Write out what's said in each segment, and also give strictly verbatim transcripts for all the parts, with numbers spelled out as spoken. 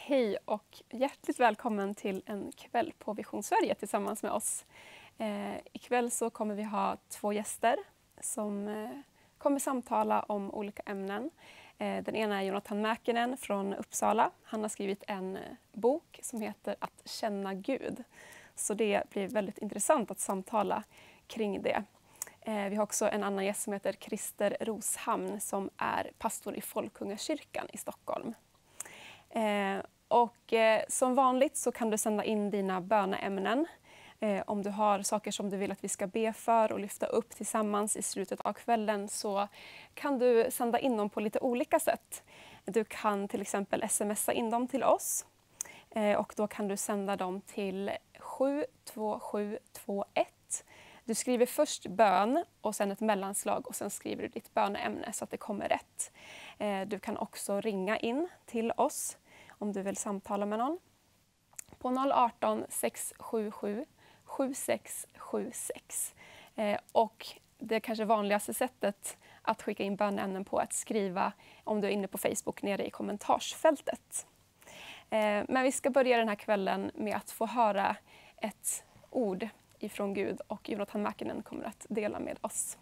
Hej och hjärtligt välkommen till en kväll på Vision Sverige tillsammans med oss. Eh, ikväll så kommer vi ha två gäster som eh, kommer samtala om olika ämnen. Eh, den ena är Jonathan Mäkinen från Uppsala. Han har skrivit en eh, bok som heter Att känna Gud. Så det blir väldigt intressant att samtala kring det. Eh, vi har också en annan gäst som heter Christer Roshamn som är pastor i Folkungakyrkan i Stockholm. Eh, och eh, som vanligt så kan du sända in dina böneämnen. Eh, om du har saker som du vill att vi ska be för och lyfta upp tillsammans i slutet av kvällen så kan du sända in dem på lite olika sätt. Du kan till exempel smsa in dem till oss eh, och då kan du sända dem till sju två sju två ett. Du skriver först bön och sen ett mellanslag och sen skriver du ditt böneämne så att det kommer rätt. Eh, du kan också ringa in till oss om du vill samtala med någon på noll ett åtta sex sju sju sju sex sju sex. Eh, och det kanske vanligaste sättet att skicka in böneämnen på är att skriva om du är inne på Facebook nere i kommentarsfältet. Eh, men vi ska börja den här kvällen med att få höra ett ord ifrån Gud och Jonathan Mäkinen kommer att dela med oss.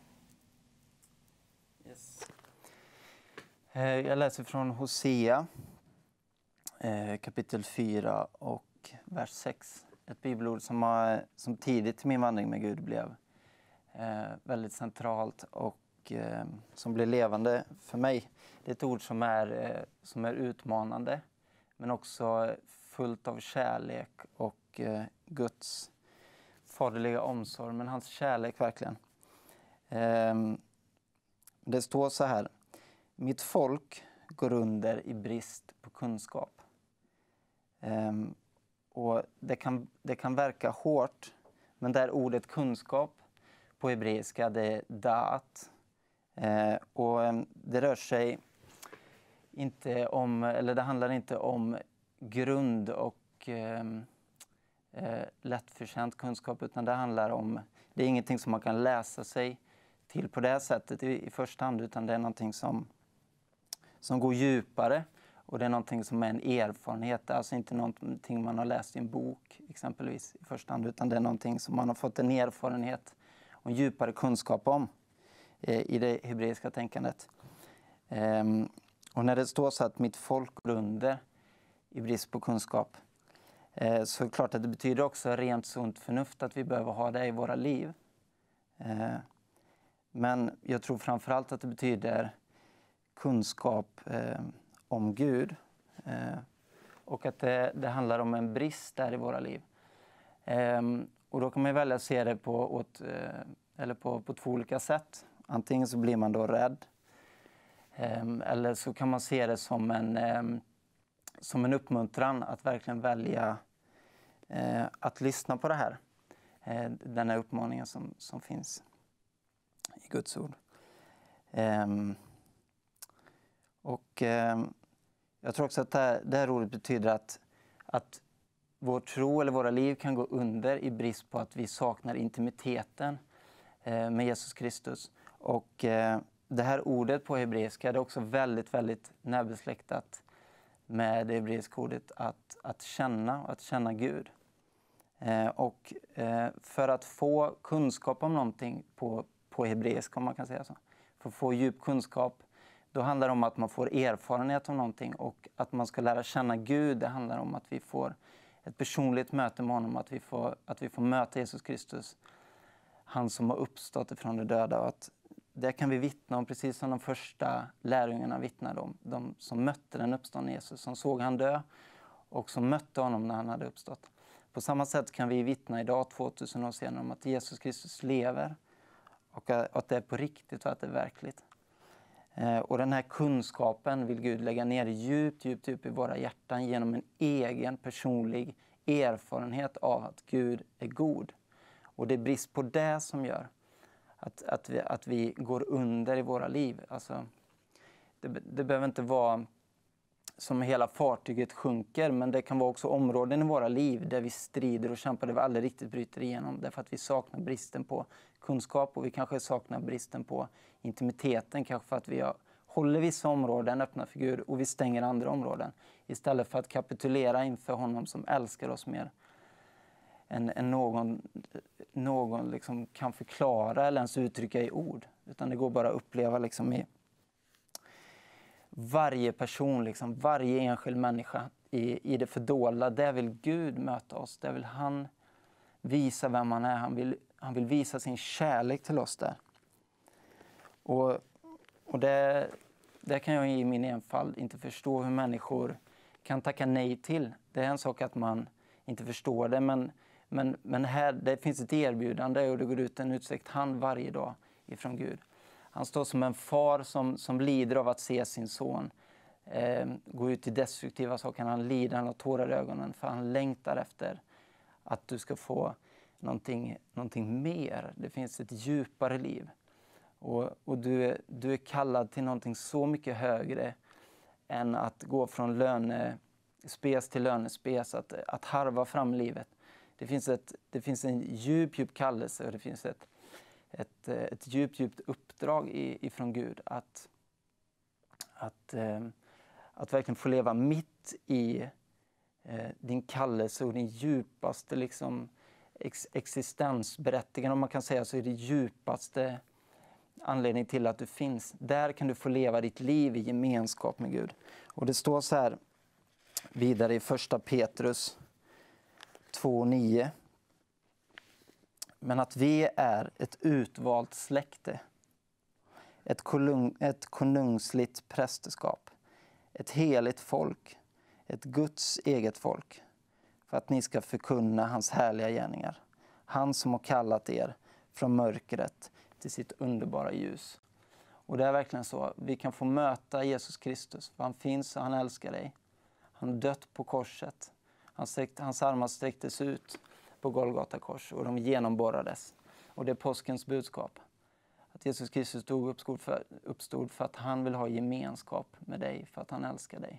Yes. Jag läser från Hosea kapitel fyra och vers sex. Ett bibelord som, har, som tidigt i min vandring med Gud blev eh, väldigt centralt och eh, som blev levande för mig. Det är ett ord som är, eh, som är utmanande men också fullt av kärlek och eh, Guds faderliga omsorg, men hans kärlek verkligen. Eh, det står så här: mitt folk går under i brist på kunskap. Um, och det kan, det kan verka hårt, men där ordet kunskap på hebreiska det är da'at. Uh, och um, det rör sig inte om, eller det handlar inte om grund och um, uh, lättförtjänt kunskap, utan det handlar om, det är ingenting som man kan läsa sig till på det sättet i, i första hand, utan det är någonting som, som går djupare. Och det är någonting som är en erfarenhet, alltså inte någonting man har läst i en bok exempelvis i första hand, utan det är någonting som man har fått en erfarenhet och en djupare kunskap om eh, i det hebreiska tänkandet. Ehm, och när det står så att mitt folk går under i brist på kunskap, eh, så är det klart att det betyder också rent sunt förnuft att vi behöver ha det i våra liv. Eh, men jag tror framförallt att det betyder kunskap eh, om Gud eh, och att det, det handlar om en brist där i våra liv. Eh, och då kan man välja att se det på, åt, eh, eller på, på två olika sätt. Antingen så blir man då rädd eh, eller så kan man se det som en, eh, som en uppmuntran att verkligen välja eh, att lyssna på det här. Eh, den här uppmaningen som, som finns i Guds ord. Eh, Och eh, jag tror också att det här, det här ordet betyder att, att vår tro eller våra liv kan gå under i brist på att vi saknar intimiteten eh, med Jesus Kristus. Och eh, det här ordet på hebreiska är också väldigt, väldigt närbesläktat med det hebreiska ordet att, att känna och att känna Gud. Eh, och eh, för att få kunskap om någonting på, på hebreiska, om man kan säga så, för att få djup kunskap, då handlar det om att man får erfarenhet om någonting, och att man ska lära känna Gud, det handlar om att vi får ett personligt möte med honom, att vi får, att vi får möta Jesus Kristus, han som har uppstått ifrån de döda. Och att det kan vi vittna om, precis som de första lärjungarna vittnade om, de som mötte den uppståndne Jesus, som såg han dö och som mötte honom när han hade uppstått. På samma sätt kan vi vittna idag, tvåtusen år senare, om att Jesus Kristus lever och att det är på riktigt och att det är verkligt. Och den här kunskapen vill Gud lägga ner djupt, djupt, djupt i våra hjärtan genom en egen personlig erfarenhet av att Gud är god. Och det är brist på det som gör att, att, vi, att vi går under i våra liv. Alltså, det, det behöver inte vara som hela fartyget sjunker, men det kan vara också områden i våra liv där vi strider och kämpar, där vi aldrig riktigt bryter igenom. Därför att vi saknar bristen på kunskap, och vi kanske saknar bristen på intimiteten, kanske för att vi har håller vissa områden öppna för Gud och vi stänger andra områden. Istället för att kapitulera inför honom som älskar oss mer än, än någon, någon liksom kan förklara eller ens uttrycka i ord. Utan det går bara att uppleva liksom i varje person, liksom, varje enskild människa i, i det fördolda. Där vill Gud möta oss. Där vill han visa vem han är. Han vill, han vill visa sin kärlek till oss där. Och, och det, det kan jag i min enfald inte förstå hur människor kan tacka nej till. Det är en sak att man inte förstår det, men, men, men här det finns ett erbjudande och det går ut en utsträckt hand varje dag ifrån Gud. Han står som en far som, som lider av att se sin son eh, gå ut i destruktiva saker. Han lider, han har tårar i ögonen för han längtar efter att du ska få någonting, någonting mer. Det finns ett djupare liv. Och, och du, är, du är kallad till någonting så mycket högre än att gå från lönespes till lönespes, att, att harva fram livet. Det finns, ett, det finns en djup, djup kallelse och det finns ett, ett, ett djupt, djupt uppdrag i, ifrån Gud att, att, eh, att verkligen få leva mitt i eh, din kallelse och din djupaste liksom, ex, existensberättigande, om man kan säga så, är det djupaste anledning till att du finns. Där kan du få leva ditt liv i gemenskap med Gud. Och det står så här vidare i första Petrus två nio. Men att vi är ett utvalt släkte, ett, konung, ett konungsligt prästerskap, ett heligt folk, ett Guds eget folk, för att ni ska förkunna hans härliga gärningar. Han som har kallat er från mörkret till sitt underbara ljus. Och det är verkligen så. Vi kan få möta Jesus Kristus. För han finns och han älskar dig. Han har dött på korset. Han sträckte, hans armar sträcktes ut på Golgata kors och de genomborrades. Och det är påskens budskap. Att Jesus Kristus dog uppstod för, uppstod för att han vill ha gemenskap med dig. För att han älskar dig.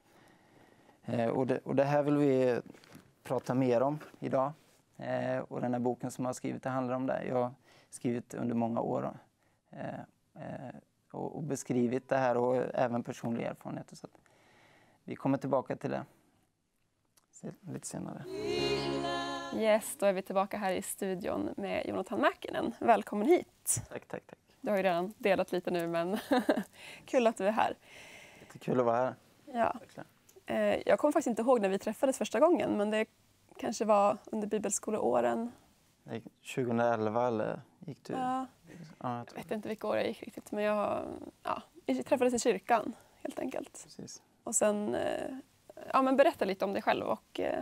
Eh, och, det, och det här vill vi prata mer om idag. Eh, och den här boken som jag har skrivit, det handlar om det. Jag har skrivit under många år eh, eh, och, och beskrivit det här och även personliga erfarenheter. Så att vi kommer tillbaka till det lite senare. Yes, då är vi tillbaka här i studion med Jonathan Mäkinen. Välkommen hit. Tack, tack, tack. Du har ju redan delat lite nu, men kul att du är här. Lite kul att vara här. Ja. Eh, jag kommer faktiskt inte ihåg när vi träffades första gången, men det kanske var under bibelskoleåren. tjugoelva eller gick du? Ja, ja jag, jag vet inte vilka år jag gick riktigt, men jag ja, vi träffades i kyrkan helt enkelt. Precis. Och sen eh, ja, men berätta lite om dig själv och eh,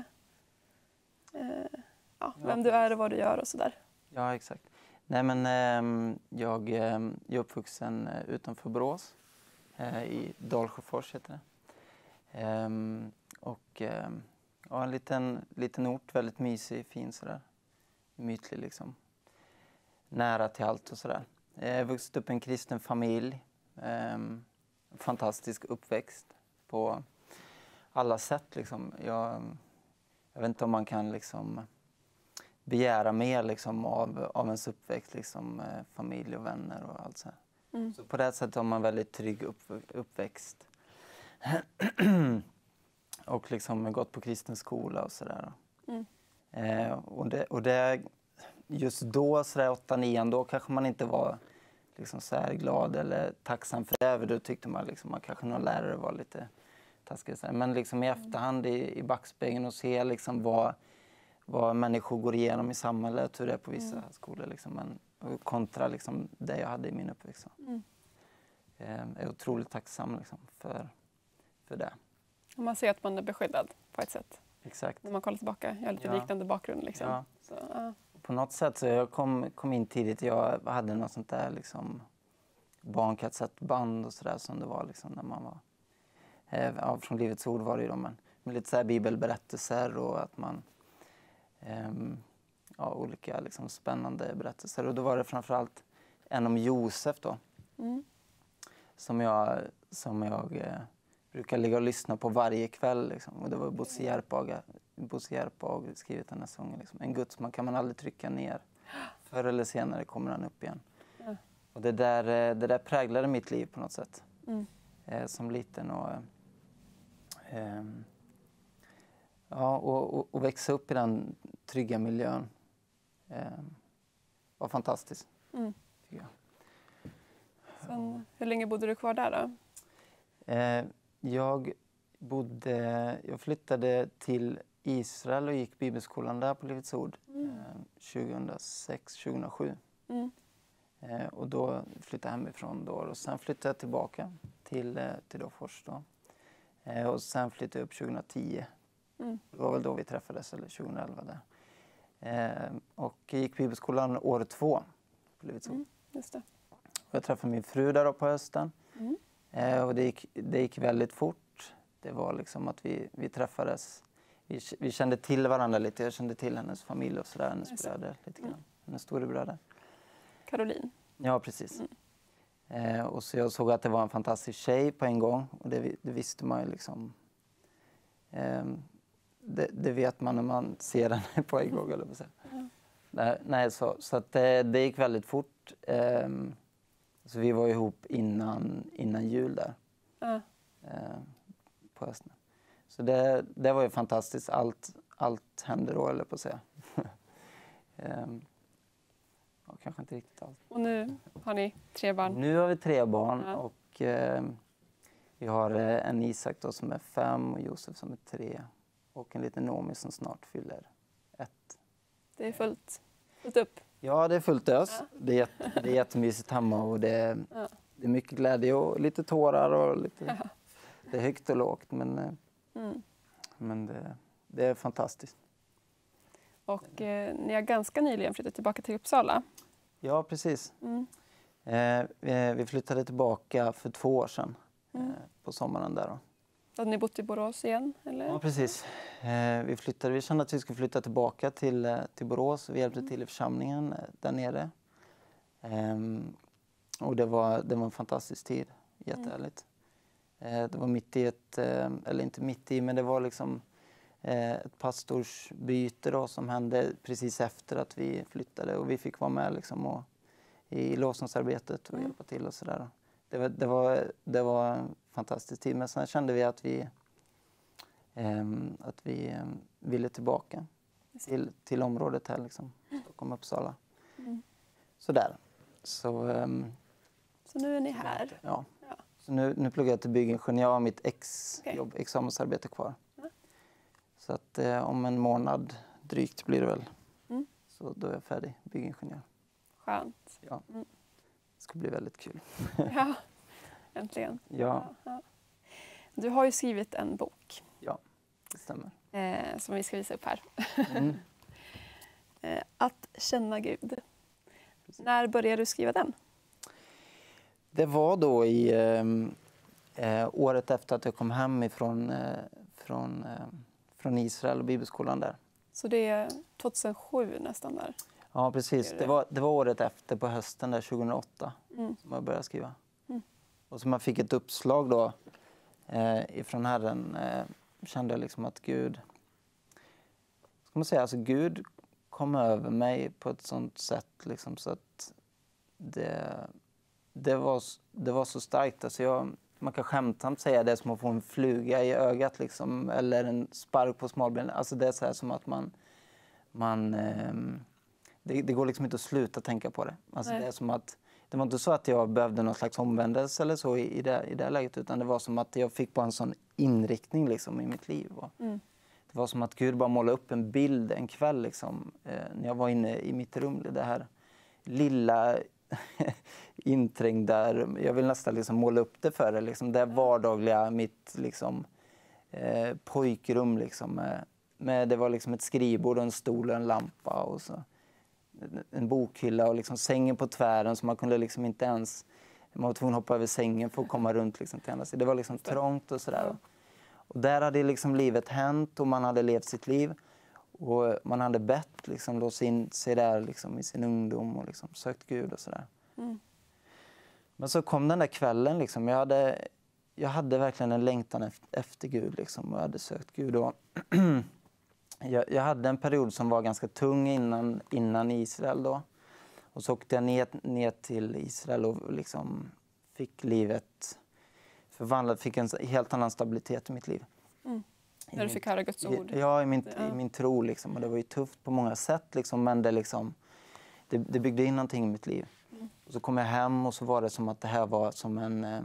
eh, ja, vem du är och vad du gör och sådär. Ja, exakt. Nej, men eh, jag, eh, jag är uppvuxen utanför Borås, eh, i Dalsjöfors heter det. Eh, och eh, ja, en liten, liten ort, väldigt mysig, fin sådär. Mytlig liksom. Nära till allt och sådär. Jag har vuxit upp i en kristen familj. Eh, fantastisk uppväxt på alla sätt liksom. Jag, jag vet inte om man kan liksom begära mer liksom av, av ens uppväxt, liksom, eh, familj och vänner och allt så här. Mm. Så på det sättet har man väldigt trygg upp, uppväxt. Och liksom gått på kristen skola och sådär. Mm. Eh, och, det, och det just då, sådär åtta nian, då kanske man inte var liksom så här glad eller tacksam för det. Då tyckte man liksom, man kanske någon lärare var lite taskig. Men liksom i efterhand i, i backspegeln och se liksom vad, vad människor går igenom i samhället, hur det är på vissa mm. skolor. Liksom, men, kontra liksom det jag hade i min uppväxt. Mm. Eh, jag är otroligt tacksam liksom, för, för det. Man ser att man är beskyddad på ett sätt. Exakt. När man kollar tillbaka. Jag har lite ja. liknande bakgrund. Liksom. Ja. Så, ja. På något sätt så jag kom, kom in tidigt. Jag hade något sånt där liksom, barnkassettband och sådär som det var liksom, när man var... Eh, ja, från Livets ord var det ju då, men med lite så här bibelberättelser och att man... Eh, ja, olika liksom, spännande berättelser. Och då var det framförallt en om Josef då. Mm. Som jag... Som jag eh, brukar ligga och lyssna på varje kväll. Liksom. Och det var Bosse Järpehag, Bosse Järpehag skrivit den här sången. Liksom. En gudsman kan man aldrig trycka ner. Förr eller senare kommer han upp igen. Ja. Och det där, det där präglade mitt liv på något sätt. mm. eh, som liten. Och, eh, ja, och, och, och växa upp i den trygga miljön eh, var fantastiskt. Mm. Tycker jag. Sen, hur länge bodde du kvar där då? Eh, jag, bodde, jag flyttade till Israel och gick bibelskolan där på Livets Ord Mm. eh, tjugohundrasex tjugohundrasju. Mm. Eh, och då flyttade jag hemifrån då, och sen flyttade jag tillbaka till, eh, till Dofors då. Eh, och sen flyttade jag upp tjugohundratio. Mm. Det var väl då vi träffades, eller tjugohundraelva där. Eh, och gick bibelskolan år två på Livets Ord. Mm. Just det. Och jag träffade min fru där då på hösten. Mm. Eh, och det gick, det gick väldigt fort. Det var liksom att vi, vi träffades. Vi, vi kände till varandra lite. Jag kände till hennes familj och sådär. Hennes Jaså. bröder lite grann. Mm. Hennes storebröder. Caroline. Ja, precis. Mm. Eh, och så jag såg att det var en fantastisk tjej på en gång. Och det, det visste man ju liksom. Eh, det, det vet man när man ser den på en gång. Eller vad säga. Mm. Nej, nej, så, så att det, det gick väldigt fort. Eh, så vi var ihop innan, innan jul där. Ja. Eh, på hösten. Så det, det var ju fantastiskt. Allt, allt hände då, eller på att säga. ehm, ja, kanske inte riktigt allt. Och nu har ni tre barn. Nu har vi tre barn Ja. och eh, vi har eh, en Isak då som är fem och Josef som är tre. Och en liten Nomi som snart fyller ett. Det är fullt, fullt upp. Ja, det är fullt ös. Ja. Det, är jätte, det är jättemysigt hemma och det, Ja. det är mycket glädje och lite tårar och lite, Ja. det är högt och lågt, men, eh, Mm. men det, det är fantastiskt. Och eh, ni har ganska nyligen flyttat tillbaka till Uppsala. Ja, precis. Mm. Eh, vi- vi flyttade tillbaka för två år sedan Mm. eh, på sommaren där då. Hade ni bott i Borås igen? Eller? Ja, precis. Eh, vi, flyttade, vi kände att vi skulle flytta tillbaka till, eh, till Borås. Vi hjälpte till i församlingen eh, där nere. Ehm, och det var, det var en fantastisk tid. Jättehärligt. Eh, det var mitt i ett, eh, eller inte mitt i, men det var liksom eh, ett pastorsbyte då som hände precis efter att vi flyttade. Och vi fick vara med liksom och, i lovsångsarbetet och Mm. hjälpa till och sådär. Det var, det, var, det var en fantastisk tid. Men sen kände vi att vi, ehm, att vi ehm, ville tillbaka till, till området här, liksom. Stockholm, Uppsala. Mm. Sådär. Så, ehm, Så nu är ni här. ja. Ja. Så nu, nu pluggar jag till byggingenjör. Jag har mitt ex-jobb, Okej. examensarbete kvar. Ja. Så att eh, om en månad drygt blir det väl. Mm. Så då är jag färdig byggingenjör. Skönt. Ja. Mm. Det ska bli väldigt kul. Ja, äntligen. Ja, Ja. Du har ju skrivit en bok det stämmer. eh, som vi ska visa upp här. Mm. Eh, Att känna Gud. Precis. När började du skriva den? Det var då i ehm, eh, året efter att jag kom hem ifrån, eh, från, eh, från Israel och bibelskolan där. Så det är tjugohundrasju nästan där. Ja, precis. Är det? Det var, det var året efter på hösten där tjugohundraåtta Mm. som jag började skriva. Mm. Och så man fick ett uppslag då eh, ifrån Herren. Eh, kände jag liksom att Gud, ska man säga, alltså Gud kom över mig på ett sånt sätt liksom så att det, det, var, det var så starkt. Alltså jag, man kan skämtsamt säga det är som att få en fluga i ögat liksom, eller en spark på smalbenen. Alltså det är så här som att man, man ehm, det, det går liksom inte att sluta tänka på det. Alltså Nej. det är som att, det var inte så att jag behövde någon slags omvändelse eller så i, i, det, i det läget, utan det var som att jag fick bara en sån inriktning liksom i mitt liv. Och Mm. det var som att Gud bara målade upp en bild en kväll liksom, eh, när jag var inne i mitt rum. Det här lilla inträngda rum. Jag vill nästan liksom måla upp det för det. Liksom, det vardagliga, mitt liksom, eh, pojkrum. Liksom, med, med, det var liksom ett skrivbord och en stol och en lampa. Och så, en, en bokhylla och liksom sängen på tvären så man kunde liksom inte ens... Man var tvungen att hoppa över sängen för att komma runt liksom, till andra sidan. Det var liksom trångt och sådär. Och där hade liksom livet hänt och man hade levt sitt liv. Och man hade bett, liksom, låst in sig där liksom, i sin ungdom och liksom, sökt Gud och sådär. Mm. Men så kom den där kvällen. Liksom. Jag, hade, jag hade verkligen en längtan efter, efter Gud. Liksom, och jag hade sökt Gud. Och jag, jag hade en period som var ganska tung innan, innan Israel. Då. Och så åkte jag ner, ner till Israel och liksom fick livet förvandlad, fick en helt annan stabilitet i mitt liv. Mm. När du fick höra Guds ord. Ja, i min, ja. i min tro. Liksom. Och det var ju tufft på många sätt, liksom, men det, liksom, det, det byggde in någonting i mitt liv. Mm. Och så kom jag hem och så var det som att det här var som en... Eh,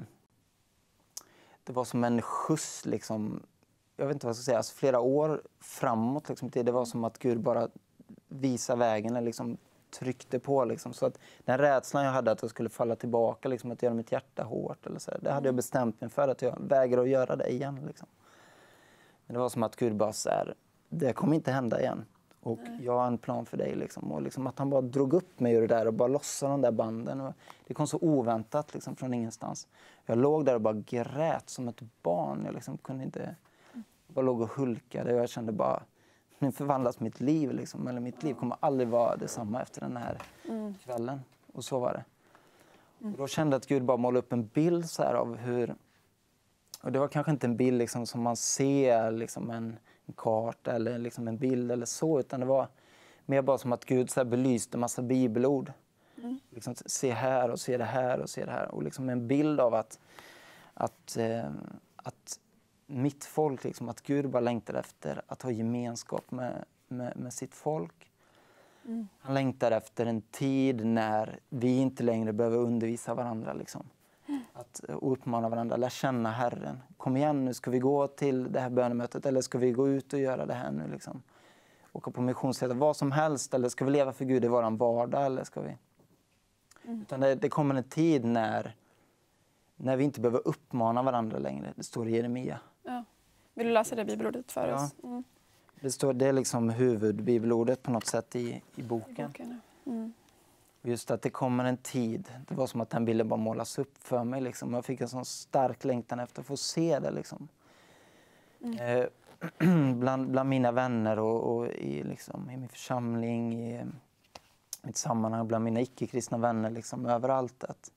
det var som en skjuts, liksom, jag vet inte vad jag ska säga, alltså, flera år framåt. Liksom, det var som att Gud bara visade vägen, eller liksom, tryckte på. Liksom, så att den rädslan jag hade att jag skulle falla tillbaka, liksom, att göra mitt hjärta hårt. Eller så, det hade jag bestämt mig för, att jag vägrar att göra det igen. Liksom. Men det var som att Gud bara så här, det kommer inte hända igen. Och Nej. jag har en plan för dig. Liksom. Och liksom att han bara drog upp mig ur det där och bara lossade de där banden. Och det kom så oväntat, liksom, från ingenstans. Jag låg där och bara grät som ett barn. Jag liksom kunde inte... Jag bara låg och hulkade och jag kände bara... Nu förvandlas mitt liv. Liksom. Eller mitt liv kommer aldrig vara detsamma efter den här mm. kvällen. Och så var det. Mm. Och då kände jag att Gud bara målade upp en bild så här av hur... Och det var kanske inte en bild liksom, som man ser, liksom en, en karta eller liksom en bild eller så. Utan det var mer bara som att Gud så här belyste en massa bibelord. Mm. Liksom, se här och se det här och se det här. Och liksom en bild av att, att, eh, att mitt folk, liksom, att Gud bara längtar efter att ha gemenskap med, med, med sitt folk. Mm. Han längtar efter en tid när vi inte längre behöver undervisa varandra. Liksom. Att uppmana varandra, lär känna Herren. Kom igen, nu ska vi gå till det här bönemötet, eller ska vi gå ut och göra det här nu? Liksom. Åka på missionsresa, vad som helst, eller ska vi leva för Gud i våran vardag, eller ska vi... Mm. Utan det, det kommer en tid när, när vi inte behöver uppmana varandra längre. Det står i Jeremia. Ja. Vill du läsa det bibelordet för ja. oss? Mm. Det, står, det är liksom huvudbibelordet på något sätt i, i boken. I boken ja. mm. Just att det kommer en tid, det var som att den bilden bara målas upp för mig. Liksom. Jag fick en sån stark längtan efter att få se det. Liksom. Mm. Eh, bland, bland mina vänner och, och i, liksom, i min församling, i mitt sammanhang, bland mina icke-kristna vänner, liksom, överallt. Att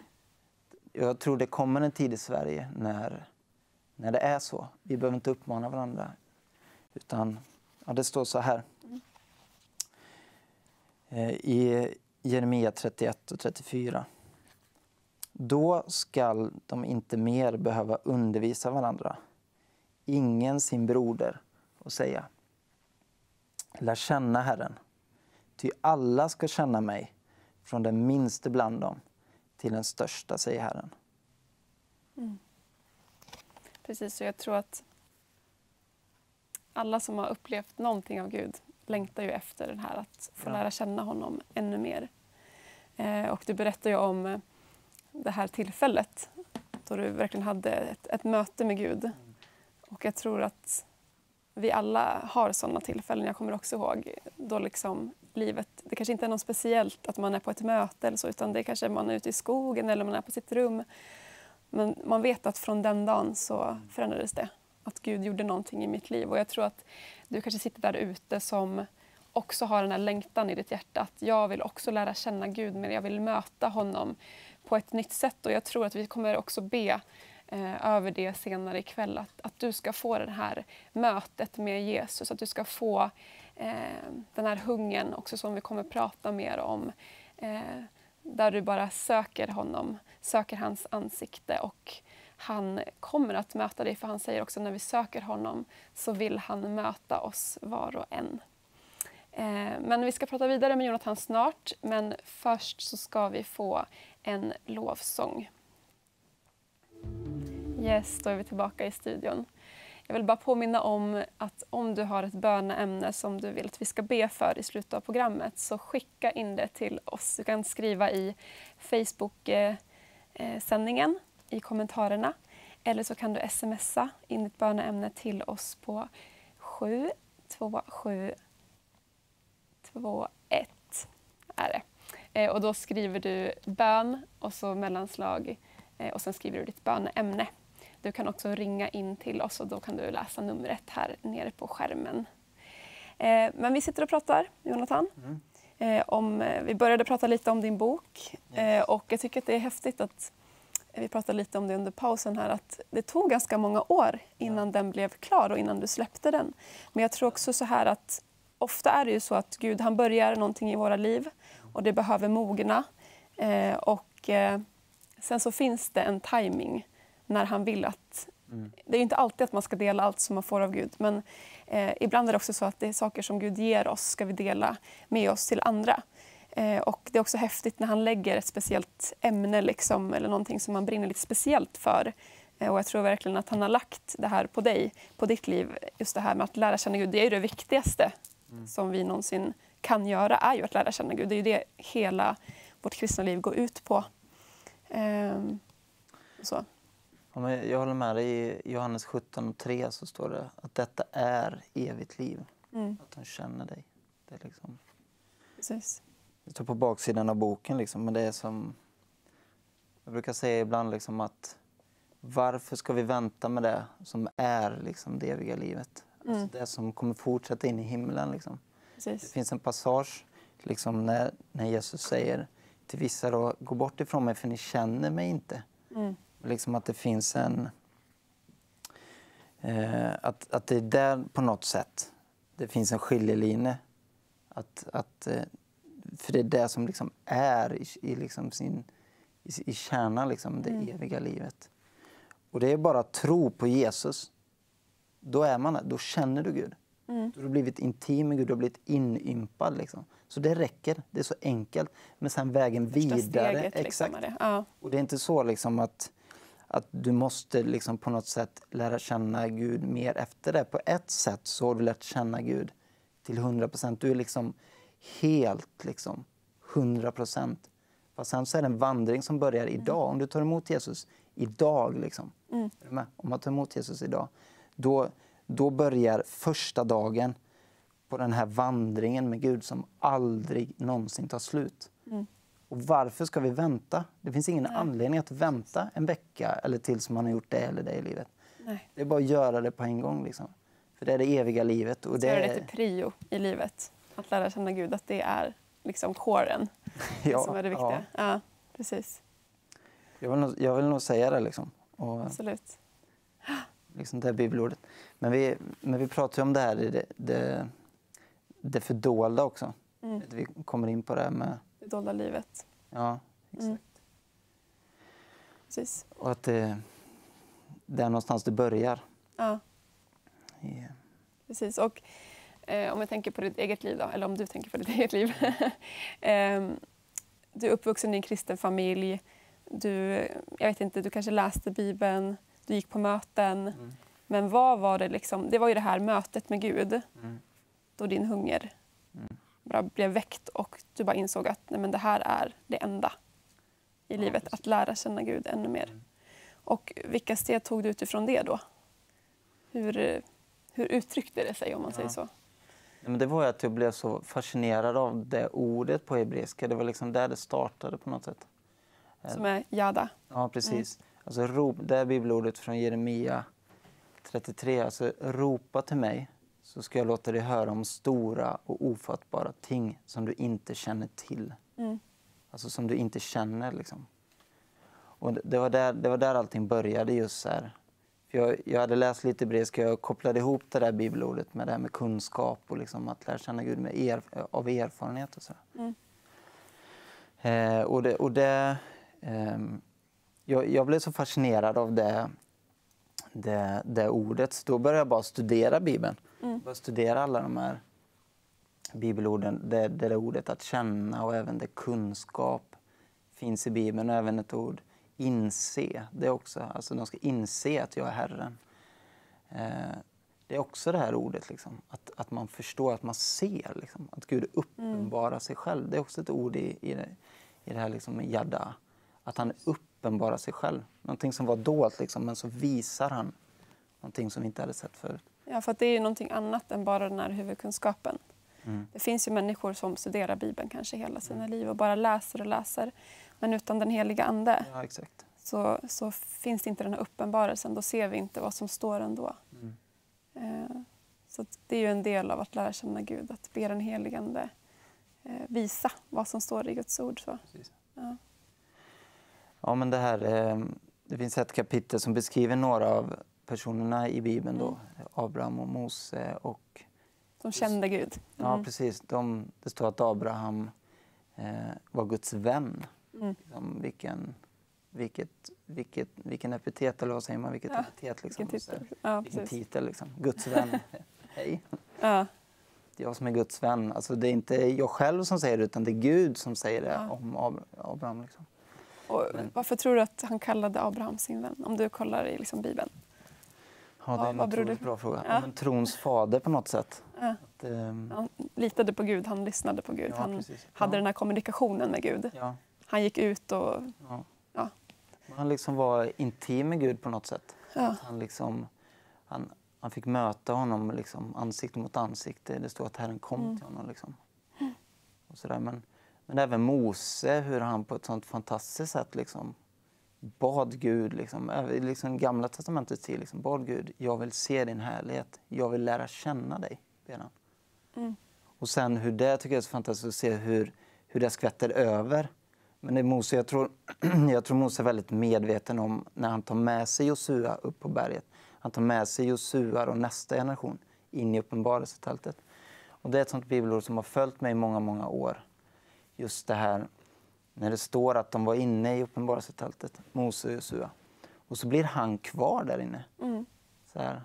jag tror det kommer en tid i Sverige när, när det är så. Vi behöver inte uppmana varandra. Utan, ja, det står så här. Mm. Eh, I Jeremia trettioett och trettiofyra. Då skall de inte mer behöva undervisa varandra, ingen sin broder, och säga: lär känna Herren, ty alla ska känna mig, från den minste bland dem till den största, säger Herren. Mm. Precis, så jag tror att alla som har upplevt någonting av Gud längtar ju efter den här, att få ja. lära känna honom ännu mer. Eh, och du berättar ju om det här tillfället då du verkligen hade ett, ett möte med Gud. Mm. Och jag tror att vi alla har sådana tillfällen. Jag kommer också ihåg då liksom livet, det kanske inte är något speciellt att man är på ett möte eller så, utan det kanske man är ute i skogen eller man är på sitt rum. Men man vet att från den dagen så förändrades det. Att Gud gjorde någonting i mitt liv. Och jag tror att du kanske sitter där ute som också har den här längtan i ditt hjärta. Att jag vill också lära känna Gud, men jag vill möta honom på ett nytt sätt. Och jag tror att vi kommer också be eh, över det senare ikväll. Att, att du ska få det här mötet med Jesus. Att du ska få eh, den här hungern också, som vi kommer prata mer om. Eh, där du bara söker honom, söker hans ansikte, och han kommer att möta dig, för han säger också när vi söker honom så vill han möta oss var och en. Eh, men vi ska prata vidare med Jonathan snart, men först så ska vi få en lovsång. Yes, då är vi tillbaka i studion. Jag vill bara påminna om att om du har ett böneämne som du vill att vi ska be för i slutet av programmet, så skicka in det till oss. Du kan skriva i Facebook-sändningen i kommentarerna, eller så kan du smsa in ditt böneämne till oss på sju två sju två ett är det. Eh, och då skriver du bön och så mellanslag eh, och sen skriver du ditt böneämne. Du kan också ringa in till oss och då kan du läsa numret här nere på skärmen. Eh, men vi sitter och pratar, Jonathan. Mm. Eh, om, vi började prata lite om din bok eh, och jag tycker att det är häftigt att vi pratade lite om det under pausen här, att det tog ganska många år innan ja. den blev klar och innan du släppte den. Men jag tror också så här att ofta är det ju så att Gud, han börjar någonting i våra liv och det behöver mogna. Eh, och eh, sen så finns det en timing när han vill att... Mm. Det är ju inte alltid att man ska dela allt som man får av Gud, men eh, ibland är det också så att det är saker som Gud ger oss ska vi dela med oss till andra. Eh, och det är också häftigt när han lägger ett speciellt ämne liksom, eller någonting som man brinner lite speciellt för. Eh, och jag tror verkligen att han har lagt det här på dig, på ditt liv. Just det här med att lära känna Gud, det är ju det viktigaste mm. som vi någonsin kan göra, är ju att lära känna Gud. Det är ju det hela vårt kristna liv går ut på. Eh, så. Ja, men jag håller med dig. I Johannes sjutton och tre så står det att detta är evigt liv. Mm. Att han känner dig. Det är liksom... Precis. Det står på baksidan av boken liksom, men det är som... Jag brukar säga ibland liksom att varför ska vi vänta med det som är liksom det eviga livet? Mm. Alltså det som kommer fortsätta in i himlen liksom. Precis. Det finns en passage liksom när, när Jesus säger till vissa då, gå bort ifrån mig för ni känner mig inte. Mm. Liksom att det finns en... Eh, att, att det är där på något sätt det finns en skiljelinje. Att, att, eh, för det är det som liksom är i, i, liksom sin, i, i kärnan, liksom, det mm. eviga livet. Och det är bara att tro på Jesus. Då är man då känner du Gud. Mm. Du har blivit intim med Gud, du har blivit inympad. Liksom. Så det räcker, det är så enkelt. Men sen vägen vidare. Steget, exakt. Liksom, det. Ja. Och det är inte så liksom att, att du måste liksom på något sätt lära känna Gud mer efter det. På ett sätt så har du lärt känna Gud till hundra procent. Du är liksom helt liksom hundra procent. Fast sen så är det en vandring som börjar idag. Mm. Om du tar emot Jesus idag liksom. Mm. Är du med? Om man tar emot Jesus idag. Då, då börjar första dagen på den här vandringen med Gud som aldrig någonsin tar slut. Mm. Och varför ska vi vänta? Det finns ingen Nej. anledning att vänta en vecka eller tills man har gjort det eller det i livet. Nej. Det är bara att göra det på en gång liksom. För det är det eviga livet. Och det är det till prio i livet. Att lära känna Gud, att det är liksom kåren. Det ja, som är det viktiga. Ja. Ja, precis. Jag vill, nog, jag vill nog säga det liksom. Och, absolut. Liksom det här bibelordet. Men vi, men vi pratar ju om det här, det, det, det fördolda också. Mm. Vi kommer in på det här med... Det dolda livet. Ja, exakt. Mm. Precis. Och att det, det är någonstans det börjar. Ja. Yeah. Precis. Och eh, om jag tänker på ditt eget liv då, eller om du tänker på ditt eget liv. eh, du är uppvuxen i en kristen familj. Du, jag vet inte, du kanske läste Bibeln. Du gick på möten. Mm. Men vad var det liksom? Det var ju det här mötet med Gud. Mm. Då din hunger mm. bara blev väckt och du bara insåg att nej, men det här är det enda i ja, livet. Precis. Att lära känna Gud ännu mer. Mm. Och vilka steg tog du utifrån det då? Hur, hur uttryckte det sig om man ja. säger så? Ja, men det var ju att jag blev så fascinerad av det ordet på hebreiska. Det var liksom där det startade på något sätt. Som är jada. Ja, precis. Mm. Alltså, rop, det är bibelordet från Jeremia trettiotre. Alltså, ropa till mig så ska jag låta dig höra om stora och ofattbara ting som du inte känner till. Mm. Alltså som du inte känner liksom. Och det var där, det var där allting började just så här. För jag, jag hade läst lite hebreiska, jag kopplade ihop det där bibelordet med det här med kunskap och liksom att lära känna Gud med er, av erfarenhet och så. Mm. Eh, och det... Och det eh, jag, jag blev så fascinerad av det, det, det ordet. Så då började jag bara studera Bibeln. Mm. Bara studera alla de här bibelorden. Det, det, det ordet att känna och även det kunskap finns i Bibeln. Och även ett ord inse. Det är också, alltså de ska inse att jag är Herren. Eh, det är också det här ordet. Liksom, att, att man förstår, att man ser. Liksom, att Gud uppenbarar mm. sig själv. Det är också ett ord i, i, det, i det här liksom, jadda. Att han uppenbarar sig själv. Någonting som var dolt liksom, men så visar han någonting som vi inte hade sett förut. Ja, för att det är ju någonting annat än bara den här huvudkunskapen. Mm. Det finns ju människor som studerar Bibeln kanske hela sina mm. liv och bara läser och läser. Men utan den heliga ande ja, exakt. Så, så finns det inte den här uppenbarelsen. Då ser vi inte vad som står ändå. Mm. Eh, så att det är ju en del av att lära känna Gud. Att be den heliga ande eh, visa vad som står i Guds ord. Så. Ja. Ja, men det här, eh, det finns ett kapitel som beskriver några av personerna i Bibeln då. Mm. Abraham och Mose och... De kände Gud. Mm. Ja, precis. De, det står att Abraham eh, var Guds vän. Mm. Liksom, vilken, vilket, vilket, vilken epitet, eller vad säger man, vilket Ja, epitet liksom. vilken titel. Så, Ja, vilken precis. titel liksom. Guds vän. Hej. Ja. Jag som är Guds vän. Alltså det är inte jag själv som säger det, utan det är Gud som säger det Ja. om Ab- Abraham. Liksom. Och Men- varför tror du att han kallade Abraham sin vän? Om du kollar i liksom Bibeln. Ja, det är Ja, en vad beror otroligt det- bra fråga. Ja. Ja. Men trons fader på något sätt. Ja. Att, ehm, Han litade på Gud, han lyssnade på Gud. ja, han precis. hade ja. den här kommunikationen med Gud. Ja, Han gick ut och... ja. Ja. Han liksom var intim med Gud på något sätt. Ja. Han, liksom, han, han fick möta honom liksom, ansikte mot ansikte. Det står att Herren kom Mm. till honom. Liksom. Och sådär. Men, men även Mose, hur han på ett sånt fantastiskt sätt liksom, bad Gud. Liksom, även liksom Gamla testamentets tid. Liksom, bad Gud, jag vill se din härlighet. Jag vill lära känna dig. ber han. Mm. Och sen hur det tycker jag är så fantastiskt att se hur, hur det skvätter över. Men det är Mose, jag, tror, jag tror Mose är väldigt medveten om när han tar med sig Josua upp på berget. Han tar med sig Josua och nästa generation in i uppenbarelsetältet. Och det är ett sånt bibelord som har följt mig i många, många år. Just det här när det står att de var inne i uppenbarelsetältet, Mose och Josua. Och så blir han kvar där inne. Mm. Så här.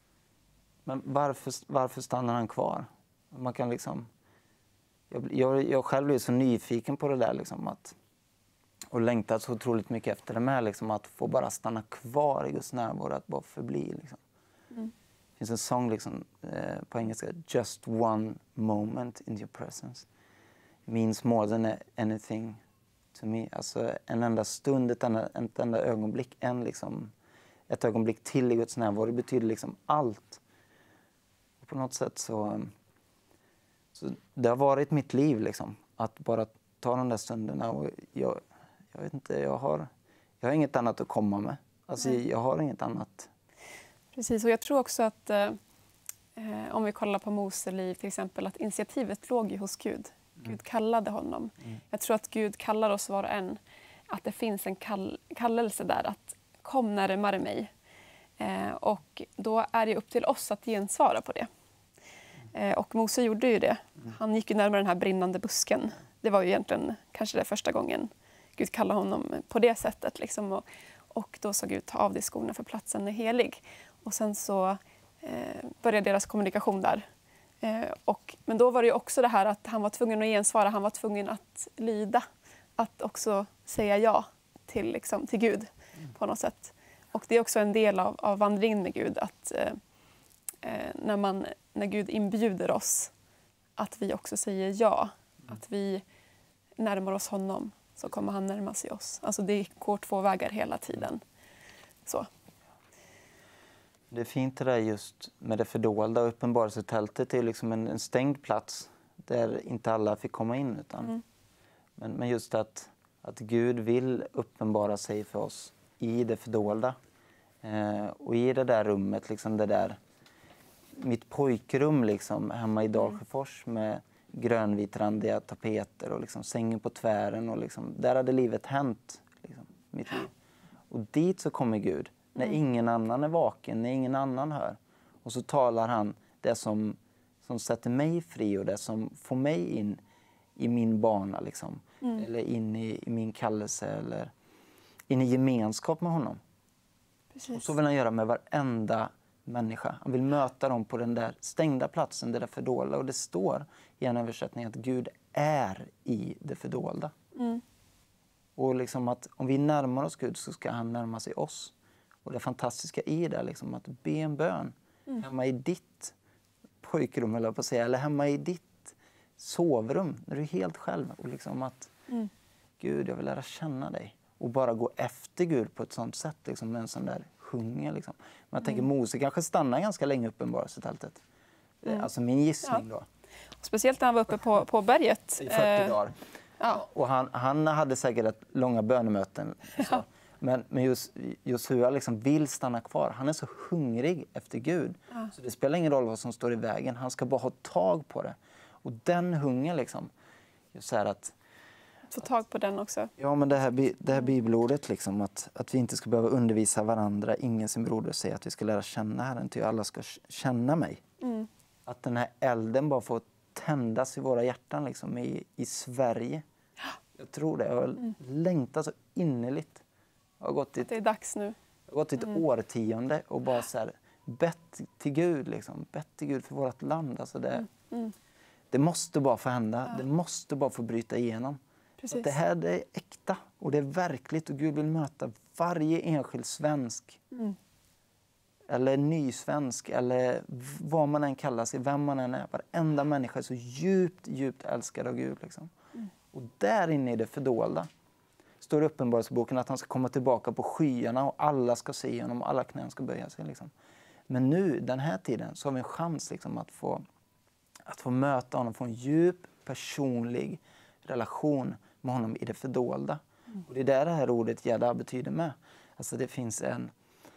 Men varför, varför stannar han kvar? Man kan liksom... Jag, jag, jag själv blir så nyfiken på det där. Liksom, att, och längtat så otroligt mycket efter det med. Liksom, att få bara stanna kvar i Guds närvaro. Att bara förbli. Liksom. Mm. Det finns en sång liksom, eh, på engelska. Just one moment in your presence. Means more than anything to me. Alltså en enda stund, ett enda, ett enda ögonblick. En, liksom, ett ögonblick till i Guds närvaro. Det betyder liksom allt. Och på något sätt så... Så det har varit mitt liv liksom, att bara ta de där stunderna. Och jag, jag vet inte, jag har, jag har inget annat att komma med. Alltså, jag har inget annat. Precis, och jag tror också att eh, om vi kollar på Mose liv till exempel, att initiativet låg ju hos Gud. Gud Mm. kallade honom. Mm. Jag tror att Gud kallar oss var och en, att det finns en kall kallelse där, att kom närmare mig. Eh, och då är det upp till oss att gensvara på det. Eh, och Mose gjorde ju det. Han gick ju närmare den här brinnande busken. Det var ju egentligen kanske det första gången Gud kallade honom på det sättet. Liksom. Och, och då sa Gud, ta av dig skorna för platsen är helig. Och sen så eh, började deras kommunikation där. Eh, och, men då var det ju också det här att han var tvungen att gensvara. Han var tvungen att lyda. Att också säga ja till, liksom, till Gud på något sätt. Och det är också en del av, av vandringen med Gud. Att eh, eh, när, man, när Gud inbjuder oss, att vi också säger ja. Mm. Att vi närmar oss honom, så kommer han närma sig oss. Alltså det går två vägar hela tiden. Så. Det är fint det där just med det fördolda. Uppenbarelsetältet är liksom en, en stängd plats där inte alla fick komma in. Utan, Mm. men, men just att, att Gud vill uppenbara sig för oss i det fördolda. Eh, och i det där rummet, liksom det där, mitt pojkrum liksom, hemma i Dalsjöfors med grönvitrandiga tapeter och liksom sängen på tvären. Och liksom, där hade livet hänt, liksom, mitt liv. Och dit så kommer Gud, när Mm. ingen annan är vaken, när ingen annan hör. Och så talar han det som, som sätter mig fri och det som får mig in i min bana. Liksom. Mm. Eller in i, i min kallelse, eller in i gemenskap med honom. Precis. Och så vill han göra med varenda människa. Han vill möta dem på den där stängda platsen, det där fördolda. Och det står i en översättning att Gud är i det fördolda. Mm. Och liksom att om vi närmar oss Gud så ska han närma sig oss. Och det fantastiska i det liksom att be en bön Mm. hemma i ditt pojkrum, eller på att säga, eller hemma i ditt sovrum när du är helt själv. Och liksom att Mm. Gud, jag vill lära känna dig. Och bara gå efter Gud på ett sånt sätt, liksom, med en sån där hunger. Liksom. Men jag tänker, Mose kanske stannar ganska länge uppe i uppenbarelsetältet. Mm. Alltså min gissning Ja. då. Speciellt när han var uppe på, på berget. I fyrtio Eh, dagar. ja. Och han, han hade säkert ett långa bönemöten. Och så. Ja. Men, men just, Josua liksom vill stanna kvar. Han är så hungrig efter Gud. Ja. Så det spelar ingen roll vad som står i vägen. Han ska bara ha tag på det. Och den hungern liksom. Just så här att, Få tag på den också. ja, men det här, bi- det här bibelordet, liksom, att, att vi inte ska behöva undervisa varandra. Ingen sin broder säger att vi ska lära känna Herren, till alla ska k- känna mig. Mm. Att den här elden bara får tändas i våra hjärtan liksom, i, i Sverige. Jag tror det. Jag längtar så innerligt Jag har gått i ett, det är dags nu. jag har gått i ett mm. årtionde och bara så här, bett till Gud, liksom. Bett till Gud för vårt land. Alltså det, mm. Mm. det måste bara få hända. Ja. Det måste bara få bryta igenom. Att det här det är äkta och det är verkligt och Gud vill möta varje enskild svensk. Mm. Eller nysvensk eller vad man än kallar sig, vem man än är. Varenda människa är så djupt, djupt älskad av Gud. Liksom. Mm. Och där inne i det fördolda står i Uppenbarelseboken att han ska komma tillbaka på skyarna och alla ska se honom och alla knän ska böja sig. Liksom. Men nu, den här tiden, så har vi en chans liksom, att, få, att få möta honom, få en djup, personlig relation med honom i det fördolda. Mm. Och det är där det här ordet Yada betyder med. Alltså det finns en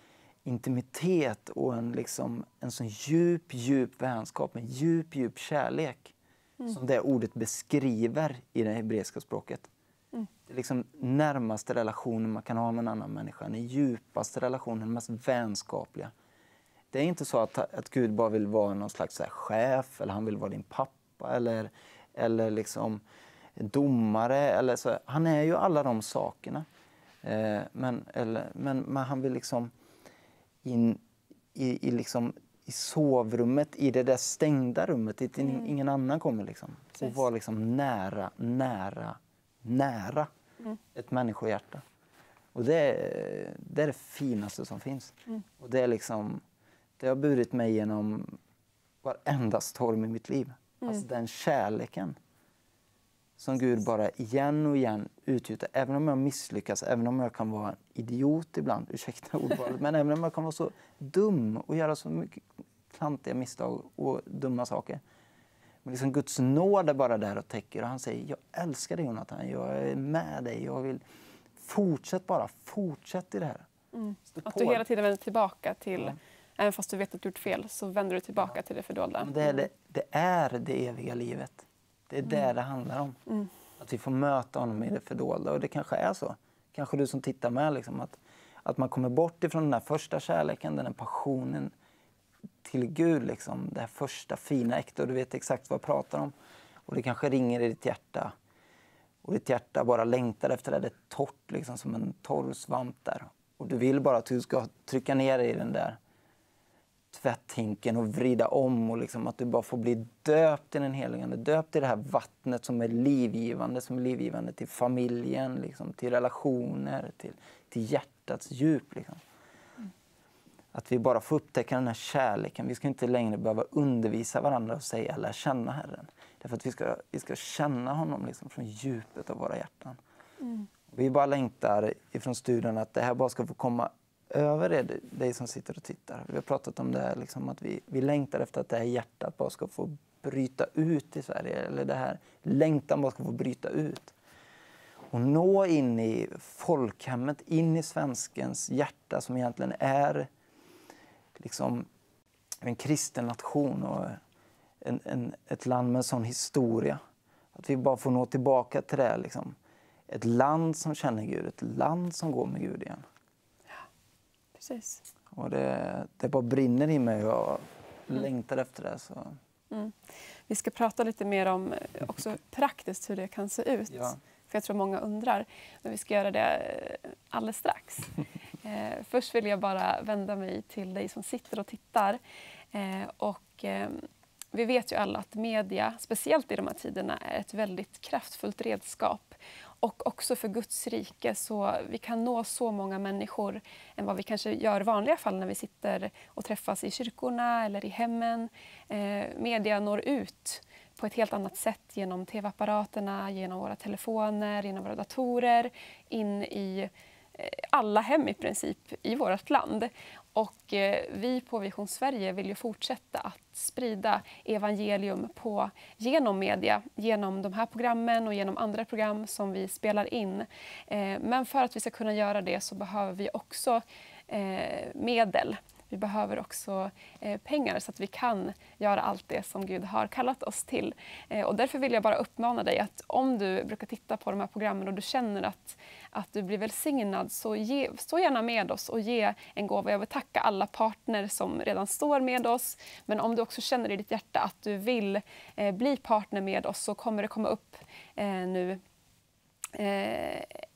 intimitet och en, liksom, en sån djup, djup vänskap, en djup, djup kärlek mm. som det ordet beskriver i det hebreiska språket. Mm. Det är liksom närmaste relationen man kan ha med en annan människa, den djupaste relationen, den mest vänskapliga. Det är inte så att, att Gud bara vill vara någon slags så här, chef eller han vill vara din pappa eller, eller liksom domare. Eller så. Han är ju alla de sakerna. Eh, men, eller, men, men han vill liksom in i, i, liksom, i sovrummet, i det där stängda rummet dit mm. ingen annan kommer. Liksom. Och vara liksom nära, nära, nära mm. ett människohjärta. Och det är, det är det finaste som finns. Mm. Och det är liksom, det har burit mig genom varenda storm i mitt liv. Mm. Alltså den kärleken som Gud bara igen och igen utgjuter. Även om jag misslyckas, även om jag kan vara en idiot ibland, ursäkta ordvalet, men även om jag kan vara så dum och göra så mycket klantiga misstag och dumma saker. Men liksom Guds nåd är bara där och täcker och han säger, jag älskar dig Jonathan, jag är med dig, jag vill fortsätt bara, fortsätt i det här. Mm. Att du hela tiden vänder tillbaka till, ja. Även fast du vet att du gjort fel, så vänder du tillbaka ja. till det fördolda. Det är det, det är det eviga livet. Det är mm. det det handlar om. Mm. Att vi får möta honom i det fördolda. Och det kanske är så. Kanske du som tittar med. Liksom, att, att man kommer bort ifrån den här första kärleken. Den här passionen till Gud. Liksom, det här första fina äkta. Och du vet exakt vad jag pratar om. Och det kanske ringer i ditt hjärta. Och ditt hjärta bara längtar efter det. Det är torrt liksom, som en torr svamp där. Och du vill bara att du ska trycka ner i den där tvätthinken och vrida om och liksom att du bara får bli döpt i den heligande, döpt i det här vattnet som är livgivande, som är livgivande till familjen, liksom, till relationer, till, till hjärtats djup. Liksom. Mm. Att vi bara får upptäcka den här kärleken. Vi ska inte längre behöva undervisa varandra och säga eller känna Herren. Därför att vi ska, vi ska känna honom liksom från djupet av våra hjärtan. Mm. Vi bara längtar ifrån studien att det här bara ska få komma över det, dig som sitter och tittar. Vi har pratat om det här, liksom, att vi, vi längtar efter att det här hjärtat bara ska få bryta ut i Sverige. Eller det här längtan bara ska få bryta ut. Och nå in i folkhemmet, in i svenskens hjärta som egentligen är liksom en kristen nation och en, en, ett land med en sån historia. Att vi bara får nå tillbaka till det. Liksom. Ett land som känner Gud, ett land som går med Gud igen. Precis. Och det, det bara brinner i mig och jag mm. längtar efter det. Så. Mm. Vi ska prata lite mer om också praktiskt hur det kan se ut. Ja. För jag tror många undrar. Men vi ska göra det alldeles strax. eh, först vill jag bara vända mig till dig som sitter och tittar. Eh, och, eh, vi vet ju alla att media, speciellt i de här tiderna, är ett väldigt kraftfullt redskap. Och också för Guds rike, så vi kan nå så många människor än vad vi kanske gör i vanliga fall när vi sitter och träffas i kyrkorna eller i hemmen. Eh, media når ut på ett helt annat sätt genom tv-apparaterna, genom våra telefoner, genom våra datorer, in i eh, alla hem i princip i vårt land. Och eh, vi på Vision Sverige vill ju fortsätta att sprida evangelium på, genom media, genom de här programmen och genom andra program som vi spelar in. Eh, men för att vi ska kunna göra det så behöver vi också eh, medel. Vi behöver också eh, pengar så att vi kan göra allt det som Gud har kallat oss till. Eh, och därför vill jag bara uppmana dig att om du brukar titta på de här programmen och du känner att, att du blir välsignad, så ge, stå gärna med oss och ge en gåva. Jag vill tacka alla partner som redan står med oss. Men om du också känner i ditt hjärta att du vill eh, bli partner med oss, så kommer det komma upp eh, nu eh,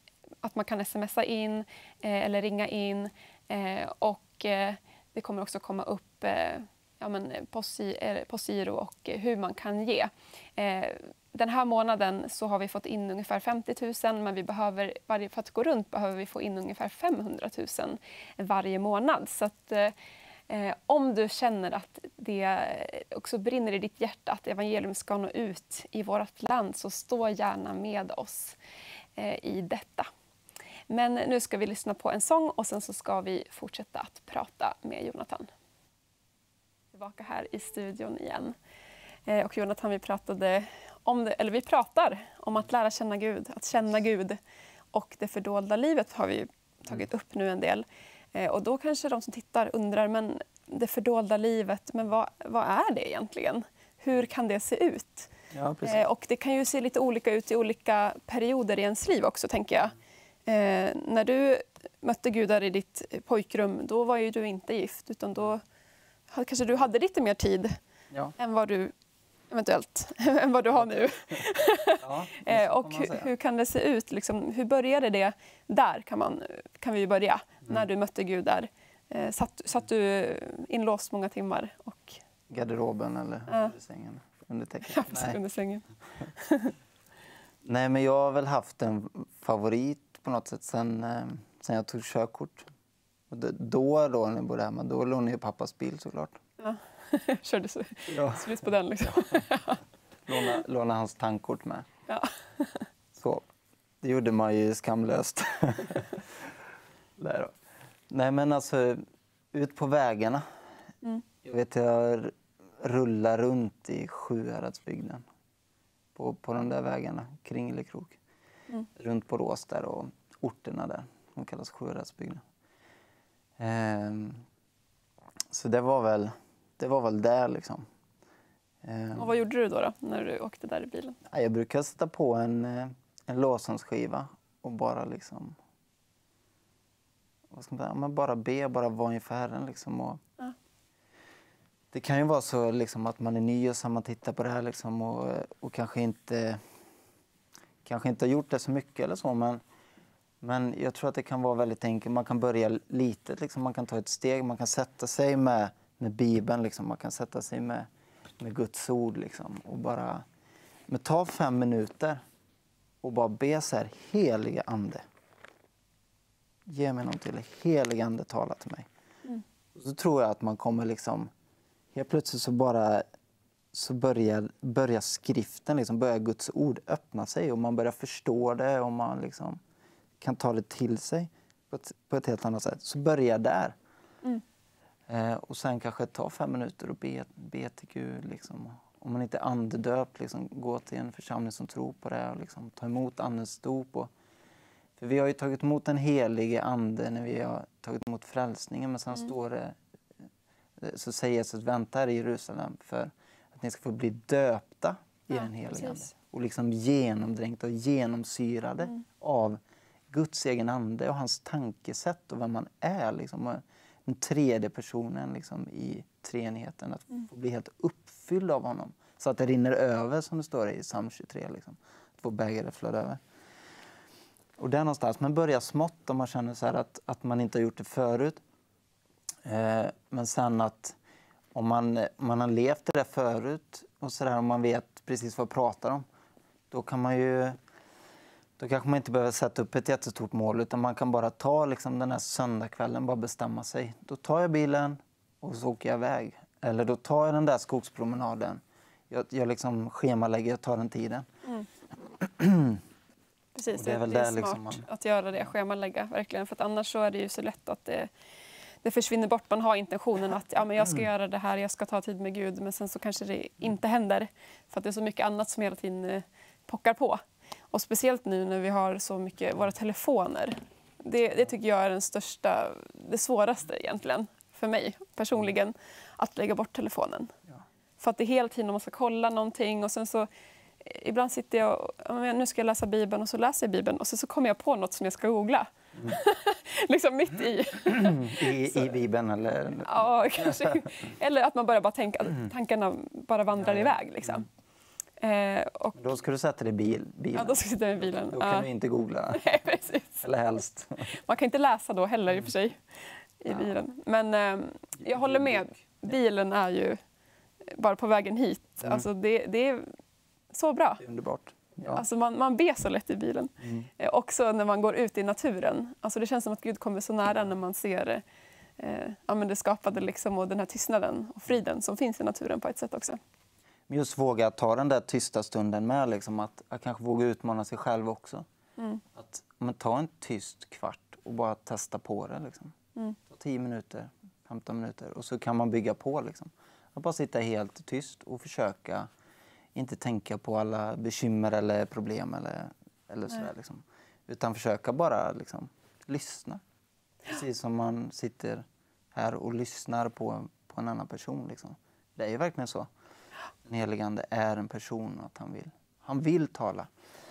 att man kan smsa in eh, eller ringa in. Eh, och eh, det kommer också komma upp eh, ja, men, postgiro och hur man kan ge. Eh, den här månaden så har vi fått in ungefär femtio tusen, men vi behöver, varje, för att gå runt behöver vi få in ungefär femhundratusen varje månad. Så att, eh, om du känner att det också brinner i ditt hjärta att evangelium ska nå ut i vårt land, så stå gärna med oss eh, i detta. Men nu ska vi lyssna på en sång och sen så ska vi fortsätta att prata med Jonathan. Tillbaka här i studion igen. Eh, och Jonathan, vi pratade om det, eller vi pratar om att lära känna Gud, att känna Gud. Och det fördolda livet har vi tagit upp nu en del. Eh, och då kanske de som tittar undrar, men det fördolda livet, men vad, vad är det egentligen? Hur kan det se ut? Ja, precis. Eh, och det kan ju se lite olika ut i olika perioder i ens liv också, tänker jag. Eh, när du mötte Gud där i ditt pojkrum, då var ju du inte gift, utan då kanske du hade lite mer tid Ja. än vad du eventuellt än vad du har nu. Ja, eh, och hur, hur kan det se ut? Liksom, hur började det där? Kan, man, kan vi börja mm. när du mötte Gud där? Eh, satt, satt du inlåst många timmar? Och... Garderoben eller äh. under sängen? Under täcket? Ja, precis, under sängen. Nej, men jag har väl haft en favorit på något sätt sen, eh, sen jag tog körkort. Och då, då när jag bodde hemma, då lånade jag pappas bil såklart. Ja, körde så, ja. slut på den liksom. Ja. Låna, låna hans tankkort med. Ja. Så, det gjorde man ju skamlöst. Nej, då. Nej, men alltså, ut på vägarna. Mm. Jag vet, jag rullar runt i Sjuhäradsbygden. På, på de där vägarna, Kringlekrok. Mm. Runt Borås där och orterna där. De kallas Sjuhäradsbygden. Ehm, så det var väl det var väl där liksom. Ehm, och vad gjorde du då, då när du åkte där i bilen? Jag brukar sätta på en, en låtsasskiva och bara liksom vad ska man säga, men bara be, bara vara inför Herren liksom. Och ja. Det kan ju vara så liksom att man är ny och så man tittar på det här liksom och, och kanske inte kanske inte har gjort det så mycket eller så, men Men jag tror att det kan vara väldigt enkelt. Man kan börja litet, liksom. Man kan ta ett steg. Man kan sätta sig med, med Bibeln. Liksom. Man kan sätta sig med, med Guds ord. Liksom. Och bara, men ta fem minuter och bara be så här, heliga ande. Ge mig något till. Heliga ande, tala till mig. Mm. Och så tror jag att man kommer liksom, helt plötsligt så bara så börjar, börjar skriften, liksom, börjar Guds ord öppna sig. Och man börjar förstå det och man liksom kan ta det till sig på ett, på ett helt annat sätt. Så börja där. Mm. Eh, och sen kanske ta fem minuter och be, be till Gud. Liksom. Om man inte är andedöpt, liksom, gå till en församling som tror på det. Och liksom, ta emot andens dop. Och, för vi har ju tagit emot den helige ande när vi har tagit emot frälsningen. Men sen mm. står det, så säger Jesus, vänta här i Jerusalem för att ni ska få bli döpta i ja, den helige ande. Och liksom genomdränkta och genomsyrade mm. av Guds egen ande och hans tankesätt och vem man är. Liksom, den tredje personen liksom, i treenigheten. Att mm. få bli helt uppfylld av honom. Så att det rinner över, som det står i psalm tjugotre. Liksom. Att få bägare flöda över. Och där någonstans. Men börja smått om man känner så här att, att man inte har gjort det förut. Eh, men sen att om man, om man har levt det där förut och så där, om man vet precis vad jag pratar om. Då kan man ju... Då kanske man inte behöver sätta upp ett jättestort mål utan man kan bara ta liksom, den här söndagskvällen, bara bestämma sig. Då tar jag bilen och så åker jag iväg. Eller då tar jag den där skogspromenaden. Jag, jag liksom schemalägger och tar den tiden. Mm. Precis, det är, väl det är smart liksom man... att göra det, schemalägga verkligen. För att annars så är det ju så lätt att det, det försvinner bort. Man har intentionen att ja, men jag ska göra det här, jag ska ta tid med Gud. Men sen så kanske det inte händer. För att det är så mycket annat som hela tiden pockar på. Och speciellt nu när vi har så mycket våra telefoner. Det, det tycker jag är den största, det svåraste egentligen för mig personligen. Att lägga bort telefonen. Ja. För att det är hela tiden man ska kolla någonting och sen så ibland sitter jag och nu ska jag läsa Bibeln och så läser jag Bibeln och så, så kommer jag på något som jag ska googla. Mm. liksom mitt i. I, I Bibeln eller? Ja, kanske. Eller att man börjar bara tänka, tankarna bara vandrar iväg liksom. Eh, och, Då ska du sätta dig i bil, bilen. ja, då ska jag sitta med bilen. Då kan ja. du inte googla. Nej, precis. Eller helst. Man kan inte läsa då heller i och för sig i Ja. bilen. Men eh, jag håller med. Bilen är ju bara på vägen hit. Mm. Alltså det, det är så bra. Det är underbart. Ja. Alltså man, man ber så lätt i bilen. Mm. Eh, också när man går ut i naturen. Alltså det känns som att Gud kommer så nära när man ser eh, ja, men det skapade liksom, och den här tystnaden och friden som finns i naturen på ett sätt också. Men just våga ta den där tysta stunden med. Liksom, att, att kanske våga utmana sig själv också. Mm. Att men, ta en tyst kvart och bara testa på det. Liksom. Mm. Ta tio minuter, femton minuter och så kan man bygga på. Liksom. Att bara sitta helt tyst och försöka inte tänka på alla bekymmer eller problem eller, eller sådär. Liksom. Utan försöka bara liksom, lyssna. Precis som man sitter här och lyssnar på, på en annan person. Liksom. Det är ju verkligen så. Den helige Ande är en person att han vill. Han vill tala.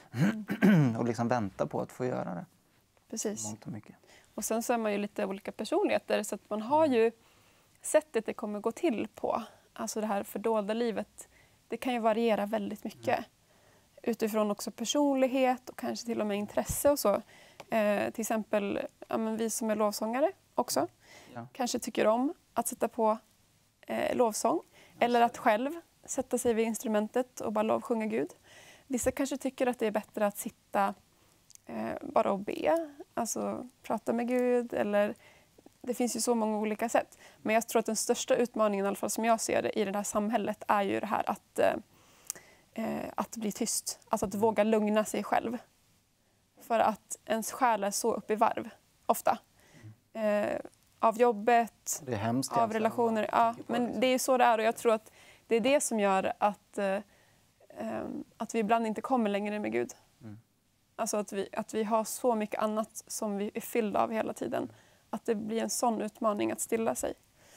Mm. och liksom vänta på att få göra det. Precis. Mångt och mycket. Och sen så är man ju lite olika personligheter så att man har ju sättet det kommer gå till på. Alltså det här fördolda livet. Det kan ju variera väldigt mycket. Mm. Utifrån också personlighet och kanske till och med intresse och så. Eh, till exempel ja, men vi som är lovsångare också. Ja. Kanske tycker om att sätta på eh, lovsång. Eller att själv sätta sig vid instrumentet och bara lovsjunga Gud. Vissa kanske tycker att det är bättre att sitta eh, bara och be. Alltså prata med Gud. Eller, det finns ju så många olika sätt. Men jag tror att den största utmaningen, i alla fall som jag ser det, i det här samhället är ju det här att, eh, att bli tyst. Alltså att våga lugna sig själv. För att ens själ är så upp i varv, ofta. Eh, av jobbet, det är hemskt, av relationer. Ja, men det är så det är och jag tror att det är det som gör att, eh, att vi ibland inte kommer längre med Gud. Mm. Alltså att vi, att vi har så mycket annat som vi är fyllda av hela tiden. Att det blir en sån utmaning att stilla sig.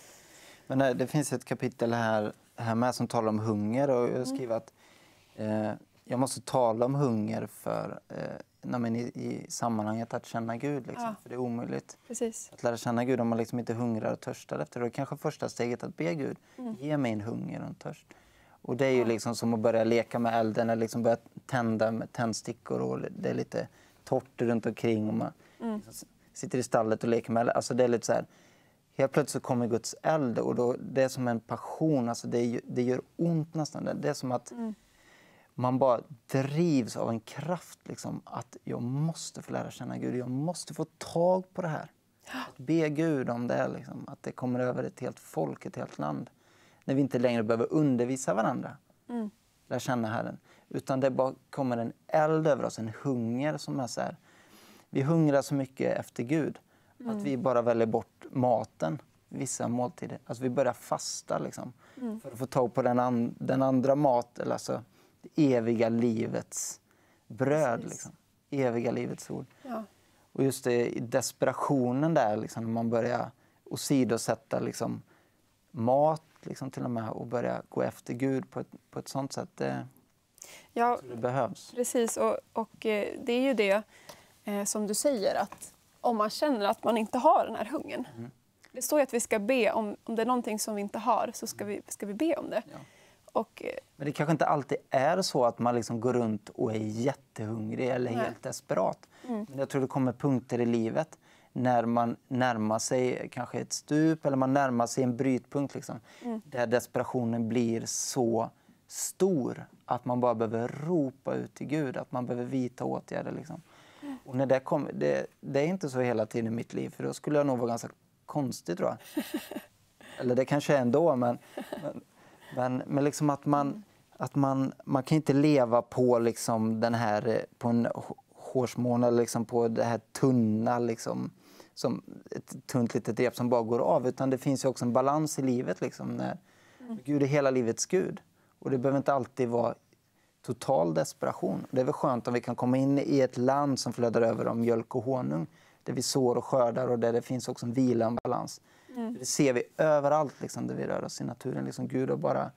Men det, det finns ett kapitel här, här med som talar om hunger. Och jag skriver att eh, jag måste tala om hunger för, eh, men i, i sammanhanget att känna Gud. Liksom, ja. För det är omöjligt Precis. att lära känna Gud om man liksom inte hungrar och törstar efter det. Det är kanske första steget att be Gud. Mm. Ge mig en hunger och en törst. Och det är ju ja. liksom som att börja leka med elden eller liksom börja tända med tändstickor. Och det är lite torrt runt omkring och man mm. liksom sitter i stallet och leker med elden. Alltså det är lite så här, helt plötsligt kommer Guds eld och då, det är som en passion. Alltså det, det gör ont nästan. Det, det är som att mm. man bara drivs av en kraft. Liksom, att jag måste få lära känna Gud. Jag måste få tag på det här. Att be Gud om det. Liksom, att det kommer över ett helt folk, ett helt land. När vi inte längre behöver undervisa varandra. Mm. Lära känna Herren. Utan det bara kommer en eld över oss. En hunger som är så här. Vi hungrar så mycket efter Gud. Mm. Att vi bara väljer bort maten. Vissa måltider. Alltså vi börjar fasta liksom. Mm. För att få tag på den, an- den andra maten. Alltså det eviga livets bröd. Liksom. Eviga livets ord. Ja. Och just det, i desperationen där. Liksom, när man börjar åsidosätta liksom, mat. Liksom, till och med. Och börja gå efter Gud på ett, på ett sånt sätt. Det, ja, det behövs. Precis. Och, och eh, det är ju det eh, som du säger. Att om man känner att man inte har den här hungern. Mm. Det står ju att vi ska be om, om det är någonting som vi inte har så ska vi, ska vi be om det. Ja. Och, men det kanske inte alltid är så att man liksom går runt och är jättehungrig eller nej. helt desperat. Mm. Men jag tror det kommer punkter i livet när man närmar sig kanske ett stup eller man närmar sig en brytpunkt. Liksom, mm. där desperationen blir så stor att man bara behöver ropa ut till Gud. Att man behöver vidta åtgärder. Liksom. Mm. Och när det, kommer, det, det är inte så hela tiden i mitt liv för då skulle jag nog vara ganska konstig tror jag. Eller det kanske är ändå men... men Men, men liksom att man, att man, man kan inte leva på liksom den här, på en hårsmån eller liksom på det här tunna, liksom, som ett tunt litet rep som bara går av. Utan det finns ju också en balans i livet. Liksom, när mm. Gud är hela livets Gud. Och det behöver inte alltid vara total desperation. Det är väl skönt om vi kan komma in i ett land som flödar över av mjölk och honung. Där vi sår och skördar och där det finns också en vila och en balans. Mm. Det ser vi överallt liksom, där vi rör oss i naturen. Liksom, Gud har bara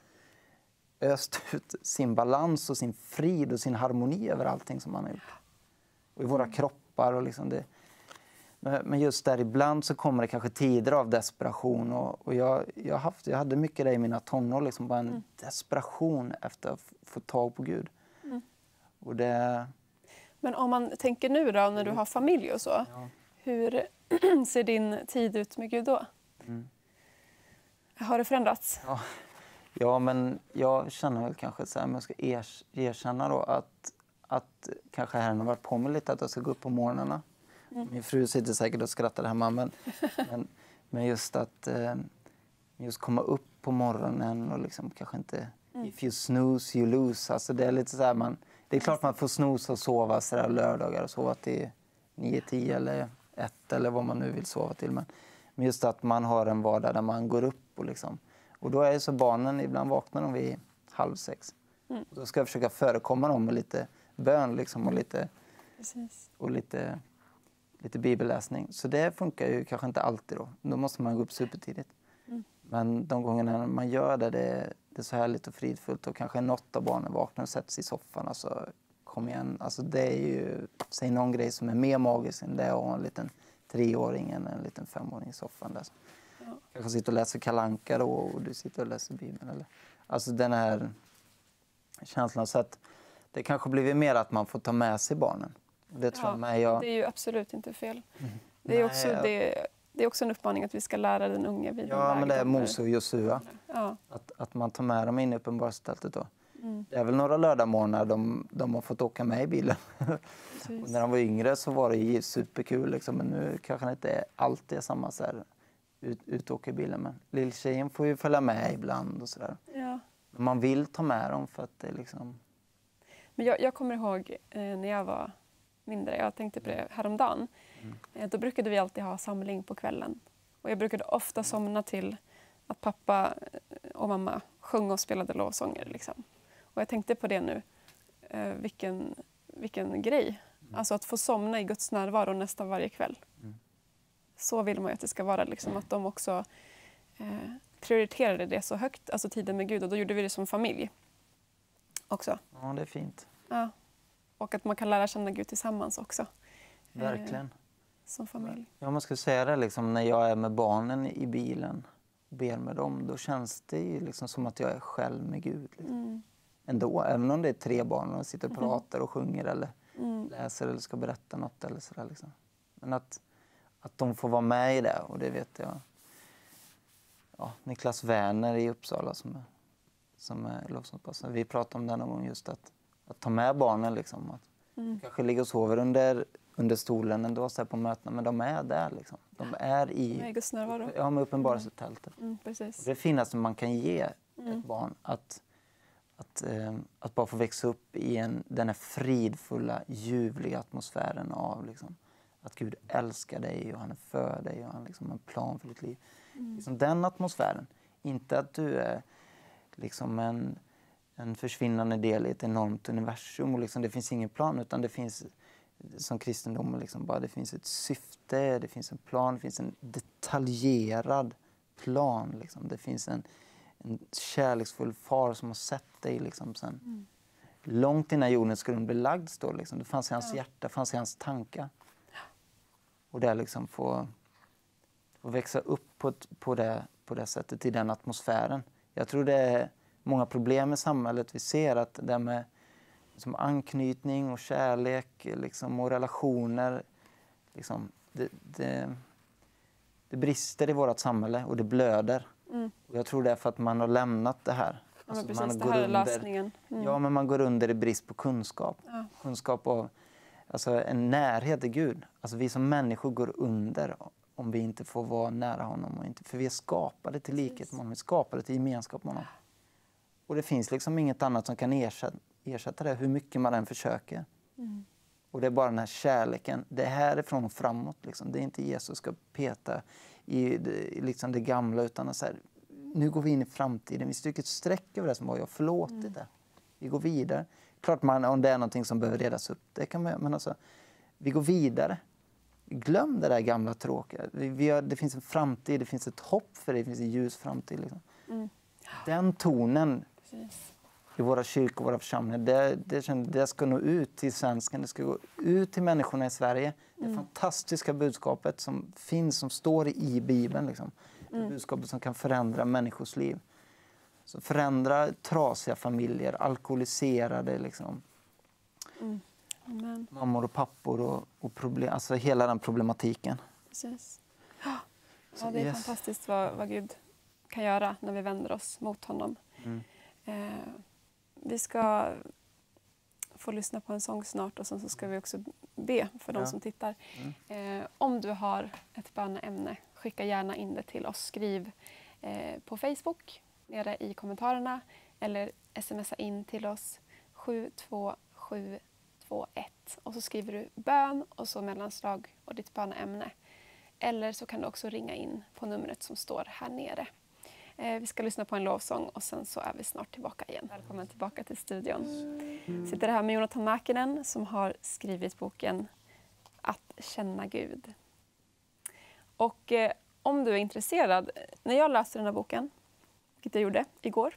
öst ut sin balans och sin frid och sin harmoni över allting som han har gjort. Och i våra kroppar. Och liksom det, Men men just där ibland så kommer det kanske tider av desperation. Och, och jag, jag, haft, jag hade mycket det i mina tonår, liksom bara en Mm. desperation efter att f- få tag på Gud. Mm. Och det... Men om man tänker nu då, när du har familj och så. Ja. Hur ser din tid ut med Gud då? Mm. Har det förändrats? Ja. ja, men jag känner väl kanske så här, men jag ska ers- erkänna då att, att kanske Herren har varit på mig lite att jag ska gå upp på morgnarna. Mm. Min fru sitter säkert och skrattar hemma, men, men, men just att eh, just komma upp på morgonen och liksom kanske inte Mm. if you snooze you lose. Alltså det är lite så här, man, det är klart man får snosa och sova så där lördagar och sova till nio, tio eller ett eller vad man nu vill sova till. Men, men just att man har en vardag där man går upp och liksom. Och då är det så barnen, ibland vaknar de vid halv sex. Mm. Och då ska jag försöka förekomma dem med lite bön liksom och lite, Precis. och lite, lite bibelläsning. Så det funkar ju kanske inte alltid då. Då måste man gå upp supertidigt. Mm. Men de gångerna man gör det, det är, det är så härligt och fridfullt. Och kanske något av barnen vaknar och sätter sig i soffan. Alltså, kom igen. Alltså, det är ju, säg någon grej som är mer magisk än det att ha en liten treåring än en liten femåring i soffan. Där. Ja. Kanske sitter och läser Kalle Anka då och du sitter och läser Bibeln. Eller? Alltså den här känslan. Så att det kanske blir mer att man får ta med sig barnen. Det tror Ja, jag med. Jag... Det är ju absolut inte fel. Mm. Det är, Nej, också, jag- det, det är också en uppmaning att vi ska lära den unge vid Ja, men det är Mose och Josua. Ja. Att, att man tar med dem in i uppenbarelsetältet då. Mm. Det är väl några lördagmorgnar de, de har fått åka med i bilen. Precis. Och när de var yngre så var det ju superkul. Liksom. Men nu kanske det inte är alltid är samma så här, ut, ut och åka i bilen. Men lilltjejen får ju följa med ibland och sådär. Ja. Men man vill ta med dem för att det är liksom... Men jag, jag kommer ihåg eh, när jag var mindre, jag tänkte på det häromdagen. Mm. Eh, då brukade vi alltid ha samling på kvällen. Och jag brukade ofta somna till att pappa och mamma sjöng och spelade lovsånger. Liksom. Och jag tänkte på det nu. Eh, vilken, vilken grej. Mm. Alltså att få somna i Guds närvaro nästan varje kväll. Mm. Så vill man ju att det ska vara. Liksom, att de också eh, prioriterade det så högt. Alltså tiden med Gud. Och då gjorde vi det som familj också. Ja, det är fint. Ja. Och att man kan lära känna Gud tillsammans också. Verkligen. Eh, som familj. Ja, man ska säga det liksom, när jag är med barnen i bilen och ber med dem, då känns det ju liksom som att jag är själv med Gud. Liksom. Mm. Ändå, även om det är tre barn och de sitter och Mhm. pratar och sjunger eller Mm. läser eller ska berätta något eller sådär liksom. Men att, att de får vara med i det, och det vet jag. Ja, Niklas Werner i Uppsala som är, som är lovsångspastor. Vi pratade om det någon gång, just att, att ta med barnen liksom. Att Mm. kanske ligga och sover under, under stolen ändå så här på mötena, men de är där liksom. De är i, Med Guds närvaro. ja, med uppenbarelsetältet. Mm, precis. Det finaste man kan ge Mm. ett barn, att, att, eh, att bara få växa upp i en, den här fridfulla, ljuvliga atmosfären av liksom, att Gud älskar dig och han är för dig och han liksom har en plan för ditt liv. Mm. Liksom den atmosfären. Inte att du är liksom en, en försvinnande del i ett enormt universum och liksom, det finns ingen plan, utan det finns som kristendomen liksom bara, det finns ett syfte, det finns en plan, det finns en detaljerad plan. Liksom. Det finns en, en kärleksfull far som har sett dig liksom, sen Mm. långt innan jordens grund blev lagd. Står, liksom. Det fanns i hans Ja. hjärta, fanns i hans tankar. Och där liksom få, få växa upp på, ett- på, det, på det sättet, i den atmosfären. Jag tror det är många problem i samhället. Vi ser att det med liksom anknytning och kärlek liksom, och relationer, liksom, det, det, det brister i vårt samhälle och det blöder. Mm. Och jag tror det är för att man har lämnat det här. Ja, men Alltså, precis, man det går här är under- lösningen. Mm. Ja, men man går under i brist på kunskap. Ja. Kunskap av alltså, en närhet till Gud. Alltså, vi som människor går under om vi inte får vara nära honom. Och inte, för vi är skapade till likhet Precis. med honom. Vi är skapade till gemenskap med honom. Och det finns liksom inget annat som kan ersätta, ersätta det, hur mycket man än försöker. Mm. Och det är bara den här kärleken. Det är härifrån och framåt. Liksom. Det är inte Jesus ska peta i det, i liksom det gamla, utan så här, nu går vi in i framtiden. Vi stryker ett streck över det som var. Jag har förlåtit Mm. det. Vi går vidare. Klart man, om det är någonting som behöver redas upp, det kan man, men alltså, vi går vidare. Glöm det där gamla tråkiga. Vi, vi har, det finns en framtid, det finns ett hopp för det, det finns en ljus framtid. Liksom. Mm. Den tonen Precis. i våra kyrkor och våra församlingar. Det, det, det ska nå ut till svensken, det ska gå ut till människorna i Sverige. Det mm. fantastiska budskapet som finns, som står i Bibeln. Liksom. Det mm. budskapet som kan förändra människors liv. Så förändra trasiga familjer, alkoholiserade, liksom. Mm. Amen. Mammor och pappor och, och problem, alltså hela den problematiken. Precis. Ja, det är yes. fantastiskt vad, vad Gud kan göra när vi vänder oss mot honom. Mm. Eh, vi ska få lyssna på en sång snart och sen så ska vi också be för de ja. som tittar. Mm. Eh, om du har ett böneämne, skicka gärna in det till oss. Skriv eh, på Facebook, nere i kommentarerna, eller smsa in till oss sju två sju två ett. Och så skriver du bön och så mellanslag och ditt böneämne. Eller så kan du också ringa in på numret som står här nere. Eh, vi ska lyssna på en lovsång och sen så är vi snart tillbaka igen. Välkommen tillbaka till studion. Jag sitter här med Jonathan Mäkinen som har skrivit boken Att känna Gud. Och eh, om du är intresserad, när jag läste den här boken, vilket jag gjorde igår.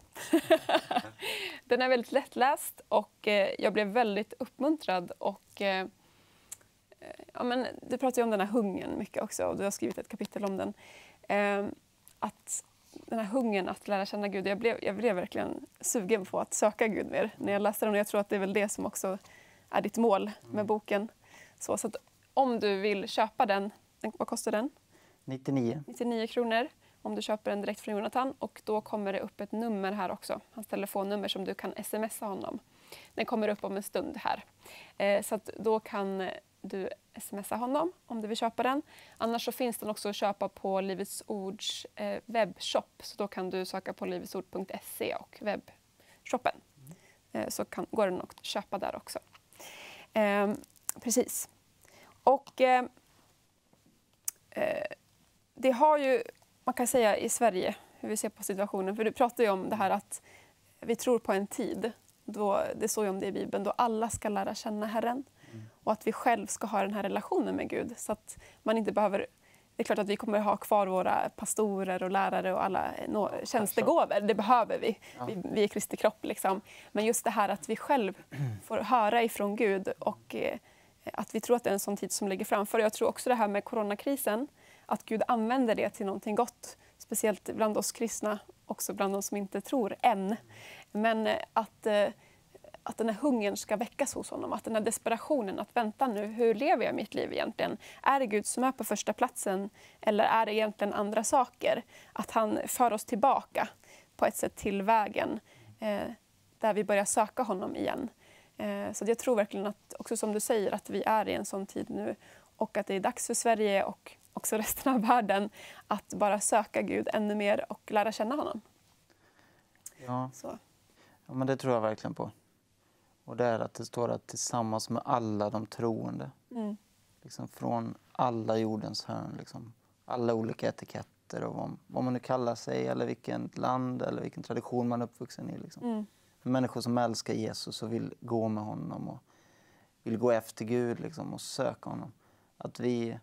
Den är väldigt lättläst och eh, jag blev väldigt uppmuntrad och eh, ja, men du pratar ju om den här hungern mycket också och du har skrivit ett kapitel om den. Eh, att den här hungern att lära känna Gud, jag blev, jag blev verkligen sugen på att söka Gud mer när jag läste den och jag tror att det är väl det som också är ditt mål med boken. Så, så att om du vill köpa den, vad kostar den? nittionio. nittionio kronor om du köper den direkt från Jonathan och då kommer det upp ett nummer här också, hans telefonnummer som du kan smsa honom. Den kommer upp om en stund här. Eh, så att då kan du smsa honom om du vill köpa den. Annars så finns den också att köpa på Livets Ords eh, webbshop. Så då kan du söka på livetsord punkt se och webbshoppen. Eh, så kan, går den att köpa där också. Eh, precis. Och eh, eh, det har ju, man kan säga i Sverige, hur vi ser på situationen. För du pratar ju om det här att vi tror på en tid. Då, det står ju om det i Bibeln. Då alla ska lära känna Herren. Och att vi själv ska ha den här relationen med Gud. Så att man inte behöver... Det är klart att vi kommer ha kvar våra pastorer och lärare och alla no, tjänstegåvor. Det behöver vi. Ja. vi. Vi är Kristi kropp liksom. Men just det här att vi själv får höra ifrån Gud. Och eh, att vi tror att det är en sån tid som ligger framför. Jag tror också det här med coronakrisen. Att Gud använder det till någonting gott. Speciellt bland oss kristna. Också bland de som inte tror än. Men eh, att... Eh, att den här hungern ska väckas hos honom. Att den här desperationen, att vänta nu, hur lever jag mitt liv egentligen? Är det Gud som är på första platsen eller är det egentligen andra saker? Att han för oss tillbaka på ett sätt till vägen eh, där vi börjar söka honom igen. Eh, så jag tror verkligen att, också som du säger, att vi är i en sån tid nu och att det är dags för Sverige och också resten av världen att bara söka Gud ännu mer och lära känna honom. Ja, Så. Ja men det tror jag verkligen på. Och det är att det står att tillsammans med alla de troende. Mm. Liksom från alla jordens hörn. Liksom, alla olika etiketter och vad, vad man nu kallar sig. Eller vilket land eller vilken tradition man är uppvuxen i. Liksom. Mm. Människor som älskar Jesus och vill gå med honom. Och vill gå efter Gud liksom, och söka honom. Att vi,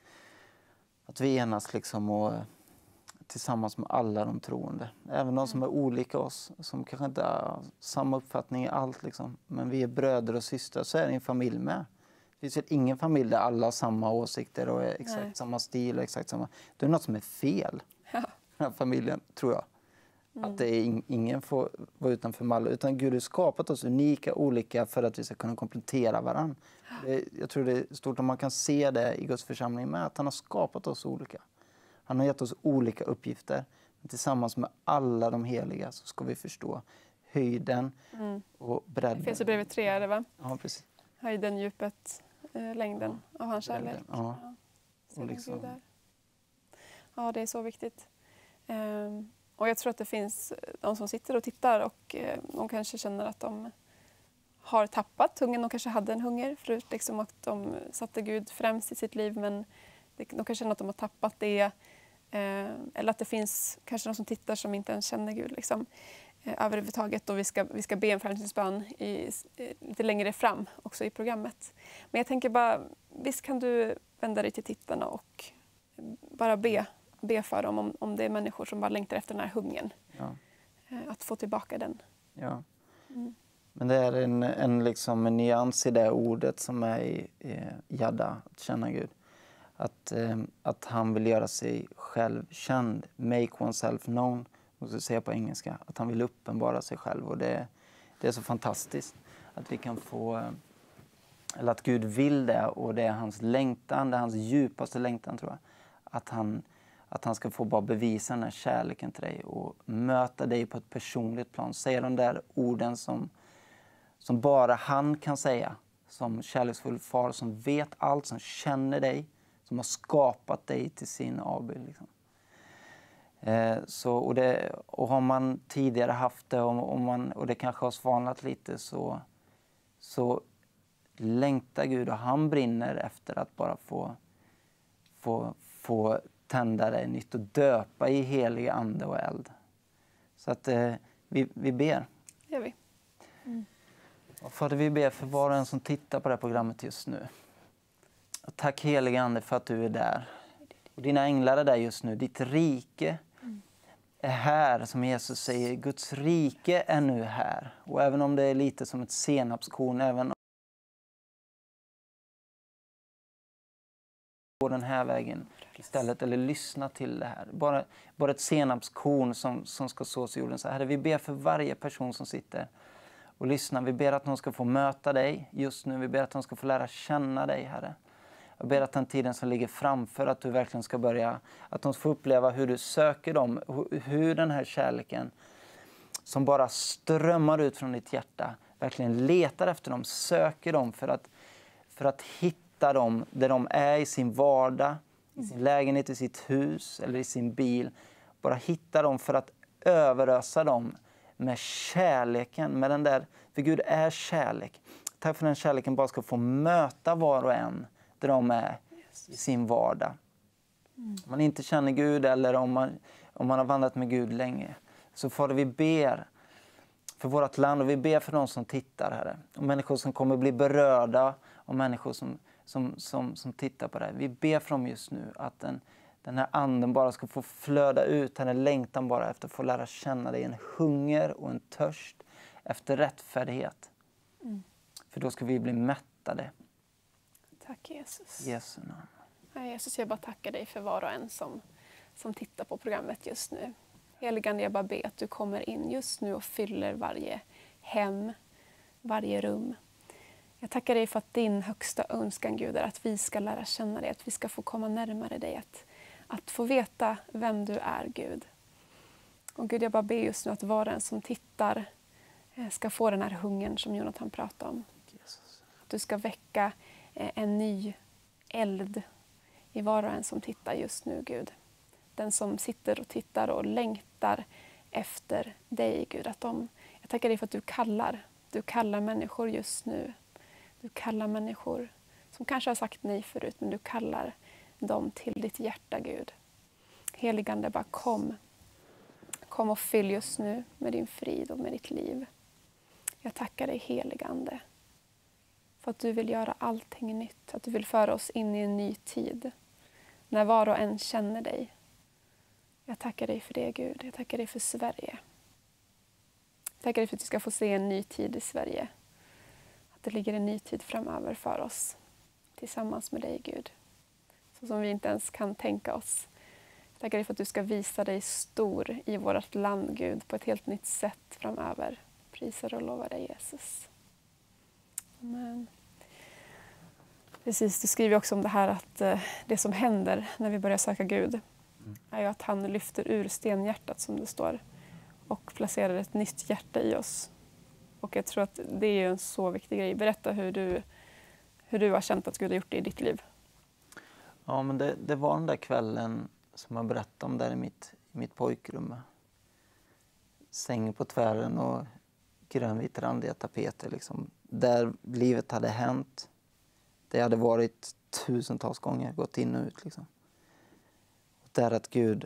att vi enas liksom och... tillsammans med alla de troende. Även de som är olika oss. Som kanske inte har samma uppfattning i allt. Liksom. Men vi är bröder och systrar. Så är det en familj med. Det finns ju ingen familj där alla har samma åsikter. Och är exakt Nej. samma stil. Och exakt samma. Det är något som är fel. Ja. Den här familjen, tror jag. Mm. Att det är in, ingen får vara utanför mallen. Utan Gud har skapat oss unika, olika. För att vi ska kunna komplettera varandra. Det, jag tror det är stort om man kan se det i Guds församling med. Att han har skapat oss olika. Han har gett oss olika uppgifter. Men tillsammans med alla de heliga så ska vi förstå höjden mm. och bredden. Det finns i brevet tre, är det va? Ja, precis. Höjden, djupet, eh, längden ja. av hans kärlek. Ja. Ja. Och liksom. Ja, det är så viktigt. Um, och jag tror att det finns de som sitter och tittar och eh, de kanske känner att de har tappat hungern. De kanske hade en hunger förut, liksom att de satte Gud främst i sitt liv, men de kanske känner att de har tappat det. Eh, eller att det finns kanske någon som tittar som inte ens känner Gud liksom, eh, överhuvudtaget. Och vi ska, vi ska be en frälsningsbön i, eh, lite längre fram också i programmet. Men jag tänker bara, visst kan du vända dig till tittarna och bara be, be för dem om, om det är människor som bara längtar efter den här hungern. Ja. Eh, att få tillbaka den. Ja. Men det är en, en, liksom en nyans i det ordet som är i, i Jadda, att känna Gud. Att, eh, att han vill göra sig själv känd, make oneself known, måste jag säga på engelska. Att han vill uppenbara sig själv, och det, det är så fantastiskt att vi kan få, eller att Gud vill det, och det är hans längtan, det är hans djupaste längtan, tror jag. Att han, att han ska få bara bevisa den här kärleken till dig och möta dig på ett personligt plan. Säga de där orden som, som bara han kan säga, som kärleksfull far som vet allt, som känner dig, som har skapat dig till sin avbild. Liksom. Eh, så, och, det, och har man tidigare haft det och, och, man, och det kanske har svalnat lite, så, så längtar Gud, och han brinner efter att bara få, få, få tända dig nytt och döpa i helig ande och eld. Så att eh, vi, vi ber. Det gör vi. Mm. Och Fader, vi ber för var och en som tittar på det här programmet just nu. Och tack helige ande för att du är där. Och dina änglar är där just nu. Ditt rike mm. är här, som Jesus säger. Guds rike är nu här. Och även om det är lite som ett senapskorn, även om gå den här vägen istället, eller lyssna till det här. Bara, bara ett senapskorn som, som ska sås i jorden. Så Herre, vi ber för varje person som sitter och lyssnar. Vi ber att de ska få möta dig just nu. Vi ber att de ska få lära känna dig, Herre. Jag ber att den tiden som ligger framför, att du verkligen ska börja, att de får uppleva hur du söker dem, hur den här kärleken som bara strömmar ut från ditt hjärta, verkligen letar efter dem, söker dem för att, för att hitta dem där de är i sin vardag, i sin lägenhet, i sitt hus eller i sin bil. Bara hitta dem för att överösa dem med kärleken, med den där, för Gud är kärlek. Tack för den kärleken bara ska få möta var och en där de är i sin vardag. Mm. Om man inte känner Gud, eller om man, om man har vandrat med Gud länge, så får vi ber för vårt land, och vi ber för de som tittar, Herre. Och människor som kommer bli berörda, och människor som, som, som, som tittar på det här. Vi ber för dem just nu att den, den här anden bara ska få flöda ut, den här längtan bara efter att få lära känna dig, en hunger och en törst efter rättfärdighet. Mm. För då ska vi bli mättade. Tack Jesus. Jesu namn. Ja, Jesus, jag bara tackar dig för var och en som, som tittar på programmet just nu. Heligande, jag bara ber att du kommer in just nu och fyller varje hem, varje rum. Jag tackar dig för att din högsta önskan, Gud, är att vi ska lära känna dig, att vi ska få komma närmare dig, att, att få veta vem du är, Gud. Och Gud, jag bara ber just nu att var och en som tittar ska få den här hungern som Jonathan pratade om. Jesus. Att du ska väcka en ny eld i var och en som tittar just nu, Gud. Den som sitter och tittar och längtar efter dig, Gud. Att de, jag tackar dig för att du kallar. Du kallar människor just nu. Du kallar människor som kanske har sagt nej förut, men du kallar dem till ditt hjärta, Gud. Heligande, bara kom. Kom och fyll just nu med din frid och med ditt liv. Jag tackar dig, heligande, för att du vill göra allting nytt. Att du vill föra oss in i en ny tid. När var och en känner dig. Jag tackar dig för det, Gud. Jag tackar dig för Sverige. Jag tackar dig för att vi ska få se en ny tid i Sverige. Att det ligger en ny tid framöver för oss. Tillsammans med dig, Gud. Så som vi inte ens kan tänka oss. Jag tackar dig för att du ska visa dig stor i vårt land, Gud. På ett helt nytt sätt framöver. Prisar och lovar dig, Jesus. Amen. Precis, du skriver också om det här att eh, det som händer när vi börjar söka Gud är ju att han lyfter ur stenhjärtat, som det står, och placerar ett nytt hjärta i oss. Och jag tror att det är en så viktig grej. Berätta hur du, hur du har känt att Gud har gjort det i ditt liv. Ja, men det, det var den där kvällen som jag berättade om där i mitt, i mitt pojkrum. Säng på tvären och grönvit randiga tapeter. Liksom. Där livet hade hänt. Det hade varit tusentals gånger, gått in och ut. Liksom. Och där att Gud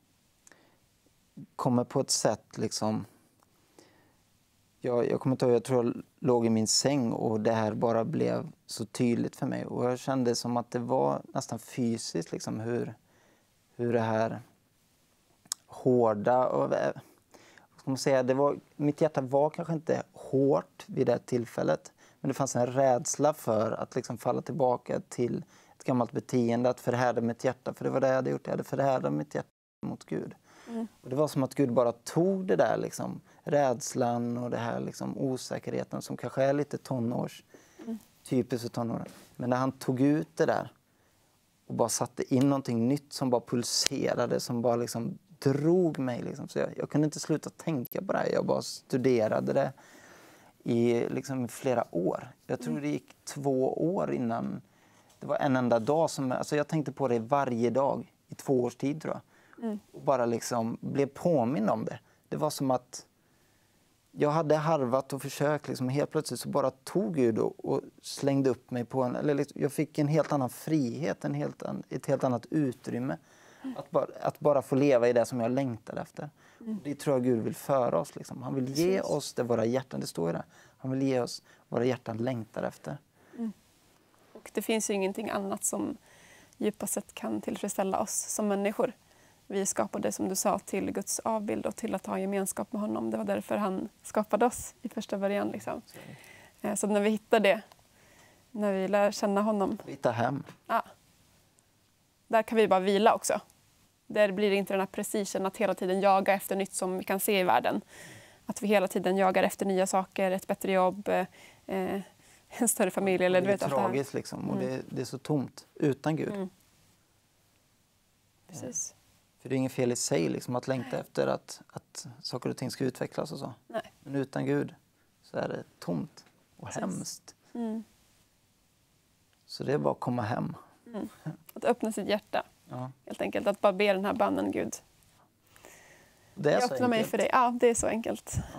kommer på ett sätt liksom. Jag, jag kommer inte ihåg, jag tror jag låg i min säng och det här bara blev så tydligt för mig. Och jag kände som att det var nästan fysiskt liksom hur, hur det här hårda och ska man säga, det var, mitt hjärta var kanske inte hårt vid det tillfället. Men det fanns en rädsla för att liksom falla tillbaka till ett gammalt beteende, att förhärda mitt hjärta. För det var det jag hade gjort, jag hade förhärdat mitt hjärta mot Gud. Mm. Och det var som att Gud bara tog det där liksom, rädslan och det här liksom, osäkerheten som kanske är lite tonårs, mm. typiskt för tonåren. Men när han tog ut det där och bara satte in någonting nytt som bara pulserade, som bara liksom drog mig. Liksom. Så jag, jag kunde inte sluta tänka på det här. Jag bara studerade det i liksom flera år. Jag tror det gick två år innan det var en enda dag som... Alltså jag tänkte på det varje dag i två års tid, tror jag. Mm. Och bara liksom blev påminn om det. Det var som att jag hade harvat och försökt. Liksom, helt plötsligt så bara tog Gud och, och slängde upp mig på en... Eller liksom, jag fick en helt annan frihet, en helt an, ett helt annat utrymme. Mm. Att, bara, att bara få leva i det som jag längtade efter. Mm. Det tror jag Gud vill föra oss. Liksom. Han vill ge Precis. oss det våra hjärtan, det står ju där. Han vill ge oss våra hjärtan längtar efter. Mm. Och det finns ju ingenting annat som djupast sett kan tillfredsställa oss som människor. Vi skapade, som du sa, till Guds avbild och till att ha gemenskap med honom. Det var därför han skapade oss i första början. Liksom. Så när vi hittar det, när vi lär känna honom. Vi hittar hem. Ja. Där kan vi bara vila också. Där blir det inte den här precision att hela tiden jaga efter nytt som vi kan se i världen. Att vi hela tiden jagar efter nya saker, ett bättre jobb, eh, en större familj. Eller, det är du vet, tragiskt allt liksom, och mm. det, det är så tomt utan Gud. Mm. Precis. För det är inget fel i sig liksom, att längta efter att, att saker och ting ska utvecklas och så. Nej. Men utan Gud så är det tomt och Precis. hemskt. Mm. Så det är bara att komma hem. Mm. Att öppna sitt hjärta. Ja. Helt enkelt. Att bara be den här bönen, Gud. Det är jag så öppnar enkelt. mig för dig. Ja, det är så enkelt. Ja.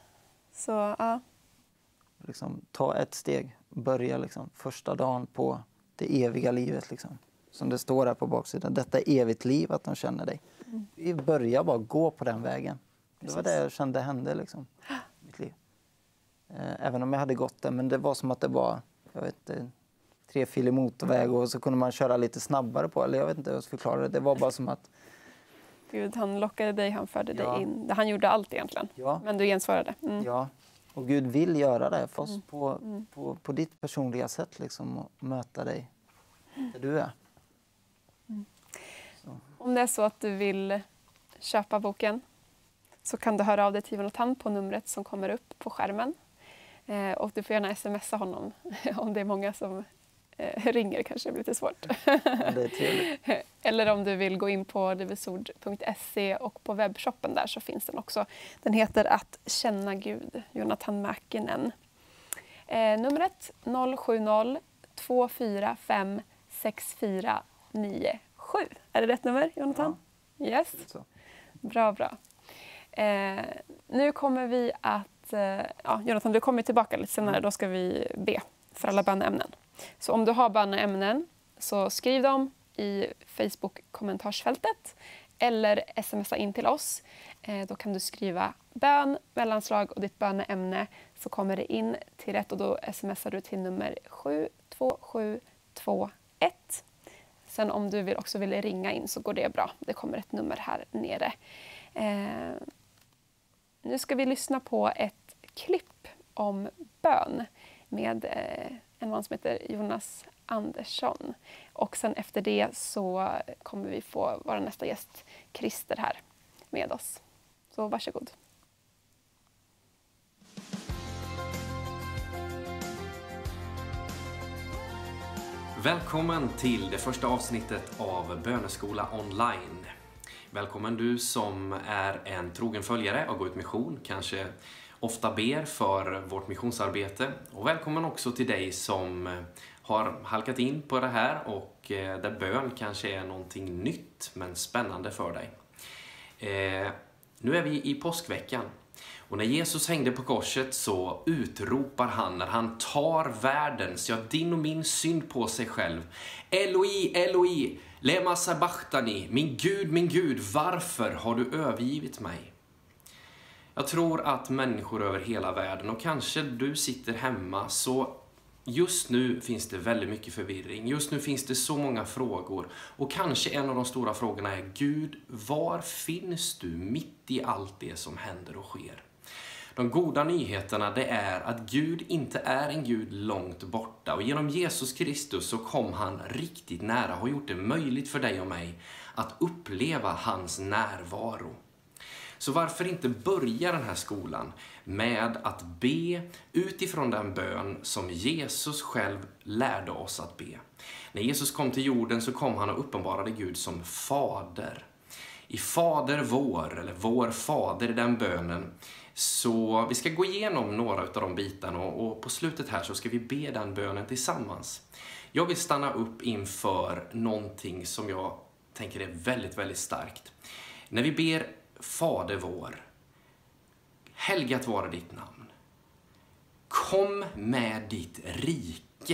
Så, ja. Liksom, ta ett steg. Börja liksom, första dagen på det eviga livet. Liksom. Som det står här på baksidan. Detta är evigt liv, att de känner dig. Mm. Vi börjar bara gå på den vägen. Precis. Det var det jag kände hände liksom, i mitt liv. Även om jag hade gått där. Men det var som att det var, jag vet inte, trefilig motorväg och så kunde man köra lite snabbare på. Eller jag vet inte hur jag ska förklara det. Det var bara som att... Gud, han lockade dig, han förde ja. dig in. Han gjorde allt egentligen. Ja. Men du gensvarade. Mm. Ja, och Gud vill göra det för oss mm. på, Mm. på, på ditt personliga sätt. Liksom, och möta dig där du är. Mm. Om det är så att du vill köpa boken så kan du höra av dig till Jonathan på numret som kommer upp på skärmen. Eh, och du får gärna smsa honom om det är många som eh, ringer, kanske det blir lite svårt. Ja, det är trevligt. Eller om du vill gå in på livesord punkt se och på webbshoppen där så finns den också. Den heter Att känna Gud, Jonathan Mäkinen. Eh, numret noll sju noll två fyra fem sex fyra nio sju. Är det rätt nummer, Jonathan? Ja. Yes. Bra, bra. Eh, nu kommer vi att... Eh, ja, Jonathan, du kommer tillbaka lite senare. Mm. Då ska vi be för alla böneämnen. Så om du har böneämnen så skriv dem i Facebook-kommentarsfältet eller smsa in till oss. Eh, då kan du skriva bön, mellanslag och ditt böneämne så kommer det in till rätt och då smsar du till nummer sju två sju två ett. Sen om du vill, också vill ringa in så går det bra. Det kommer ett nummer här nere. Eh, nu ska vi lyssna på ett klipp om bön med eh, en man som heter Jonas Andersson. Och sen efter det så kommer vi få vara nästa gäst, Christer, här med oss. Så varsågod. Välkommen till det första avsnittet av Böneskola online. Välkommen du som är en trogen följare av Gå ut mission, kanske ofta ber för vårt missionsarbete. Och välkommen också till dig som har halkat in på det här och där bön kanske är någonting nytt men spännande för dig. Eh, nu är vi i påskveckan. Och när Jesus hängde på korset så utropar han när han tar världens, ja din och min synd på sig själv. Eloi, Eloi, lema sabachthani, min Gud, min Gud, varför har du övergivit mig? Jag tror att människor över hela världen och kanske du sitter hemma så just nu finns det väldigt mycket förvirring. Just nu finns det så många frågor. Och kanske en av de stora frågorna är: Gud, var finns du mitt i allt det som händer och sker? De goda nyheterna, det är att Gud inte är en Gud långt borta. Och genom Jesus Kristus så kom han riktigt nära och har gjort det möjligt för dig och mig att uppleva hans närvaro. Så varför inte börja den här skolan med att be utifrån den bön som Jesus själv lärde oss att be. När Jesus kom till jorden så kom han och uppenbarade Gud som fader. I Fader vår, eller vår fader i den bönen, så vi ska gå igenom några av de bitarna och, och på slutet här så ska vi be den bönen tillsammans. Jag vill stanna upp inför någonting som jag tänker är väldigt, väldigt starkt. När vi ber Fader vår, helgat vara ditt namn. Kom med ditt rike.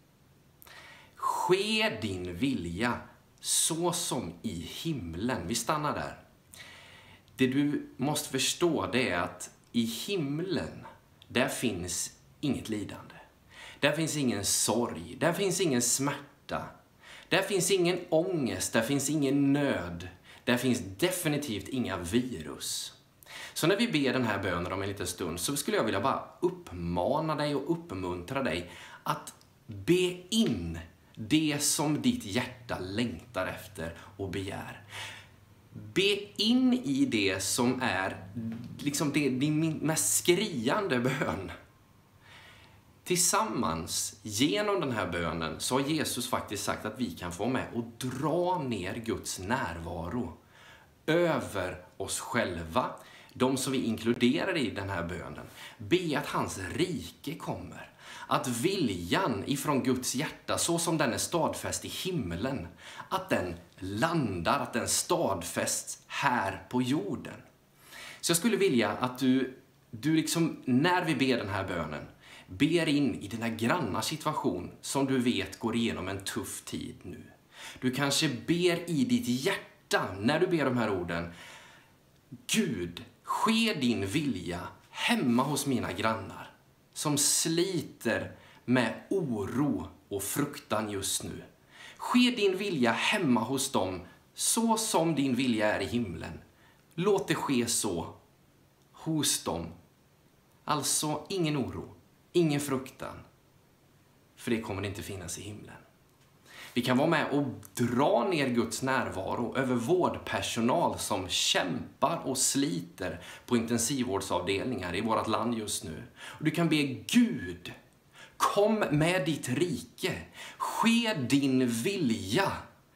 Ske din vilja så som i himlen. Vi stannar där. Det du måste förstå, det är att i himlen, där finns inget lidande. Där finns ingen sorg. Där finns ingen smärta. Där finns ingen ångest. Där finns ingen nöd. Där finns definitivt inga virus. Så när vi ber den här bönen om en liten stund så skulle jag vilja bara uppmana dig och uppmuntra dig att be in det som ditt hjärta längtar efter och begär. Be in i det som är liksom det, din mest skriande bön. Tillsammans, genom den här bönen, så har Jesus faktiskt sagt att vi kan få med och dra ner Guds närvaro över oss själva, de som vi inkluderar i den här bönen. Be att hans rike kommer. Att viljan ifrån Guds hjärta, så som den är stadfäst i himlen, att den landar, att den stadfästs här på jorden. Så jag skulle vilja att du, du liksom, när vi ber den här bönen, ber in i den här granna situation som du vet går igenom en tuff tid nu. Du kanske ber i ditt hjärta när du ber de här orden: Gud, ske din vilja hemma hos mina grannar som sliter med oro och fruktan just nu. Ske din vilja hemma hos dem så som din vilja är i himlen. Låt det ske så hos dem. Alltså ingen oro, ingen fruktan. För det kommer det inte finnas i himlen. Vi kan vara med och dra ner Guds närvaro över vårdpersonal som kämpar och sliter på intensivvårdsavdelningar i vårt land just nu. Och du kan be: Gud, kom med ditt rike. Ske din vilja.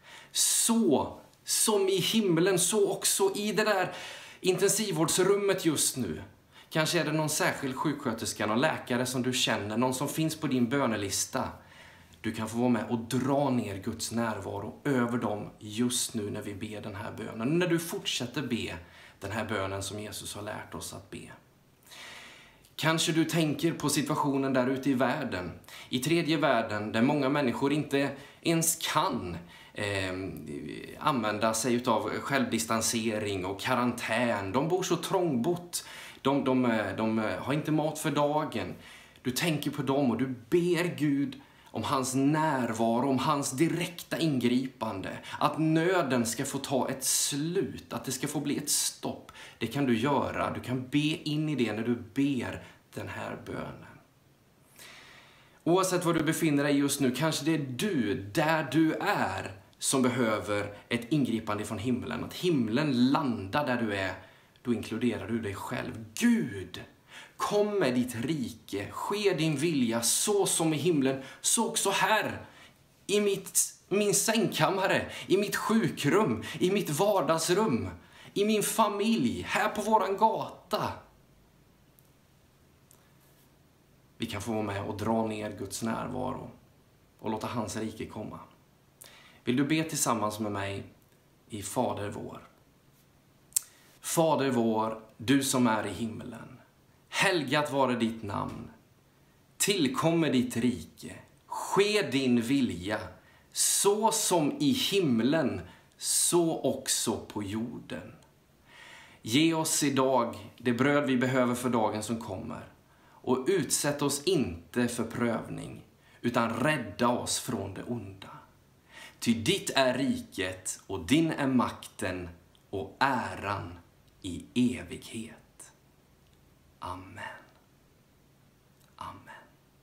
Så som i himlen, så också i det där intensivvårdsrummet just nu. Kanske är det någon särskild sjuksköterska, någon läkare som du känner, någon som finns på din bönelista. Du kan få vara med och dra ner Guds närvaro över dem just nu när vi ber den här bönen. När du fortsätter be den här bönen som Jesus har lärt oss att be. Kanske du tänker på situationen där ute i världen. I tredje världen, där många människor inte ens kan eh, använda sig av självdistansering och karantän. De bor så trångbott. De, de, de har inte mat för dagen. Du tänker på dem och du ber Gud om hans närvaro, om hans direkta ingripande. Att nöden ska få ta ett slut, att det ska få bli ett stopp. Det kan du göra. Du kan be in i det när du ber den här bönen. Oavsett var du befinner dig just nu, kanske det är du, där du är, som behöver ett ingripande från himlen. Att himlen landar där du är, då inkluderar du dig själv. Gud, kom med ditt rike, ske din vilja så som i himlen, så också här, i mitt, min sängkammare, i mitt sjukrum, i mitt vardagsrum, i min familj, här på våran gata. Vi kan få vara med och dra ner Guds närvaro och låta hans rike komma. Vill du be tillsammans med mig i Fader vår? Fader vår, du som är i himlen. Helgat vare ditt namn. Tillkommer ditt rike. Ske din vilja. Så som i himlen, så också på jorden. Ge oss idag det bröd vi behöver för dagen som kommer. Och utsätt oss inte för prövning, utan rädda oss från det onda. Ty ditt är riket och din är makten och äran i evighet. Amen. Amen.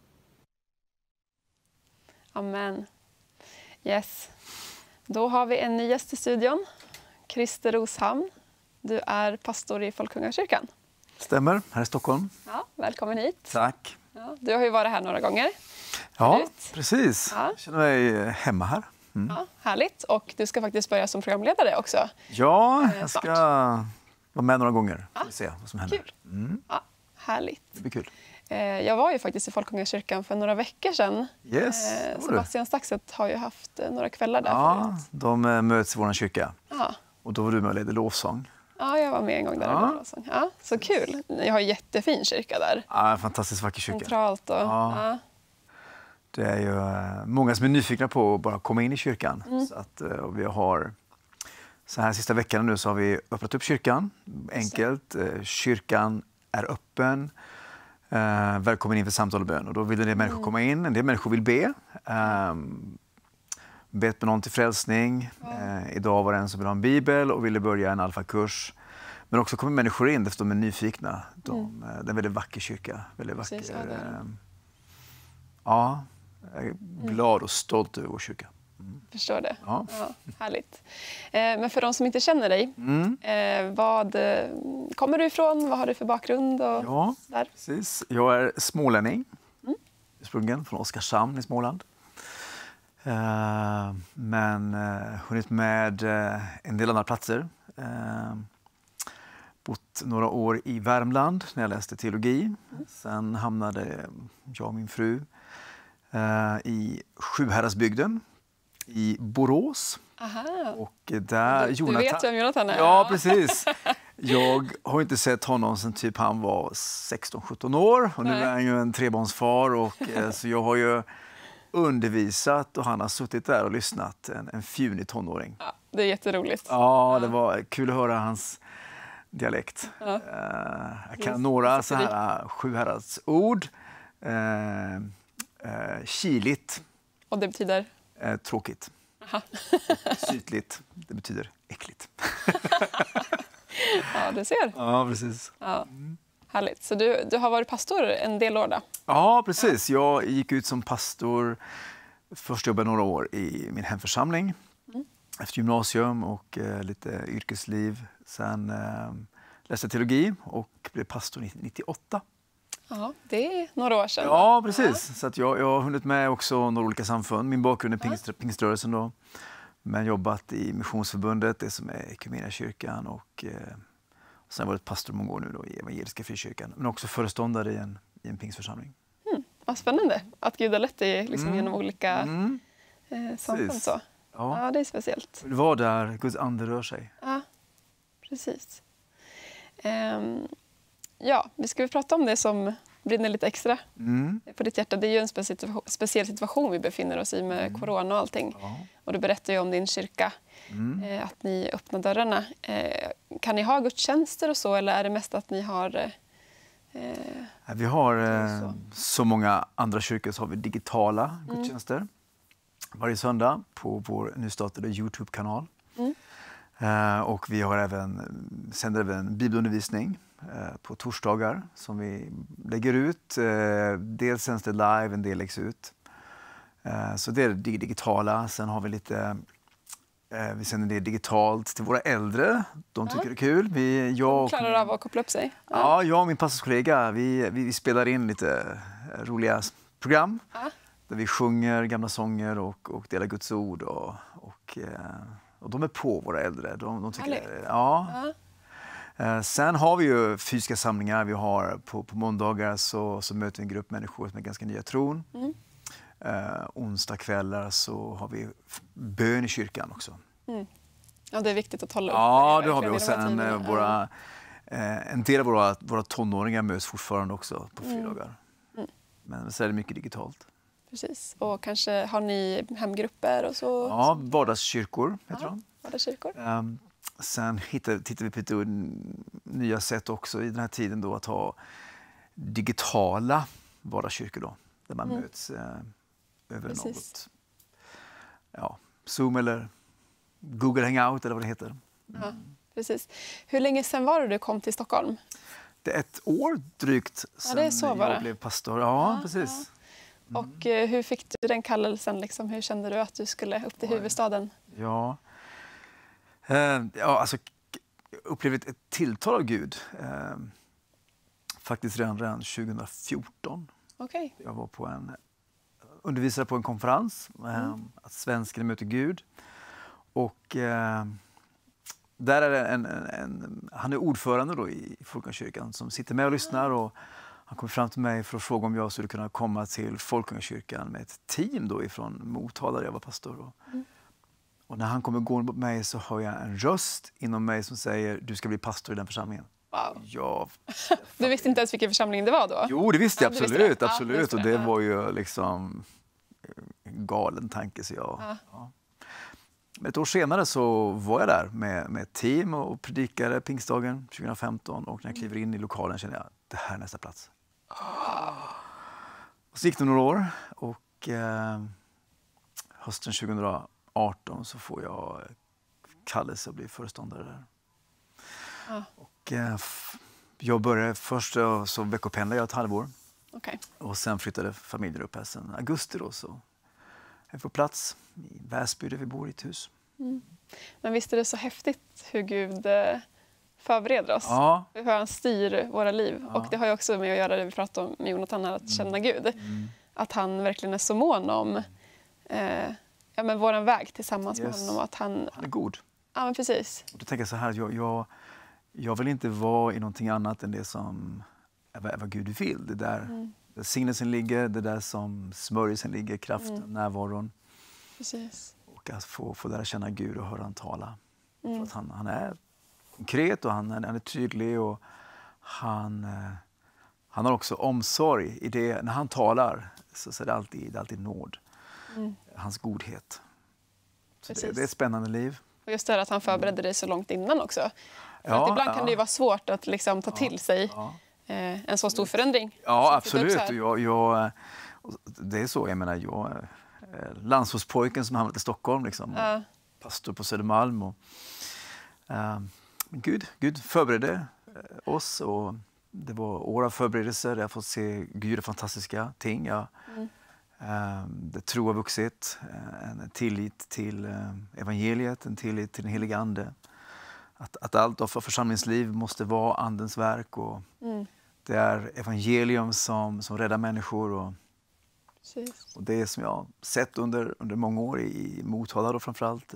Amen. Yes. Då har vi en ny gäst i studion. Christer Roshamn. Du är pastor i Folkungakyrkan. Stämmer, här i Stockholm. Ja, välkommen hit. Tack. Ja, du har ju varit här några gånger. Ja, Förut. precis. Ja. Jag känner mig hemma här. Mm. Ja, härligt. Och du ska faktiskt börja som programledare också. Ja, Eh, jag ska snart. vara med några gånger. Ja. Får vi se vad som händer. Kul. Mm. Ja, härligt. Det blir kul. Eh, Jag var ju faktiskt i Folkungakyrkan för några veckor sedan. Yes, Eh, det var du. Sebastian Staxet har ju haft eh, några kvällar där Ja, förut. de eh, möts i vår kyrka. Ja. Och då var du med och ledde lovsång. Ja, jag var med en gång där. Ja. och lovsång. Ja, så kul. Jag har en jättefin kyrka där. Ja, fantastiskt vacker kyrka. Centralt och... Ja. Ja. Det är ju eh, många som är nyfikna på att bara komma in i kyrkan. Mm. Så att, eh, och vi har, så här sista veckan nu så har vi öppnat upp kyrkan. Enkelt. Eh, Kyrkan är öppen. Eh, välkommen in för samtal och bön. Och då vill en del människor Mm. komma in, en del människor vill be. Eh, bett med någon till frälsning. Eh, idag var det en som ville ha en bibel och ville börja en alfakurs. Men också kommer människor in eftersom de är nyfikna. De, Mm. eh, det är en väldigt vacker kyrka. Väldigt vacker. Precis, ja, det är det. eh, ja, jag är glad och stolt över vår kyrka. Förstår det. Ja. Ja, härligt. Eh, Men för de som inte känner dig, Mm. eh, vad eh, kommer du ifrån? Vad har du för bakgrund? Och Ja, där? precis. Jag är smålänning. Mm. Ursprungligen från Oskarshamn i Småland. Eh, men eh, hunnit med eh, en del andra platser. Eh, bott några år i Värmland när jag läste teologi. Mm. Sen hamnade jag och min fru eh, i Sjuhäradsbygden i Borås. Aha. Och där Du, du Jonathan... vet vem Jonathan är? Ja, precis. Jag har inte sett honom sedan typ han var sexton sjutton år. Och nu Nej. är han ju en trebarnsfar. Och, eh, så jag har ju undervisat och han har suttit där och lyssnat. En, en fjunig tonåring. Ja, det är jätteroligt. Ja, det var kul att höra hans dialekt. Ja. Eh, jag Yes, kan några det så sitter i. här Sjuhäradsord. Eh, eh, kiligt, Och det betyder? eh, tråkigt. Aha. Och sytligt, det betyder äckligt. Ja, du ser. Ja, precis. Ja. Härligt. Så du, du har varit pastor en del år då? Ja, precis. Jag gick ut som pastor. Först jobbade jag några år i min hemförsamling Mm. efter gymnasium och eh, lite yrkesliv. Sen eh, läste jag teologi och blev pastor nittioåtta. Ja, det är några år sedan. Ja, precis. Så att jag, jag har hunnit med också några olika samfund. Min bakgrund är pingst, pingströrelsen då. Men jobbat i Missionsförbundet, det som är Equmeniakyrkan och eh, och sen varit pastor många år nu då i Evangeliska Frikyrkan. Men också föreståndare i en, i en pingstförsamling. Vad spännande att Gud har lett dig liksom Mm. genom olika Mm. eh, samfund. Precis. Så. Ja. Ja, det är speciellt. Det var där Guds ande rör sig. Ja, precis. Ehm, ja, vi ska väl prata om det som brinner lite extra Mm. på ditt hjärta. Det är ju en speciell situation, speciell situation vi befinner oss i med corona och allting. Ja. Och du berättar ju om din kyrka, Mm. eh, att ni öppnar dörrarna. Eh, kan ni ha gudstjänster och så, eller är det mest att ni har... Eh, eh, Vi har eh, Så. så många andra kyrkor så har vi digitala Mm. gudstjänster varje söndag på vår nystartade Youtube-kanal. Mm. Eh, och vi har även, sänder även bibelundervisning eh, på torsdagar som vi lägger ut. Eh, dels sänds det live, en del läggs ut. Eh, så det är det digitala. Sen har vi lite eh, vi sänder det digitalt till våra äldre. De tycker Ja. det är kul. Vi, jag och klarar av att koppla upp sig? Ja, jag och min pastorskollega vi, vi, vi spelar in lite eh, roliga s- program Ja. där vi sjunger gamla sånger och, och delar Guds ord. Och, och, eh, och de är på, våra äldre. De, de tycker Härligt. det, ja. Ja. Eh, sen har vi ju fysiska samlingar. Vi har på, på måndagar så, så möter vi en grupp människor som är ganska nya i tron. Mm. Eh, onsdag kvällar så har vi f- bön i kyrkan också. Ja, det är viktigt att hålla upp Ja, det det har vi. verkligen Och i de här sen eh, tiderna. våra, eh, en del av våra, våra tonåringar möts fortfarande också på fredagar. Mm. Men så är det mycket digitalt. Precis. Och kanske har ni hemgrupper och så? Ja, vardagskyrkor heter Ja. de. Alla kyrkor? Um, sen hittar, tittar vi på lite nya sätt också i den här tiden då att ha digitala vardagskyrkor då. Där man Mm. möts eh, över Precis. något. Ja, Zoom eller Google Hangout eller vad det heter. Mm. Ja, precis. Hur länge sedan var det du kom till Stockholm? Det är ett år drygt Ja, det är sedan så var jag det. blev pastor. Ja, Ja, precis. ja. Och eh, hur fick du den kallelsen? Liksom? Hur kände du att du skulle upp till Oj. huvudstaden? Ja, eh, ja alltså, jag upplevde ett, ett tilltal av Gud. Eh, faktiskt redan, redan tjugo fjorton. Okej. Jag var på en, undervisade på en konferens, eh, Mm. att svensken möter Gud. Och eh, där är det en, en, en, han är ordförande då i Folkungakyrkan som sitter med och lyssnar. Och han kom fram till mig för att fråga om jag skulle kunna komma till Folkungakyrkan med ett team då ifrån Motala där jag var pastor. Och, Mm. och när han kommer gå mot mig så hör jag en röst inom mig som säger du ska bli pastor i den församlingen. Wow. Ja, Du visste inte ens vilken församling det var då? jo, det visste jag Ja, du visste absolut. det. Ja, absolut. du visste och det. det Ja. var ju liksom en galen tanke. Så jag, Ja. ja. Men ett år senare så var jag där med, med ett team och predikade pingstdagen tjugo femton. Och när jag kliver in i lokalen känner jag det här är nästa plats. Och så gick det några år och eh, hösten tjugo arton så får jag kallelse att bli föreståndare där. Ja. Och, eh, f- jag började först eh, så veckopendlade jag ett halvår. Okej. Och sen flyttade familjen upp här sen augusti då, så jag är på plats i Väsby där vi bor i ett hus. Men visst är det så häftigt hur Gud eh, förbereder oss? Ja. Hur han styr våra liv. Ja. Och det har ju också med att göra det vi pratade om med Jonathan här, att känna Gud. Mm. Att han verkligen är så mån om eh, ja, men våran väg tillsammans med Yes. honom. Och att han, Han är god. ja men precis. Och då tänker jag så här, jag, jag, jag vill inte vara i någonting annat än det som är vad, är vad Gud vill. Det där Mm. där signelsen ligger, det där som smörjelsen ligger, kraften, Mm. närvaron. precis. Och att få, få lära känna Gud och höra han tala. Mm. För att han, han är konkret och han, är- han är tydlig och han, eh, han har också omsorg i det. När han talar så, så är det alltid, det är alltid nåd. Mm. Hans godhet. Så det, Precis. det är ett spännande liv. Och just det här att han förberedde dig så långt innan också. För Ja, att ibland ja. kan det ju vara svårt att liksom ta till sig Ja, eh, en så stor förändring. ja Som sitter upp absolut. så Och här. jag, jag, och det är så, jag menar, jag är landsortspojken som hamnat i Stockholm. Liksom, Ja. pastor på Södermalm. Och, eh, men Gud, Gud förberedde eh, oss och det var år av förberedelser. Jag har fått se Gud göra fantastiska ting. Jag, Mm. eh, det tro har vuxit, eh, en tillit till eh, evangeliet, en tillit till den helige Ande. Att, att allt av församlingsliv måste vara Andens verk och Mm. det är evangelium som, som räddar människor. Och, Precis. och det som jag har sett under, under många år i Motala då framförallt eh,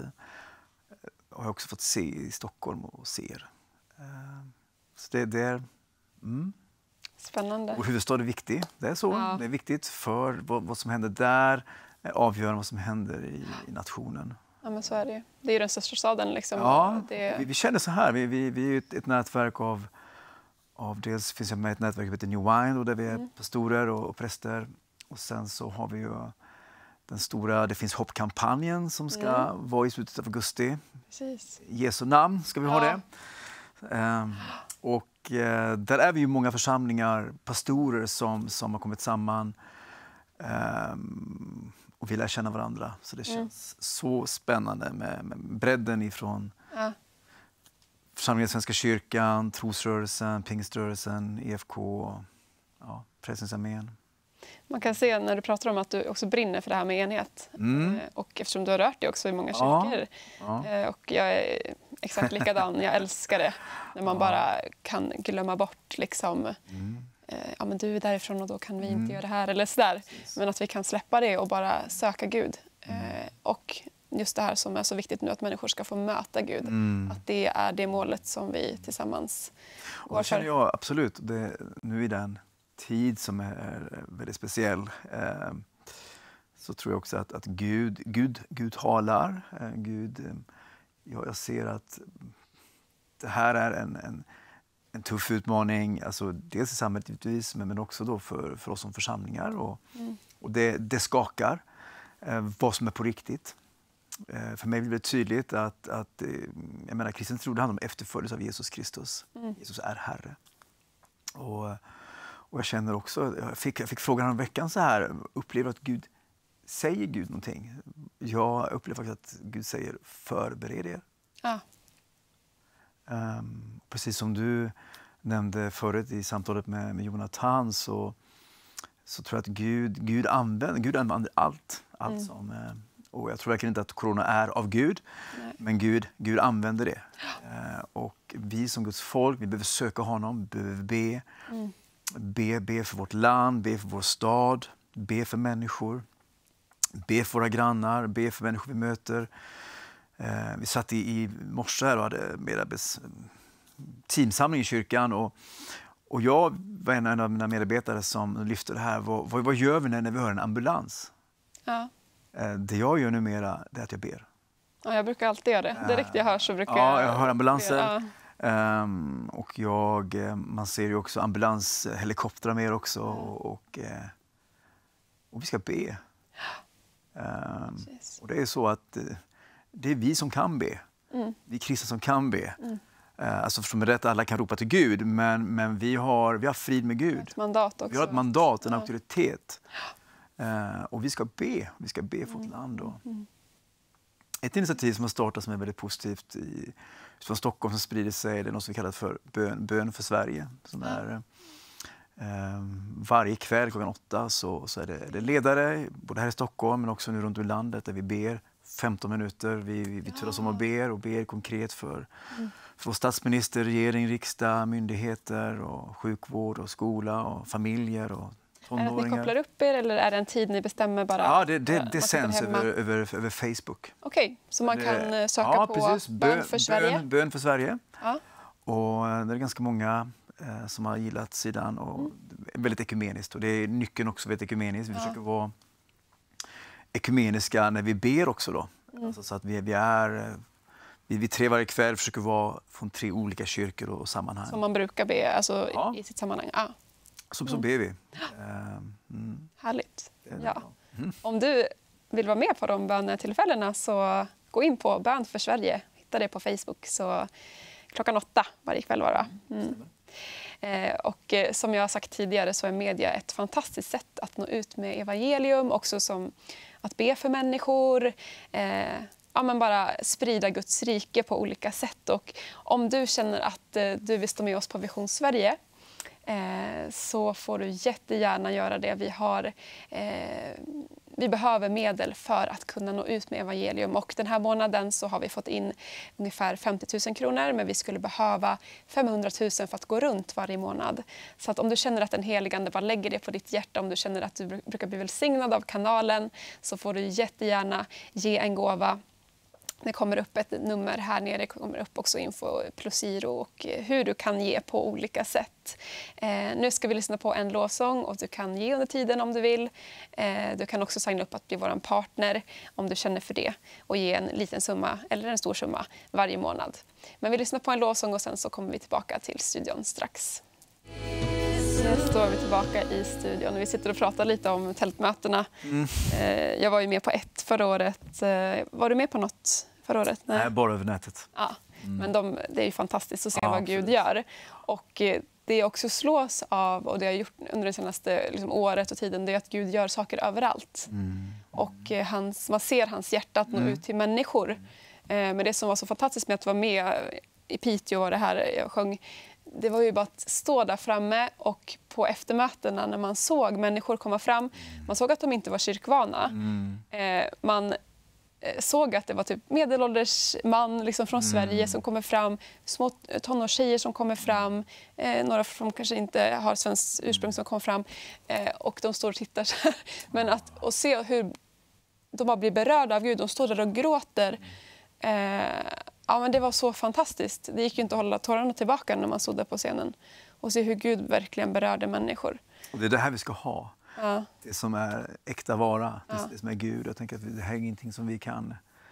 har jag också fått se i Stockholm och ser. Eh, så det, det är... Mm. Spännande. Och huvudstad är viktig. Det är så. Ja. Det är viktigt för vad, vad som händer där är avgörande vad som händer i, i nationen. Ja, men så är det ju. Det är ju den största staden. Liksom. Ja, det... vi, vi känner så här. Vi, vi, vi är ett, ett nätverk av, av... Dels finns jag med i ett nätverk som heter New Wine och där vi är Mm. pastorer och, och präster. Och sen så har vi ju den stora Det finns hopp-kampanjen som ska Mm. vara i slutet av augusti. Precis. I Jesu namn ska vi ha Ja. det. Ehm, och eh, där är vi ju många församlingar, pastorer som, som har kommit samman. Ehm, och vi lär känna varandra. Så det Mm. känns så spännande med, med bredden ifrån Ja. församlingen Svenska kyrkan, trosrörelsen, pingströrelsen, E F K, ja, Frälsningsarmén. Man kan se när du pratar om att du också brinner för det här med enhet. Mm. Eh, Och eftersom du har rört dig också i många Ja. kyrkor. Ja. Eh, Och jag är exakt likadan. Jag älskar det. När man Ja. bara kan glömma bort liksom, Mm. eh, ja men du är därifrån och då kan vi inte Mm. göra det här eller sådär. Precis. Men att vi kan släppa det och bara söka Gud. Mm. Eh, Och just det här som är så viktigt nu, att människor ska få möta Gud. Mm. Att det är det målet som vi tillsammans Och går det känner för. jag absolut. Det, nu i den tid som är, är väldigt speciell eh, så tror jag också att, att Gud, Gud, Gud talar. Eh, Gud, eh, jag, jag ser att det här är en, en, en tuff utmaning. Alltså, dels i samhället givetvis, men, men också då för, för oss som församlingar. Och, Mm. och det, det skakar eh, vad som är på riktigt. Eh, för mig blir det tydligt att, att eh, jag menar, kristen tro det handlar om efterföljelse av Jesus Kristus. Mm. Jesus är Herre. Och, och jag känner också, jag fick, jag fick frågan om veckan så här, upplever att Gud säger Gud någonting? Jag upplever faktiskt att Gud säger förbered er. Ja. Um, precis som du nämnde förut i samtalet med, med Jonathan så, så tror jag att Gud, Gud, använder, Gud använder allt. allt Mm. som, eh, och jag tror verkligen inte att corona är av Gud, Nej. men Gud, Gud använder det. Uh, och vi som Guds folk, vi behöver söka honom, behöver be. Mm. Be, be för vårt land, be för vår stad, be för människor. Be för våra grannar, be för människor vi möter. Eh, vi satt i, i morse här och hade medarbets, teamsamling i kyrkan. Och, och jag var en av mina medarbetare som lyfte det här. Vad, vad, vad gör vi när, när vi hör en ambulans? Ja. Eh, det jag gör numera det är att jag ber. Ja, jag brukar alltid göra det. Direkt jag hör så brukar Ja, jag hör ambulanser. Ja. Um, och jag, man ser ju också ambulanshelikoptrar mer också. Och, och, och vi ska be. Um, och det är så att uh, det är vi som kan be. Mm. Vi kristna som kan be. Mm. Uh, alltså förstår mig rätt, alla kan ropa till Gud, men, men vi, har, vi har frid med Gud. Ett mandat också. Vi har ett mandat, en ja. auktoritet. Uh, och vi ska be. Vi ska be för vårt mm. land. Då. Mm. Ett initiativ som har startat som är väldigt positivt i, från Stockholm som sprider sig, det är något som vi kallar för bön, bön för Sverige. Som ja. är, eh, varje kväll klockan åtta så, så är det, det ledare, både här i Stockholm men också nu runt om i landet, där vi ber femton minuter. Vi, vi, vi turas om och ber och ber konkret för, mm. för vår statsminister, regering, riksdag, myndigheter, och sjukvård och skola och familjer och tonåringar. Är det att ni kopplar upp er eller är det en tid ni bestämmer bara? Ja, det, det, det sänds över, över, över Facebook. Okej, okay, så man kan det, söka ja, på precis. Bön för Sverige? Bön, bön för Sverige. Ja. Och det är ganska många eh, som har gillat sidan och mm. väldigt ekumeniskt. Och det är nyckeln också väldigt ekumeniskt. Vi ja. försöker vara ekumeniska när vi ber också då. Mm. Alltså så att vi, vi är vi, vi tre varje kväll försöker vara från tre olika kyrkor och sammanhang. Som man brukar be alltså ja. i sitt sammanhang. Ja. Så, så ber vi. Mm. Härligt. Ja. Mm. Om du vill vara med på de bönetillfällena så gå in på Bön för Sverige. Hitta det på Facebook. Så klockan åtta varje kväll var det. Mm. Eh, och eh, som jag har sagt tidigare så är media ett fantastiskt sätt att nå ut med evangelium. Också som att be för människor. Eh, ja, men bara sprida Guds rike på olika sätt. Och om du känner att eh, du vill stå med oss på Vision Sverige Eh, så får du jättegärna göra det. Vi, har, eh, vi behöver medel för att kunna nå ut med evangelium. Och den här månaden så har vi fått in ungefär femtio tusen kronor, men vi skulle behöva femhundratusen för att gå runt varje månad. Så att om du känner att den helige Ande bara lägger det på ditt hjärta, om du känner att du brukar bli välsignad av kanalen, så får du jättegärna ge en gåva. Det kommer upp ett nummer här nere, det kommer upp också info plus giro och hur du kan ge på olika sätt. Eh, nu ska vi lyssna på en lovsång och du kan ge under tiden om du vill. Eh, du kan också signa upp att bli vår partner om du känner för det och ge en liten summa eller en stor summa varje månad. Men vi lyssnar på en lovsång och sen så kommer vi tillbaka till studion strax. Nu står vi tillbaka i studion och vi sitter och pratar lite om tältmötena. Mm. Eh, jag var ju med på ett förra året. Eh, var du med på något förra året? Nej, Nej bara över nätet. Ja, mm. Men de, det är ju fantastiskt att se ja, vad absolut. Gud gör. Och eh, det jag också slås av, och det jag har gjort under det senaste liksom, året och tiden, det är att Gud gör saker överallt. Mm. Och eh, hans, man ser hans hjärta att nå mm. ut till människor. Eh, men det som var så fantastiskt med att vara med i Piteå och det här jag sjöng, det var ju bara att stå där framme och på eftermötena när man såg människor komma fram, man såg att de inte var kyrkvana. Mm. Eh, man eh, såg att det var typ medelålders man liksom från mm. Sverige som kommer fram, små tonårstjejer som kommer fram, eh, några som kanske inte har svenskt ursprung som kommer fram eh, och de står och tittar så här. Men att och se hur de bara blir berörda av Gud, de står där och gråter. Eh, Ja, men det var så fantastiskt. Det gick ju inte att hålla tårarna tillbaka när man stod där på scenen och se hur Gud verkligen berörde människor. Och det är det här vi ska ha. Ja. Det som är äkta vara, det, ja. det som är Gud. Jag tänker att det här är ingenting som vi kan...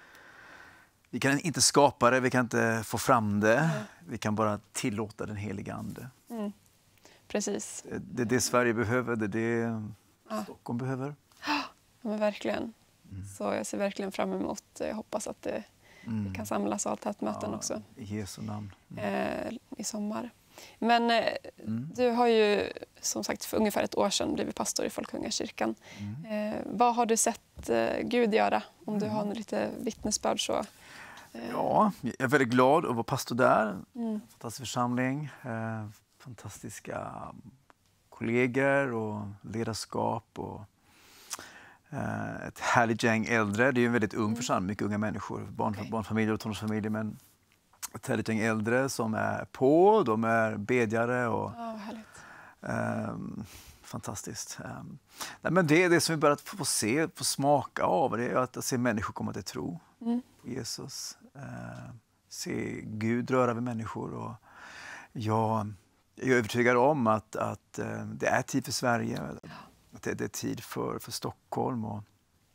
Vi kan inte skapa det, vi kan inte få fram det. Mm. Vi kan bara tillåta den heliga Ande. Mm. Precis. Det, det är det Sverige behöver, det är det ja. Stockholm behöver. Ja, men verkligen. Mm. Så jag ser verkligen fram emot, jag hoppas att det... Mm. Vi kan samlas och ha tätmöten ja, också. I Jesu namn. Mm. Eh, I sommar. Men eh, mm. du har ju som sagt för ungefär ett år sedan blivit pastor i Folkungakyrkan. Mm. Eh, vad har du sett låtit eh, Gud göra? Om du har lite vittnesbörd så. Eh. Ja, jag är väldigt glad att vara pastor där. Mm. Fantastisk församling, eh, fantastiska kollegor och ledarskap och eh, ett härligt gäng äldre. Det är ju en väldigt ung församling, mycket unga människor, barn, Okay. barnfamiljer och tonårsfamiljer, men ett härligt gäng äldre som är på, de är bedjare och Ja, härligt. eh, fantastiskt. Eh, nej, men det är det som vi börjat få se, få smaka av, det är att se människor komma till tro Mm. på Jesus. Eh, se Gud röra vid människor. Och jag, jag är övertygad om att, att eh, det är tid för Sverige, att det, det är tid för, för Stockholm. Och,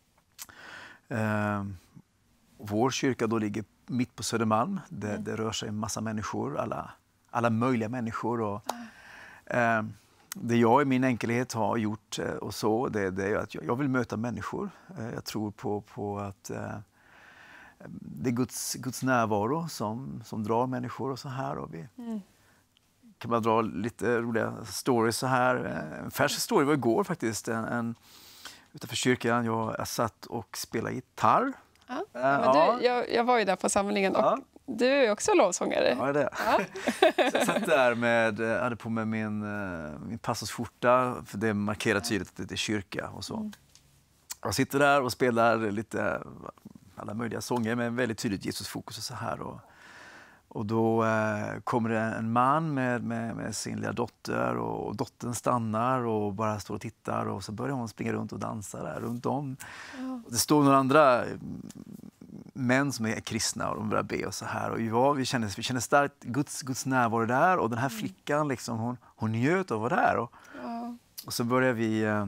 eh, vår kyrka då ligger mitt på Södermalm. Det, Mm. det rör sig en massa människor, alla, alla möjliga människor. Och, eh, det jag i min enkelhet har gjort eh, och så, det, det är att jag, jag vill möta människor. Eh, jag tror på, på att eh, det är Guds, Guds närvaro som, som drar människor och så här. Och vi Mm. kan bara dra lite roliga stories så här. En färsk story var igår faktiskt. En, en, utanför kyrkan, jag, jag satt och spelade gitarr. Ja. Eh, Men ja. du, jag, jag var ju där på samlingen och Ja. du är också lovsångare. Ja, det. Ja. Så jag satt där med, jag hade på mig min, eh, min pastorsskjorta, för det markerar tydligt att det är kyrka och så. Mm. Jag sitter där och spelar lite alla möjliga sånger med väldigt tydligt Jesusfokus och så här. Och, och då eh, kommer det en man med, med, med sin lilla dotter och, och dottern stannar och bara står och tittar och så börjar hon springa runt och dansa där runt om. Ja. Och det står några andra män som är kristna och de börjar be och så här. Och ja, vi känner, vi känner starkt Guds, Guds närvaro där och den här flickan liksom, hon, hon njöt av att vara där. Och, Ja. och så börjar vi eh,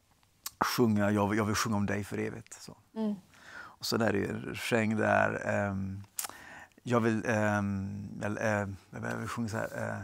sjunga, jag, jag vill sjunga om dig för evigt. Så. Mm. Och så där är det en refräng där, ehm, jag vill, ehm, väl, eh, jag vill sjunga så här,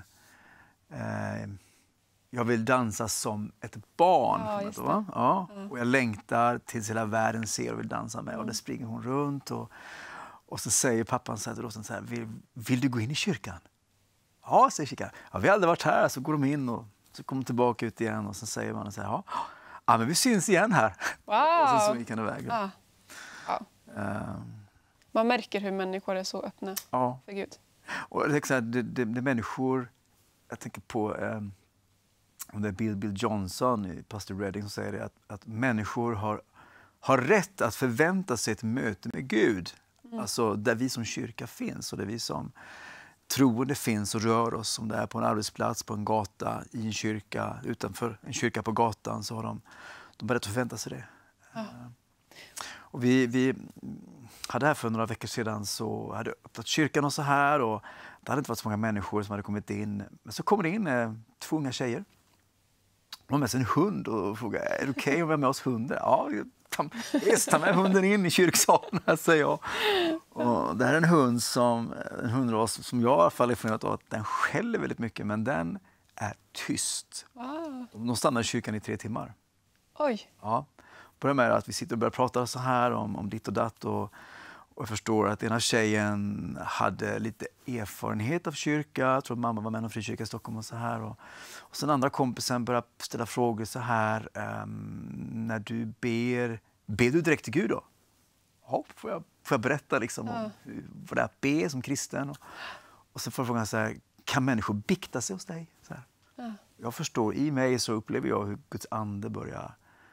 eh, eh, jag vill dansa som ett barn. Ja, just det. Va? Ja. Ja. Och jag längtar tills hela världen ser och vill dansa med. Mm. Och där springer hon runt. Och, och så säger pappan så här till dottern så här, vill, vill du gå in i kyrkan? Ja, säger kyrkan. Ja, vi har aldrig varit här. Så går de in och så kommer de tillbaka ut igen. Och så säger man så här, ja, ja men vi syns igen här. Wow. Och så, så gick han iväg. Ja. Ja. Ehm, Man märker hur människor är så öppna ja. för Gud. Och jag tänker så här, det, det, det är människor, jag tänker på um, det är Bill, Bill Johnson i Pastor Redding som säger det, att, att människor har, har rätt att förvänta sig ett möte med Gud. Mm. Alltså där vi som kyrka finns och där vi som troende finns och rör oss, som det är på en arbetsplats, på en gata, i en kyrka, utanför en kyrka på gatan, så har de, de börjat förvänta sig det. Ja. Uh, och vi, vi hade här för några veckor sedan så hade öppnat kyrkan och så här och det hade inte varit så många människor som hade kommit in. Men så kommer det in eh, två unga tjejer. De har med sig en hund och frågar, är det okej okay om vi har med oss hunden? Ja, ta, yes, ta med hunden in i kyrksalen här, säger jag. Och det här är en hund som, en hundras som jag i alla fall är förnöjt av att den skäller väldigt mycket, men den är tyst. Wow. De stannar i kyrkan i tre timmar. Oj. Ja. Börjar med att vi sitter och börjar prata så här om, om ditt och datt och, och jag förstår att ena tjejen hade lite erfarenhet av kyrka. Jag tror att mamma var med i en frikyrka i Stockholm och så här. Och, och sen andra kompisen börjar ställa frågor så här. Um, när du ber, ber du direkt till Gud då? Ja, får jag, får jag berätta liksom om Ja. vad det är att be som kristen? Och, och sen får jag fråga så här, kan människor bikta sig hos dig? Så här. Ja. Jag förstår, i mig så upplever jag hur Guds ande börjar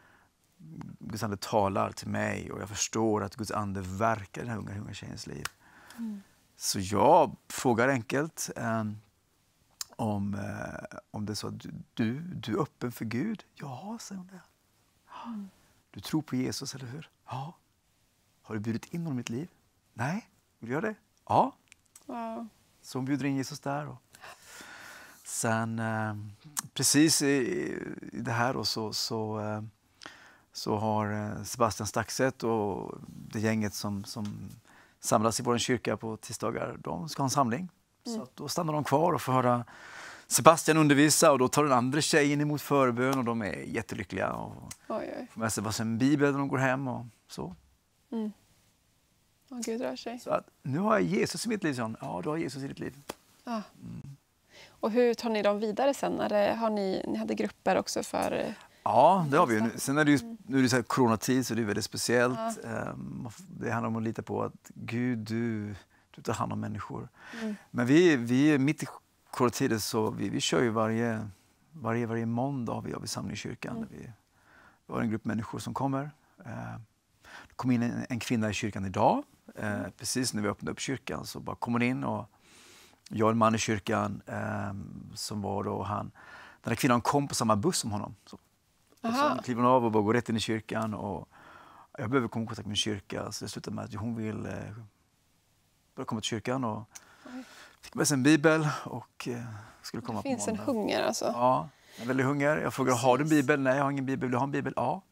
Guds ande talar till mig och jag förstår att Guds ande verkar i den här unga, unga tjejens liv. Mm. Så jag frågar enkelt eh, om, eh, om det är så att du, du, du är öppen för Gud. Ja, säger hon det. Mm. Du tror på Jesus, eller hur? Ja. Har du bjudit in honom i mitt liv? Nej. Vill du göra det? Ja. Wow. Så hon bjuder in Jesus där. Och sen eh, precis i, i det här och så, så eh, så har Sebastian Staxet och det gänget som, som samlas i vår kyrka på tisdagar, de ska ha en samling. Mm. Så att då stannar de kvar och får höra Sebastian undervisa och då tar den andra tjejen emot förbön och de är jättelyckliga. Och Oj, oj. får med sig en bibel när de går hem och så. Mm. Åh, Gud rör sig. Så att, nu har jag Jesus i mitt liv, John. Ja, du har Jesus i ditt liv. Ja. Mm. Och hur tar ni dem vidare sen? Är det, har ni, ni hade grupper också för Ja, det har vi ju. Sen är det ju, nu är det så här coronatid så det är väldigt speciellt. Ja. Um, det handlar om att lita på att Gud, du, du tar hand om människor. Mm. Men vi, vi är mitt i coronatiden så vi, vi kör ju varje, varje, varje måndag har vi, har vi samling i kyrkan. Mm. Vi, vi har en grupp människor som kommer. Uh, det kom in en, en kvinna i kyrkan idag. Uh, Mm. Precis när vi öppnade upp kyrkan så bara kom hon in och jag och en man i kyrkan um, som var då han. Den här kvinnan kom på samma buss som honom. Så. Och så kliver hon av och bara går rätt in i kyrkan. Och jag behöver komma i kontakt med min kyrka. Så det slutade med att hon vill eh, börja komma till kyrkan. Och fick med sig en bibel och eh, skulle komma Det på finns en måndag. hunger alltså. Ja, en väldigt hunger. Jag frågar, har du en bibel? Nej, jag har ingen bibel. Vill du ha en bibel? Ja.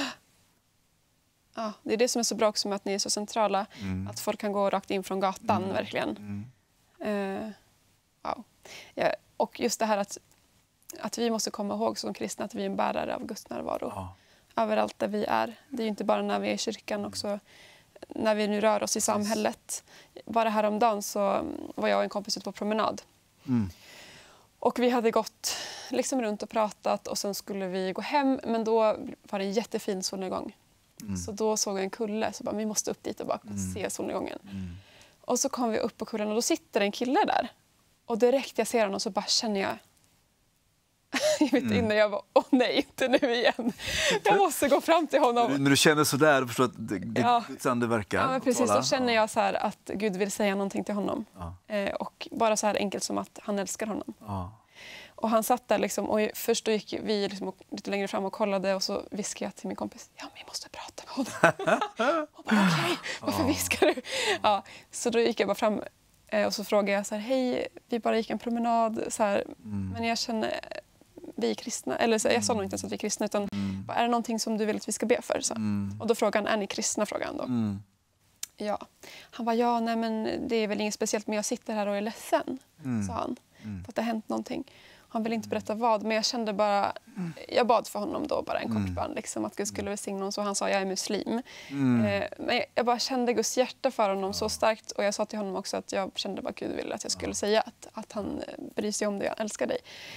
Ja, det är det som är så bra också med att ni är så centrala. Mm. Att folk kan gå rakt in från gatan, Mm. verkligen. Mm. Eh, wow. Ja, och just det här att, att vi måste komma ihåg som kristna att vi är en bärare av Guds närvaro. Ja. Överallt där vi är. Det är ju inte bara när vi är i kyrkan, också när vi nu rör oss i samhället. Bara häromdagen så var jag och en kompis ute på promenad. Mm. Och vi hade gått liksom runt och pratat och sen skulle vi gå hem. Men då var det en jättefin solnedgång. Mm. Så då såg jag en kulle så bara, vi måste upp dit och bara Mm. se solnedgången. Mm. Och så kom vi upp på kullen och då sitter en kille där. Och direkt jag ser honom så bara känner jag i mitt Mm. inne, jag bara, åh nej, inte nu igen. Jag måste gå fram till honom. När du känner så där, förstår att det, det, Ja. Guds ande verkar. Ja, men precis. tala. Då känner jag så här att Gud vill säga någonting till honom. Ja. Eh, och bara så här enkelt som att han älskar honom. Ja. Och han satt där liksom, och först då gick vi liksom lite längre fram och kollade och så viskade jag till min kompis, ja, vi måste prata med honom. Och bara, okej, varför viskar du? Ja, så då gick jag bara fram eh, och så frågade jag så här, hej, vi bara gick en promenad, så här, Mm. men jag känner, vi är kristna, eller så, jag sa nog inte ens att vi är kristna, utan Mm. bara, är det någonting som du vill att vi ska be för? Så. Mm. Och då frågade han, är ni kristna? Frågade han då. Mm. Ja. Han var ja, nej men det är väl inget speciellt, men jag sitter här och är ledsen, Mm. sa han. Mm. För att det har hänt någonting. Han ville inte berätta vad, men jag kände bara, jag bad för honom då bara en kort Mm. bön, liksom, att Gud skulle välsigna honom, så han sa, jag är muslim. Mm. Eh, men jag, jag bara kände Guds hjärta för honom så starkt, och jag sa till honom också att jag kände bara Gud ville att jag skulle säga att, att han eh, bryr sig om dig, jag älskar dig.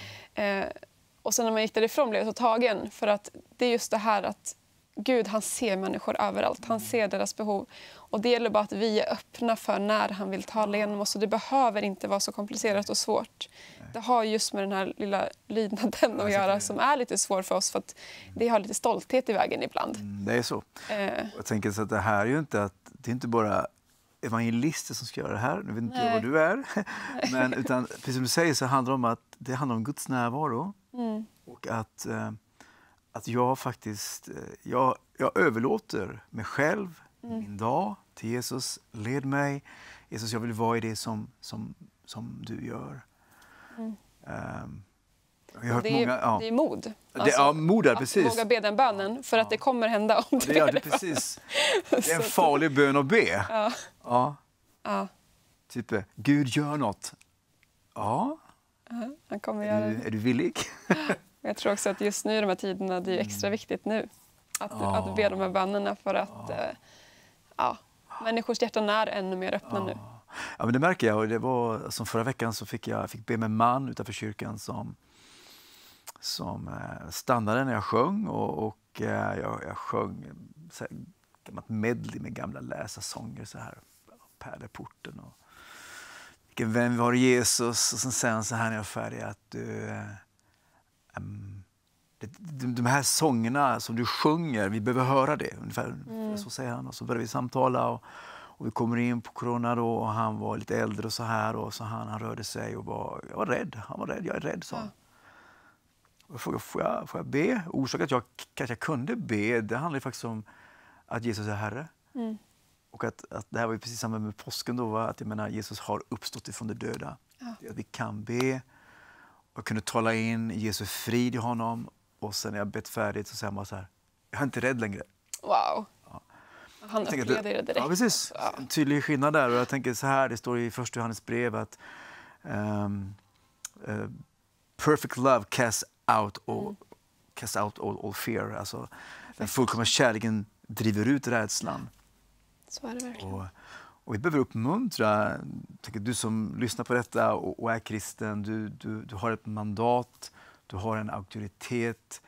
Eh, och sen när man gick därifrån blev jag så tagen, för att det är just det här att Gud, han ser människor överallt. Han ser deras behov. Och det gäller bara att vi är öppna för när han vill tala genom oss. Och det behöver inte vara så komplicerat och svårt. Det har just med den här lilla lydnaden att göra som är lite svår för oss. För att det har lite stolthet i vägen ibland. Mm, det är så. Eh, Jag tänker så att det här är ju inte att det är inte bara evangelister som ska göra det här. Nu vet inte jag Nej. vad du är. Men utan precis som du säger så handlar det om att det handlar om Guds närvaro mm, och att eh, att jag faktiskt eh, jag, jag överlåter mig själv, Mm. min dag till Jesus. Led mig. Jesus, jag vill vara i det som som som du gör. Mm. Ehm, jag har hört det, är, många ja. det är mod. Det, ja, mod där, att precis. våga be den bönen, för att det kommer hända om Ja, du det gör ber det det. precis. Det är en Så- farlig bön att be. Ja, Ja. ja, Typ, Gud gör något. Ja, ja, han kommer är göra du, det. är du villig? Jag tror också att just nu i de här tiderna, det är extra viktigt nu. Att, Ja. att be de här bönerna, för att Ja. eh, ja, människors hjärtan är ännu mer öppna nu. Ja, men det märker jag. Och det var, som förra veckan så fick jag fick be med en man utanför kyrkan som, som eh, stannade när jag sjöng. Och, och eh, jag, jag sjöng så här, gammalt medley med gamla läsarsånger. Så här, Pärleporten och vilken vän vi har Jesus. Och sen säger han så här när jag är färdig att du... Eh, um, de, de här sångerna som du sjunger, vi behöver höra det. Ungefär Mm. så säger han. Och så börjar vi samtala och, och vi kommer in på corona då och han var lite äldre och så här och så han, han rörde sig och var, jag var rädd. Han var rädd, jag är rädd, sa han. Och jag frågade, får jag, får jag be? Orsaken att jag kanske kunde be, det handlar ju faktiskt om att Jesus är Herre. Mm. Och att, att det här var ju precis samma med påsken då, va? Att jag menar, Jesus har uppstått ifrån de döda. Ja. Det är att vi kan be och kunde tala in Jesu frid i honom. Och sen när jag bett färdigt så säger han bara så här, jag är inte rädd längre. Wow. Ja. Han Jag tänker att upplevde det direkt. Ja, precis. Ja. En tydlig skillnad där. Och jag tänker så här, det står i första Johannes brev att um, uh, perfect love casts out all, Mm. casts out all, all fear. Alltså, den fullkomliga kärleken driver ut rädslan. Så är det verkligen. Och, och vi behöver uppmuntra, tänker du som lyssnar på detta och, och är kristen, du, du, du har ett mandat, du har en auktoritet,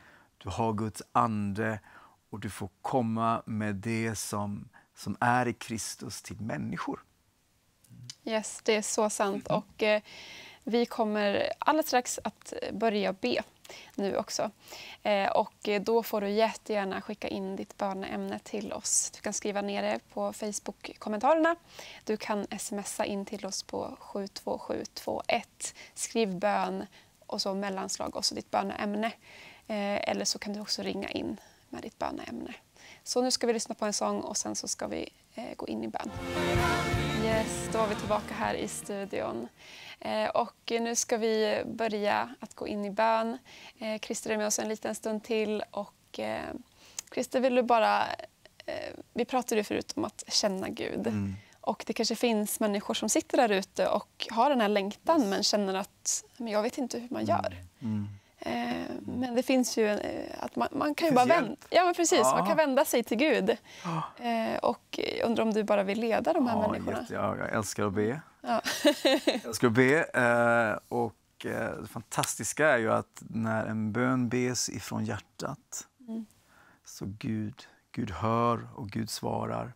Du har Guds ande och du får komma med det som, som är i Kristus till människor. Yes, det är så sant. Och eh, vi kommer alldeles strax att börja be nu också. Eh, och då får du jättegärna skicka in ditt böneämne till oss. Du kan skriva ner det på Facebook-kommentarerna. Du kan smsa in till oss på sju två sju två ett. Skriv bön och så mellanslag och så ditt böneämne. Eh, eller så kan du också ringa in med ditt böneämne. Så nu ska vi lyssna på en sång och sen så ska vi eh, gå in i bön. Yes, då är vi tillbaka här i studion. Eh, och nu ska vi börja att gå in i bön. Eh, Christer är med oss en liten stund till. Och eh, Christer, vill du bara... Eh, vi pratade ju förut om att känna Gud. Mm. Och det kanske finns människor som sitter där ute och har den här längtan yes. men känner att men jag vet inte hur man gör. Mm. Mm. Eh, men det finns ju eh, att man, man kan ju bara vända, ja, men precis, ja. man kan vända sig till Gud. Eh, och undrar om du bara vill leda de här ja, människorna. Jätte, ja, jag älskar att be. Ja. jag älskar att be. Eh, och eh, det fantastiska är ju att när en bön bes ifrån hjärtat mm. så Gud, Gud hör och Gud svarar.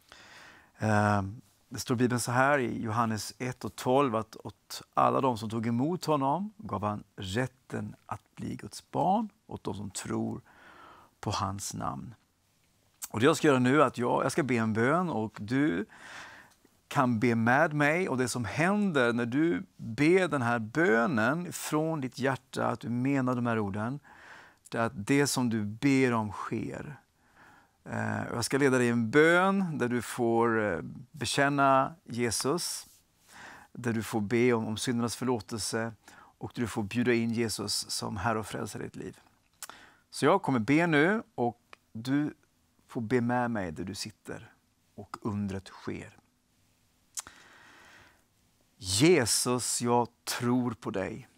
Eh, Det står i Bibeln så här i Johannes ett och tolv att åt alla de som tog emot honom gav han rätten att bli Guds barn åt de som tror på hans namn. Och det jag ska göra nu är att jag, jag ska be en bön och du kan be med mig. Och det som händer när du ber den här bönen från ditt hjärta, att du menar de här orden, det är att det som du ber om sker. Jag ska leda dig i en bön där du får bekänna Jesus, där du får be om, om syndernas förlåtelse och där du får bjuda in Jesus som Herre och frälsare i ditt liv. Så jag kommer be nu och du får be med mig där du sitter och undret sker. Jesus, jag tror på dig.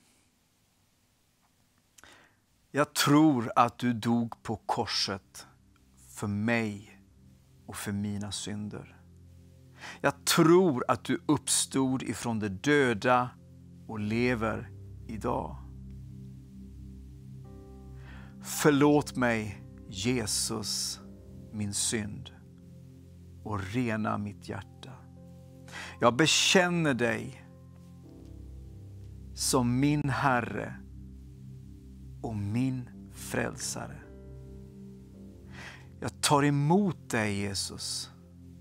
Jag tror att du dog på korset för mig och för mina synder. Jag tror att du uppstod ifrån de döda och lever idag. Förlåt mig, Jesus, min synd och rena mitt hjärta. Jag bekänner dig som min Herre och min frälsare. Jag tar emot dig, Jesus,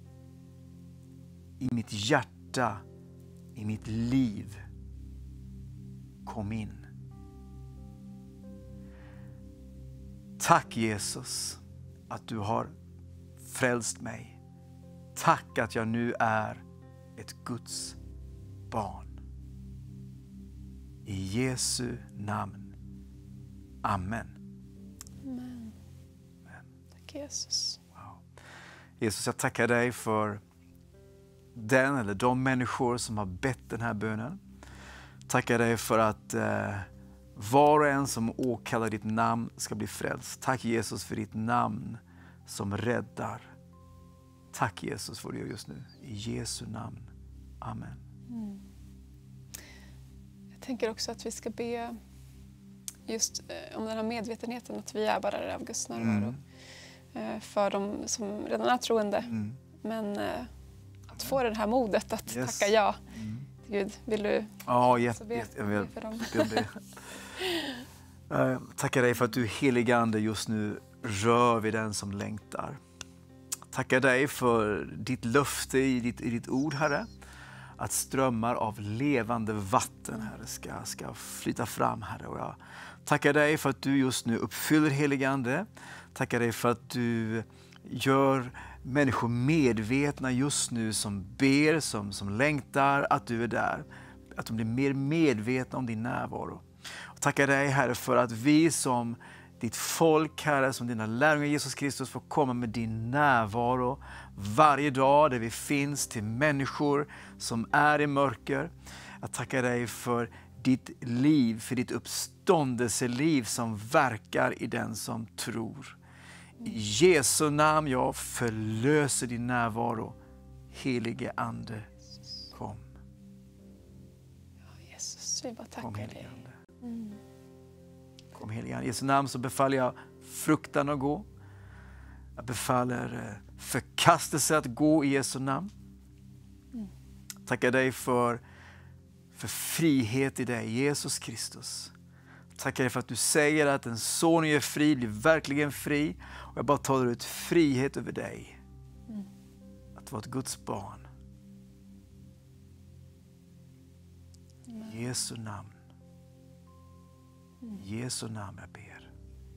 i mitt hjärta, i mitt liv. Kom in. Tack, Jesus, att du har frälst mig. Tack att jag nu är ett Guds barn. I Jesu namn. Amen. Amen. Tack, Jesus. Wow. Jesus, jag tackar dig för den eller de människor som har bett den här bönen. Tackar dig för att eh, var och en som åkallar ditt namn ska bli frälst. Tack, Jesus, för ditt namn som räddar. Tack, Jesus, för det just nu. I Jesu namn. Amen. Mm. Jag tänker också att vi ska be just eh, om den här medvetenheten att vi är bara av Guds närvaro. Mm. Eh, för de som redan är troende. Mm. Men eh, att få det här modet att yes. tacka ja. Mm. Gud, vill du ja, jätte, be, jätte, jag vill, för dem? Jag vill uh, tackar dig för att du, helige Ande, just nu rör vid den som längtar. Tackar dig för ditt löfte i ditt, i ditt ord, Herre. Att strömmar av levande vatten, Herre, ska, ska flyta fram, Herre. Och jag tackar dig för att du just nu uppfyller, helige Ande. Tackar dig för att du gör människor medvetna just nu som ber, som, som längtar, att du är där. Att de blir mer medvetna om din närvaro. Och tackar dig, Herre, för att vi som ditt folk, Herre, som dina lärjungar Jesus Kristus får komma med din närvaro varje dag där vi finns till människor som är i mörker. Jag tackar dig för ditt liv, för ditt uppståndelseliv som verkar i den som tror. I Jesu namn jag förlöser din närvaro. Helige Ande, kom. Ja, Jesus, vi bara tackar dig. Mm. Kom, helige Ande. I Jesu namn så befaller jag fruktan att gå. Jag befaller förkastelse att gå i Jesu namn. Tackar dig för, för frihet i dig, Jesus Kristus. Tackar dig för att du säger att en son är fri, blir verkligen fri. Och jag bara talar ut frihet över dig. Mm. Att vara ett Guds barn. Mm. Jesu namn. Mm. Jesu namn jag ber.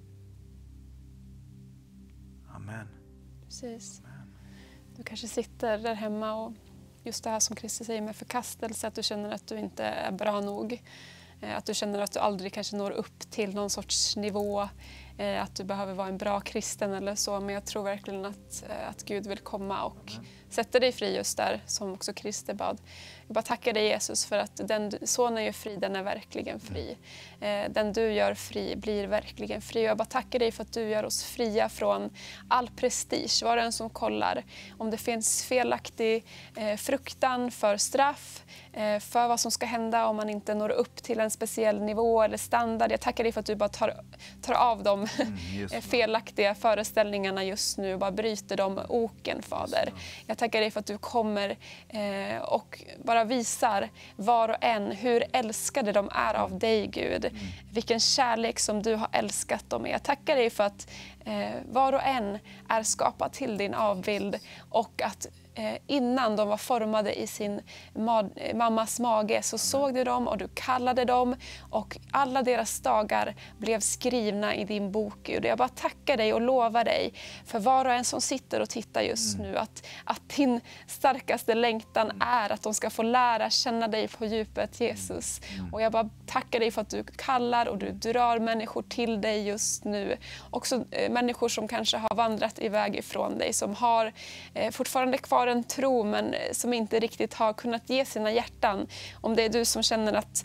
Amen. Precis. Amen. Du kanske sitter där hemma och just det här som Kristus säger med förkastelse, att du känner att du inte är bra nog. Att du känner att du aldrig kanske når upp till någon sorts nivå. Att du behöver vara en bra kristen eller så. Men jag tror verkligen att, att Gud vill komma och sätta dig fri just där, som också Kristus bad. Jag bara tackar dig Jesus för att den sonen är fri, den är verkligen fri. Den du gör fri blir verkligen fri. Jag bara tackar dig för att du gör oss fria från all prestige. Var den som kollar om det finns felaktig eh, fruktan för straff, eh, för vad som ska hända om man inte når upp till en speciell nivå eller standard. Jag tackar dig för att du bara tar, tar av de mm, felaktiga föreställningarna just nu och bara bryter de oken, Fader. Jag tackar dig för att du kommer eh, och bara visar var och en hur älskade de är av dig, Gud. Mm. Vilken kärlek som du har älskat dem med. Jag tackar dig för att eh, var och en är skapad till din avbild och att Eh, innan de var formade i sin ma- mammas mage så såg du dem och du kallade dem och alla deras dagar blev skrivna i din bok, Gud. Jag bara tackar dig och lovar dig för var och en som sitter och tittar just nu att, att din starkaste längtan är att de ska få lära känna dig på djupet, Jesus. Och jag bara tackar dig för att du kallar och du drar människor till dig just nu. Också eh, människor som kanske har vandrat iväg ifrån dig, som har eh, fortfarande kvar en tro men som inte riktigt har kunnat ge sina hjärtan. Om det är du som känner att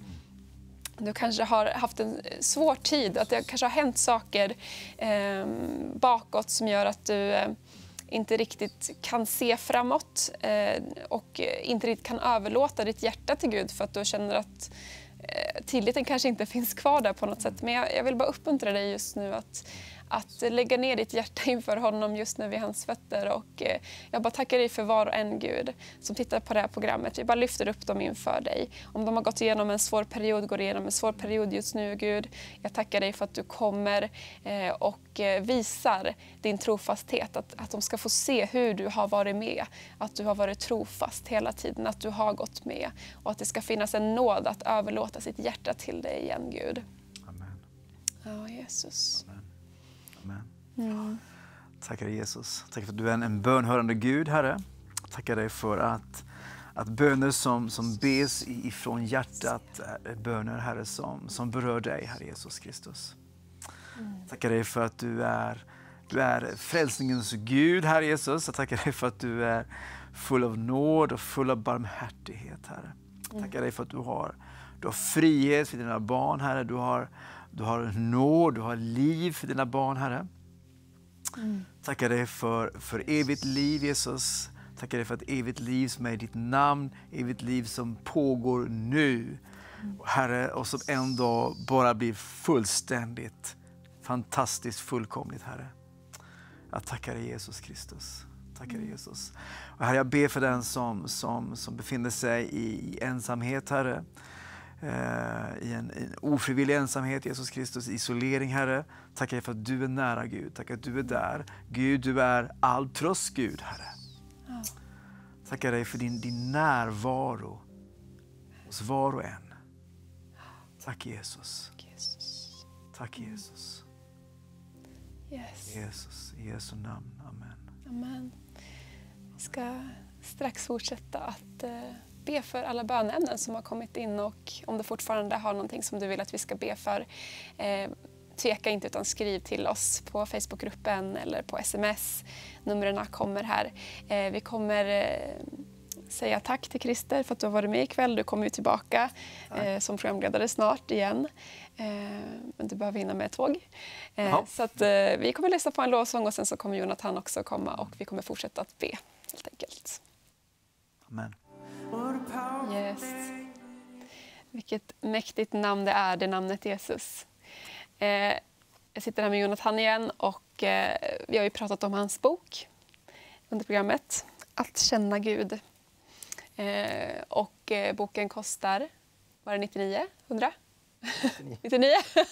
du kanske har haft en svår tid, att det kanske har hänt saker eh, bakåt som gör att du eh, inte riktigt kan se framåt eh, och inte riktigt kan överlåta ditt hjärta till Gud för att du känner att eh, tilliten kanske inte finns kvar där på något sätt. Men jag, jag vill bara uppmuntra dig just nu att Att lägga ner ditt hjärta inför honom just nu vid hans fötter. Och eh, jag bara tackar dig för var och en, Gud, som tittar på det här programmet. Vi bara lyfter upp dem inför dig. Om de har gått igenom en svår period, går igenom en svår period just nu, Gud. Jag tackar dig för att du kommer eh, och eh, visar din trofasthet. Att, att de ska få se hur du har varit med. Att du har varit trofast hela tiden. Att du har gått med. Och att det ska finnas en nåd att överlåta sitt hjärta till dig igen, Gud. Amen. Ja, Jesus. Amen. Amen. Mm. Tackar dig, Jesus. Tack för att du är en, en bönhörande Gud, Herre. Tackar dig för att, att böner som, som bes ifrån hjärtat är böner, Herre, som, som berör dig, Herre Jesus Kristus. Mm. Tackar dig för att du är, du är frälsningens Gud, Herre Jesus. Jag tackar dig för att du är full av nåd och full av barmhärtighet, Herre. Mm. Tackar dig för att du har, du har frihet för dina barn, Herre. Du har Du har nåd, du har liv för dina barn, Herre. Mm. Tackar dig för, för evigt liv, Jesus. Tackar dig för ett evigt liv som är i ditt namn. Evigt liv som pågår nu. Mm. Herre, och som en dag bara blir fullständigt, fantastiskt fullkomligt, Herre. Jag tackar dig, Jesus Kristus. Tackar dig, Jesus. Och Herre, jag ber för den som, som, som befinner sig i, i ensamhet, Herre. Uh, i en, en ofrivillig ensamhet, Jesus Kristus, isolering, Herre. Tackar dig för att du är nära, Gud. Tackar att du är där. Gud, du är all tröst, Gud, Herre. Ja. Tackar dig för din, din närvaro hos var och en. Tack, Jesus. Jesus. Tack, Jesus. Yes. Jesus, i Jesu namn. Amen. Amen. Vi ska strax fortsätta att uh... be för alla bönämnen som har kommit in, och om du fortfarande har någonting som du vill att vi ska be för, eh, tveka inte utan skriv till oss på Facebookgruppen eller på sms. Numren kommer här. Eh, vi kommer eh, säga tack till Christer för att du har varit med ikväll. Du kommer ju tillbaka eh, som programledare snart igen. Eh, men du behöver hinna med ett tåg. Eh, så att, eh, vi kommer lyssna på en lovsång och sen så kommer Jonathan också komma och vi kommer fortsätta att be helt enkelt. Amen. Yes. Vilket mäktigt namn det är, det namnet Jesus. Eh, Jag sitter här med Jonathan igen och eh, vi har ju pratat om hans bok under programmet Att känna Gud. Eh, och eh, boken kostar, var det nittionio? hundra? nittionio.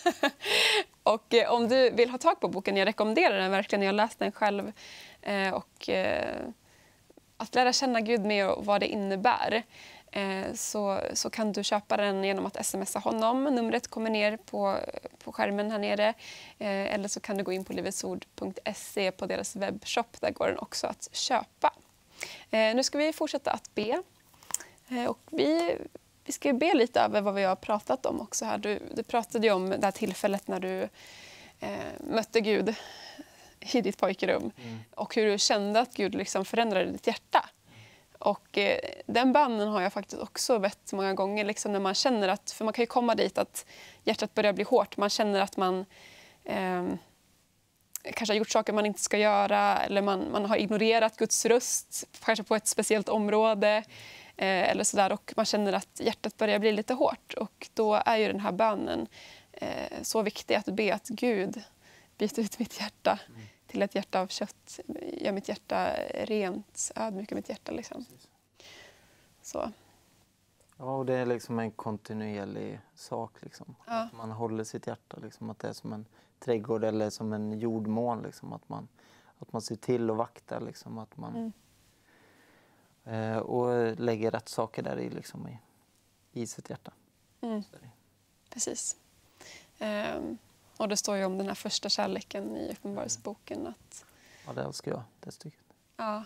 Och eh, om du vill ha tag på boken, jag rekommenderar den verkligen. Jag har läst den själv. Eh, och eh, att lära känna Gud med och vad det innebär. Eh, så, så kan du köpa den genom att smsa honom. Numret kommer ner på, på skärmen här nere. Eh, eller så kan du gå in på livetsord punkt se på deras webbshop. Där går den också att köpa. Eh, nu ska vi fortsätta att be. Eh, och vi... Vi ska be lite över vad vi har pratat om också här. Du, du pratade ju om det här tillfället när du eh, mötte Gud i ditt pojkrum. Mm. Och hur du kände att Gud liksom förändrade ditt hjärta. Och eh, den bönen har jag faktiskt också bett många gånger. Liksom när man känner att, för man kan ju komma dit att hjärtat börjar bli hårt. Man känner att man eh, kanske har gjort saker man inte ska göra. Eller man, man har ignorerat Guds röst, kanske på ett speciellt område. Eh, eller så där, och man känner att hjärtat börjar bli lite hårt. Och då är ju den här bönen eh, så viktig att be att Gud byter ut mitt hjärta mm. till ett hjärta av kött. Gör mitt hjärta rent, ödmjuka mitt hjärta. Liksom. Så. Ja, och det är liksom en kontinuerlig sak. Liksom. Ja. Att man håller sitt hjärta, liksom, att det är som en trädgård eller som en jordmån. Liksom, att, man, att man ser till och vaktar. Liksom, att man... Mm. Eh, och lägger rätt saker där i, liksom, i, i sitt hjärta. Mm. Precis. Um, och det står ju om den här första kärleken i Uppenbarelseboken. Att, ja, det älskar jag, det stycket. Ja,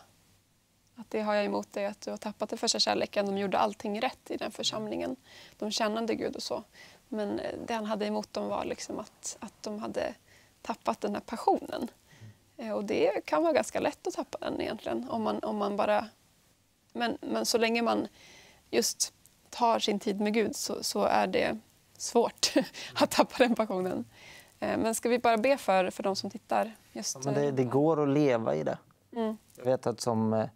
att det har jag emot dig, att du har tappat den första kärleken. De gjorde allting rätt i den församlingen. De tjänade Gud och så. Men det han hade emot dem var liksom att, att de hade tappat den här passionen. Mm. Eh, och det kan vara ganska lätt att tappa den egentligen. Om man, om man bara... Men, men så länge man just tar sin tid med Gud så, så är det svårt att tappa den passionen. Men ska vi bara be för, för de som tittar? Just, ja, men det, det går att leva i det. Mm. Jag vet att som uh,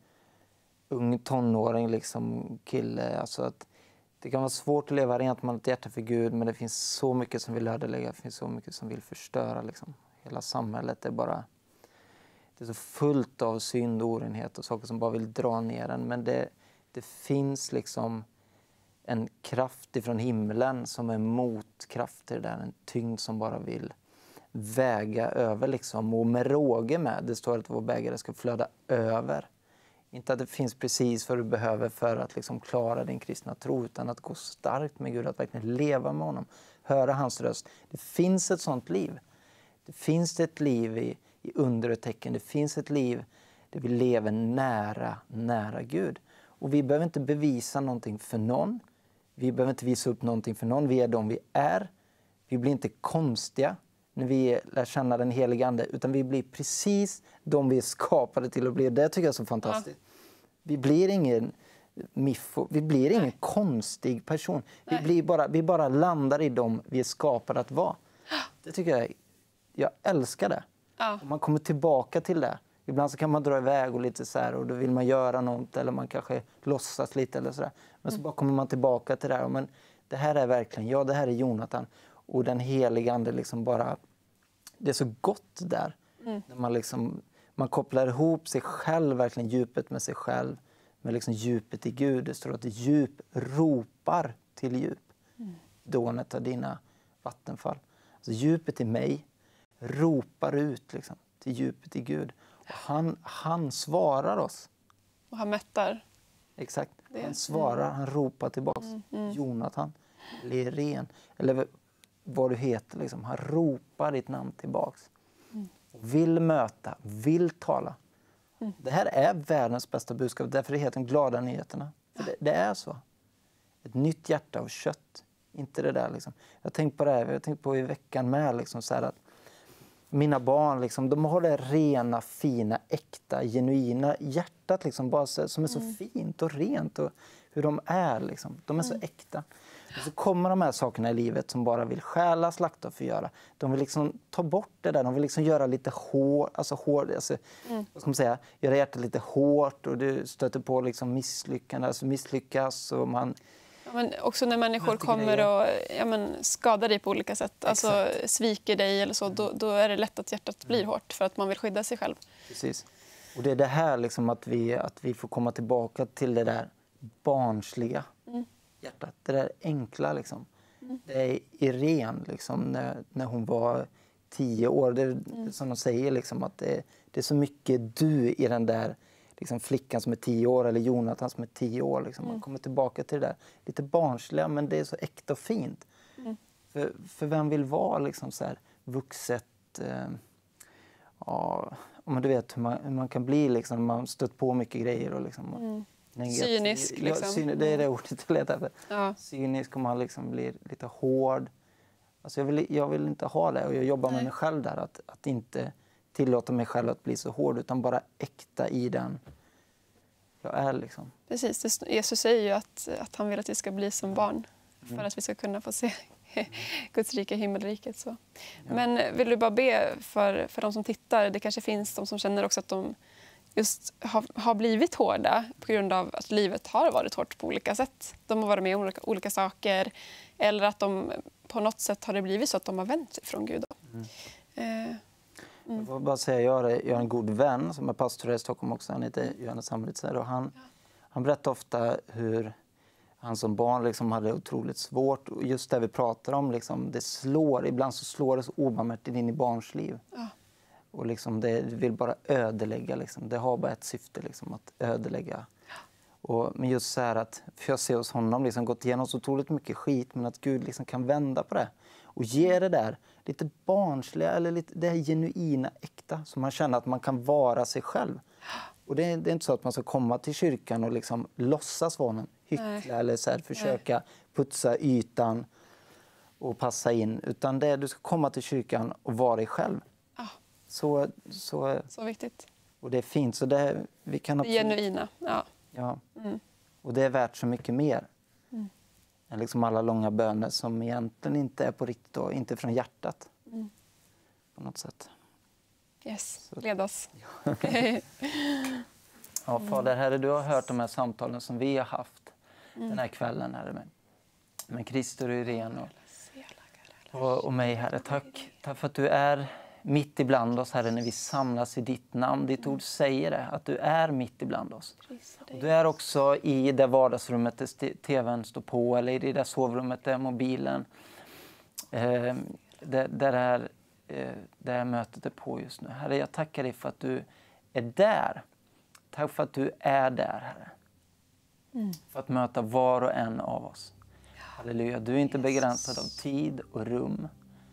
ung tonåring, liksom, kille, alltså att det kan vara svårt att leva rent med ett hjärta för Gud, men det finns så mycket som vill ödelägga, det finns så mycket som vill förstöra. Liksom. Hela samhället är bara... Det är så fullt av synd och orenhet och saker som bara vill dra ner en. Men det, det finns liksom en kraft ifrån himlen som är motkrafter där. En tyngd som bara vill väga över liksom. Och med råge med. Det står att vår bägare ska flöda över. Inte att det finns precis vad du behöver för att liksom klara din kristna tro. Utan att gå starkt med Gud. Att verkligen leva med honom. Höra hans röst. Det finns ett sånt liv. Det finns ett liv i... i under och tecken. Det finns ett liv där vi lever nära, nära Gud. Och vi behöver inte bevisa någonting för någon. Vi behöver inte visa upp någonting för någon. Vi är de vi är. Vi blir inte konstiga när vi lär känna den heliga ande. Utan vi blir precis de vi är skapade till att bli. Det tycker jag är så fantastiskt. Ja. Vi blir ingen miffo. Vi blir ingen Nej. konstig person. Vi, blir bara, vi bara landar i dem vi är skapade att vara. Det tycker jag. Jag älskar det. Ja. Man kommer tillbaka till det. Ibland så kan man dra iväg och lite så här, och då vill man göra något eller man kanske låtsas lite eller så där. Men mm. så bara kommer man tillbaka till det här. Men det här är verkligen, ja det här är Jonathan. Och den heliga ande liksom bara, det är så gott där. Mm. När man liksom, man kopplar ihop sig själv, verkligen djupet med sig själv. Med liksom djupet i Gud. Det står att djup ropar till djup. Mm. Dånet av dina vattenfall. Alltså djupet i mig ropar ut liksom, till djupet i Gud. Och han, han svarar oss. Och han mättar. Exakt. Det. Han svarar, mm. han ropar tillbaka. Mm. Mm. Jonathan, Leren, eller vad du heter. Liksom. Han ropar ditt namn tillbaka. Mm. Vill möta, vill tala. Mm. Det här är världens bästa budskap. Därför det heter de glada nyheterna. För det, det är så. Ett nytt hjärta av kött. Inte det där liksom. Jag tänkte på det här, jag tänkte på i veckan med liksom så här att mina barn liksom, de har det rena, fina, äkta, genuina hjärtat liksom, bara så, som är så mm. fint och rent och hur de är liksom. De är mm. så äkta. Och så kommer de här sakerna i livet som bara vill stjäla, slakta och förgöra. De vill liksom ta bort det där. De vill liksom göra lite hårt, alltså hård, alltså, mm. vad ska man säga, göra hjärtat lite hårt och du stöter på liksom misslyckande, alltså misslyckas och man, ja. Men också när människor Möter kommer grejer. och ja, men, skadar dig på olika sätt, alltså sviker dig eller så, då, då är det lätt att hjärtat blir hårt för att man vill skydda sig själv. Precis. Och det är det här liksom att vi, att vi får komma tillbaka till det där barnsliga Mm. hjärtat. Det där enkla liksom. Mm. Det är Irene liksom, när, när hon var tio år. Det är Mm. som de säger liksom, att det, det är så mycket du i den där liksom, flickan som är tio år eller Jonathan som är tio år. Liksom. Man Mm. kommer tillbaka till det där lite barnsliga, men det är så äkta och fint. Mm. För, för vem vill vara liksom, så här, vuxet... Eh, ja, men du vet hur man, hur man kan bli liksom, när man stött på mycket grejer. Och liksom, Mm. negativ- Cynisk, Ja, liksom. cynisk, det är det ordet jag letar efter. Ja. Cynisk och man liksom blir lite hård. Alltså jag, vill, jag vill inte ha det och jag jobbar Nej. med mig själv där. Att, att inte tillåta mig själv att bli så hård utan bara äkta i den jag är liksom. Precis, det- Jesus säger ju att, att han vill att vi ska bli som barn för Mm. att vi ska kunna få se Guds rika himmelriket. Så. Men vill du bara be för, för de som tittar? Det kanske finns de som känner också att de just har, har blivit hårda på grund av att livet har varit hårt på olika sätt. De har varit med om olika, olika saker eller att de på något sätt har det blivit så att de har vänt sig från Gud. Mm. Eh, Jag får bara säga, jag har, jag har en god vän som är pastor i Stockholm också. Han heter Johannes Samritzer och han, han berättar ofta hur han som barn liksom hade otroligt svårt. Och just det vi pratar om, liksom, det slår, ibland så slår det så obarmhärtigt in i barns liv. Ja. Och liksom det vill bara ödelägga. Liksom. Det har bara ett syfte, liksom, att ödelägga. Och, men just så här att, för jag ser hos honom liksom, gått igenom så otroligt mycket skit, men att Gud liksom kan vända på det. Och ge det där lite barnsliga, eller lite, det här genuina, äkta. Så man känner att man kan vara sig själv. Och det är, det är inte så att man ska komma till kyrkan och liksom låtsas vara någon hyckla Nej. eller så här, försöka putsa ytan och passa in. Utan det är, du ska komma till kyrkan och vara dig själv. Ja. Så, så, Så viktigt. och det är fint. Så det, vi kan Det absolut, genuina. Ja. ja. Mm. Och det är värt så mycket mer. Mm. Än liksom alla långa böner som egentligen inte är på riktigt och inte från hjärtat. Mm. På något sätt. Yes, led oss. Ja, Fader, Herre, du har hört de här samtalen som vi har haft Mm. den här kvällen, Herre, med, med Christer och Irene och, och, och mig, Herre. Tack, tack för att du är mitt ibland oss, Herre, när vi samlas i ditt namn. Ditt ord säger det, att du är mitt ibland oss. Och du är också i det vardagsrummet där tvn står på, eller i det där sovrummet där mobilen, eh, där, där, är, eh, där mötet är på just nu. Herre, jag tackar dig för att du är där. Tack för att du är där, Herre. Mm. För att möta var och en av oss. Halleluja. Du är inte begränsad av tid och rum.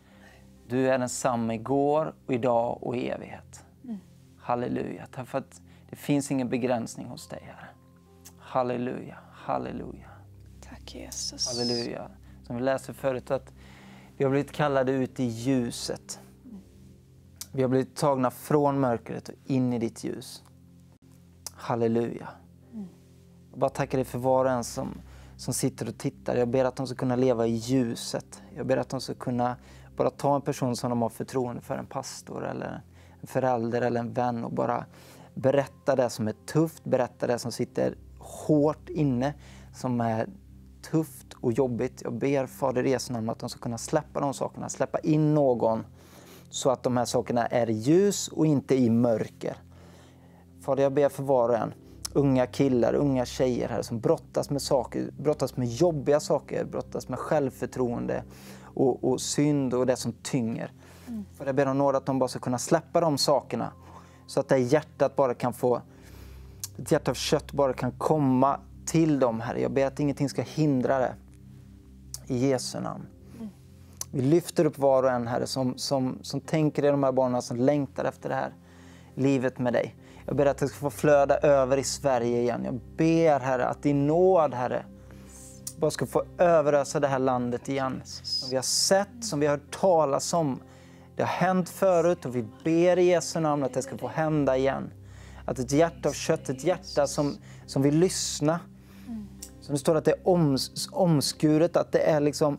Du är densamma igår och idag och i evighet. Mm. Halleluja. Tack för att det finns ingen begränsning hos dig, Herre. Halleluja. Halleluja. Tack Jesus. Halleluja. Som vi läser förut, att vi har blivit kallade ut i ljuset. Vi har blivit tagna från mörkret och in i ditt ljus. Halleluja. Mm. Jag bara tackar dig för var och en som, som sitter och tittar. Jag ber att de ska kunna leva i ljuset. Jag ber att de ska kunna bara ta en person som de har förtroende för, en pastor eller en förälder eller en vän, och bara berätta det som är tufft, berätta det som sitter hårt inne, som är tufft och jobbigt. Jag ber Fader i Jesu namn att de ska kunna släppa de sakerna, släppa in någon så att de här sakerna är i ljus och inte i mörker. Fader, jag ber för var och en, unga killar, unga tjejer här som brottas med saker, brottas med jobbiga saker, brottas med självförtroende och, och synd och det som tynger. Mm. För jag ber om några att de bara ska kunna släppa de sakerna så att det hjärtat bara kan få, ett hjärta av kött bara kan komma till dem, Herre. Jag ber att ingenting ska hindra det. I Jesu namn. Mm. Vi lyfter upp var och en, Herre, som, som, som tänker i de här barnen, som längtar efter det här livet med dig. Jag ber att det ska få flöda över i Sverige igen. Jag ber, Herre, att din nåd, Herre, bara ska få överösa det här landet igen. Som vi har sett, som vi har hört talas om. Det har hänt förut och vi ber i Jesu namn att det ska få hända igen. Att ett hjärta av kött, ett hjärta som, som vill lyssna. Som det står att det är oms, omskuret, att det är liksom...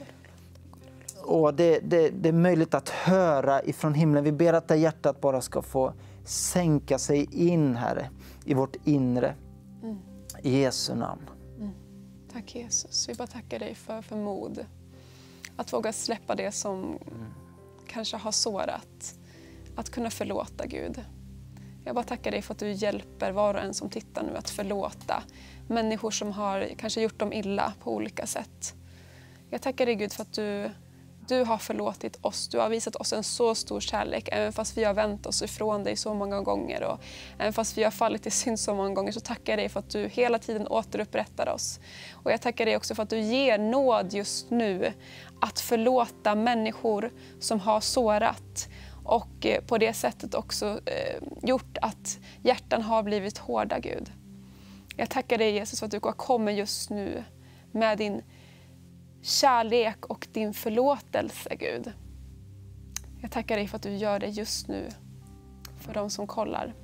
Och det, det, det är möjligt att höra ifrån himlen. Vi ber att det hjärtat bara ska få sänka sig in, Herre, i vårt inre. Mm. I Jesu namn. Mm. Tack Jesus. Vi bara tackar dig för, för mod. Att våga släppa det som mm. kanske har sårat. Att kunna förlåta Gud. Jag bara tackar dig för att du hjälper var och en som tittar nu att förlåta människor som har kanske gjort dem illa på olika sätt. Jag tackar dig Gud för att du, du har förlåtit oss. Du har visat oss en så stor kärlek. Även fast vi har vänt oss ifrån dig så många gånger och även fast vi har fallit i synd så många gånger, så tackar jag dig för att du hela tiden återupprättar oss. Och jag tackar dig också för att du ger nåd just nu att förlåta människor som har sårat. Och på det sättet också eh, gjort att hjärtan har blivit hårda, Gud. Jag tackar dig Jesus för att du kommer just nu med din kärlek och din förlåtelse, Gud. Jag tackar dig för att du gör det just nu för de som kollar.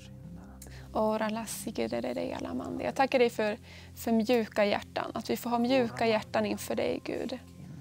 Jag tackar dig för, för mjuka hjärtan. Att vi får ha mjuka hjärtan inför dig, Gud.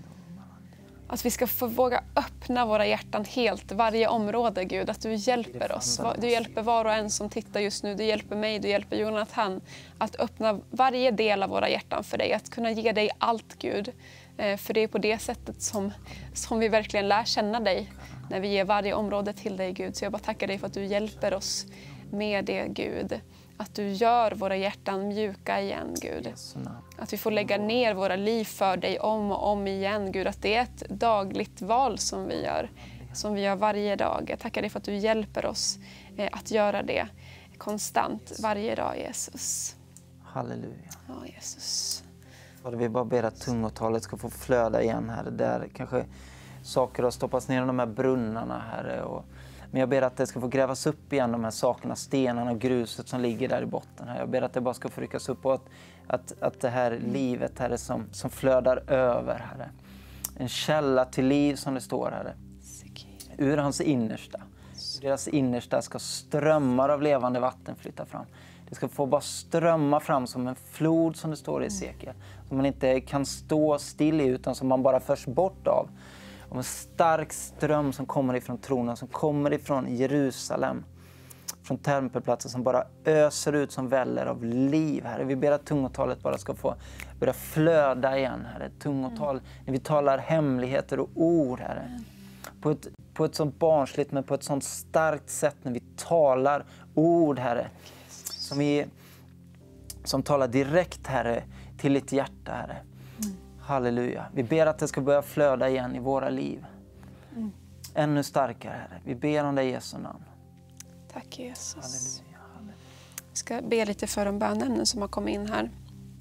Att vi ska få våga öppna våra hjärtan helt, varje område, Gud. Att du hjälper oss. Du hjälper var och en som tittar just nu. Du hjälper mig, du hjälper Jonathan. Att öppna varje del av våra hjärtan för dig. Att kunna ge dig allt, Gud. För det är på det sättet som, som vi verkligen lär känna dig. När vi ger varje område till dig, Gud. Så jag bara tackar dig för att du hjälper oss med det, Gud. Att du gör våra hjärtan mjuka igen, Gud. Att vi får lägga ner våra liv för dig om och om igen, Gud. Att det är ett dagligt val som vi gör. Som vi gör varje dag. Jag tackar dig för att du hjälper oss eh, att göra det konstant varje dag, Jesus. Halleluja. Ja, Jesus. Fader, vi bara ber att tungotalet ska få flöda igen, Herre. Där kanske saker har stoppats ner i de här brunnarna, Herre. Och men jag ber att det ska få grävas upp igen, de här sakerna, stenarna och gruset som ligger där i botten. Här. Jag ber att det bara ska få ryckas upp och att, att, att det här livet, Herre, som, som flödar över, Herre. En källa till liv, som det står, Herre. Ur hans innersta. Ur deras innersta ska strömmar av levande vatten flytta fram. Det ska få bara strömma fram som en flod, som det står i Esekiel. Som man inte kan stå still i, utan som man bara förs bort av. Om en stark ström som kommer ifrån tronen, som kommer ifrån Jerusalem, från tempelplatsen, som bara öser ut som väller av liv, Herre. Vi ber att tungotalet bara ska få börja flöda igen, Herre. Tungotal, mm. när vi talar hemligheter och ord, Herre. Mm. På ett, på ett sånt barnsligt, men på ett sånt starkt sätt när vi talar ord, Herre. Som, vi, som talar direkt, Herre, till ditt hjärta, Herre. Mm. Halleluja. Vi ber att det ska börja flöda igen i våra liv. Mm. Ännu starkare, Herre. Vi ber om det i Jesu namn. Tack, Jesus. Halleluja. Halleluja. Vi ska be lite för de bönämnen som har kommit in här.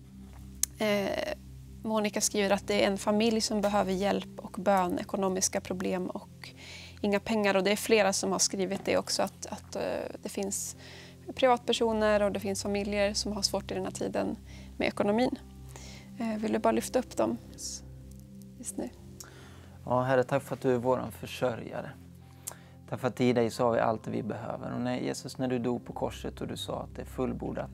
Eh, Monica skriver att det är en familj som behöver hjälp och bön, ekonomiska problem och inga pengar. Och det är flera som har skrivit det också. Att, att eh, det finns privatpersoner och det finns familjer som har svårt i den här tiden med ekonomin. Vill du bara lyfta upp dem just nu? Ja, Herre, tack för att du är vår försörjare. Tack för att i dig så har vi allt det vi behöver. Och när Jesus, när du dog på korset och du sa att det är fullbordat,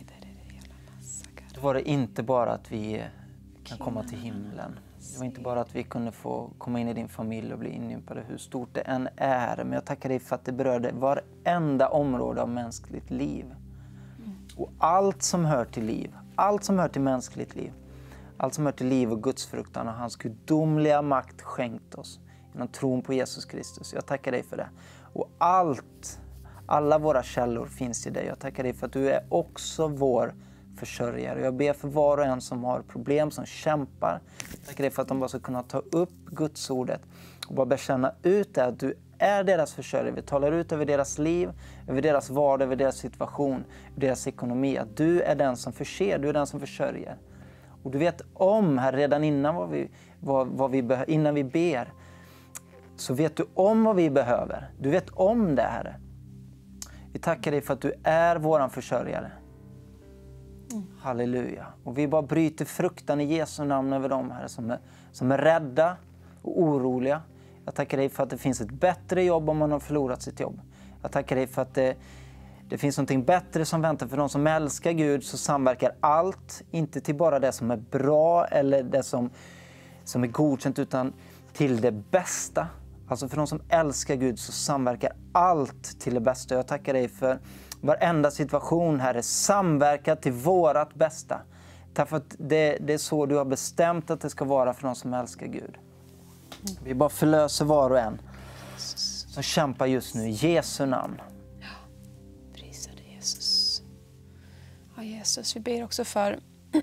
då var det inte bara att vi kan komma till himlen. Det var inte bara att vi kunde få komma in i din familj och bli inympade, hur stort det än är. Men jag tackar dig för att det berörde varenda område av mänskligt liv. Och allt som hör till liv, allt som hör till mänskligt liv, allt som hör till liv och gudsfruktan och hans gudomliga makt skänkt oss genom tron på Jesus Kristus. Jag tackar dig för det. Och allt, alla våra källor finns i dig. Jag tackar dig för att du är också vår försörjare. Jag ber för var och en som har problem, som kämpar. Jag tackar dig för att de bara ska kunna ta upp Guds ordet och bara bekänna ut det, att du är deras försörjare. Vi talar ut över deras liv, över deras vardag, över deras situation, över deras ekonomi. Att du är den som förser, du är den som försörjer. Och du vet om här redan innan, vad vi, vad, vad vi be- innan vi ber, så vet du om vad vi behöver. Du vet om det, Herre. Vi tackar dig för att du är våran försörjare. Mm. Halleluja. Och vi bara bryter fruktan i Jesu namn över dem, Herre, som är, som är rädda och oroliga. Jag tackar dig för att det finns ett bättre jobb om man har förlorat sitt jobb. Jag tackar dig för att det, det finns något bättre som väntar för de som älskar Gud, så samverkar allt, inte till bara det som är bra eller det som, som är godkänt, utan till det bästa. Alltså för de som älskar Gud så samverkar allt till det bästa. Jag tackar dig för varenda situation, Herre, samverkar till vårat bästa. Därför att det, det är så du har bestämt att det ska vara för de som älskar Gud. Vi bara förlöser var och en som kämpar just nu i Jesu namn. Ja, prisar dig Jesus. Ja, Jesus, vi ber också för,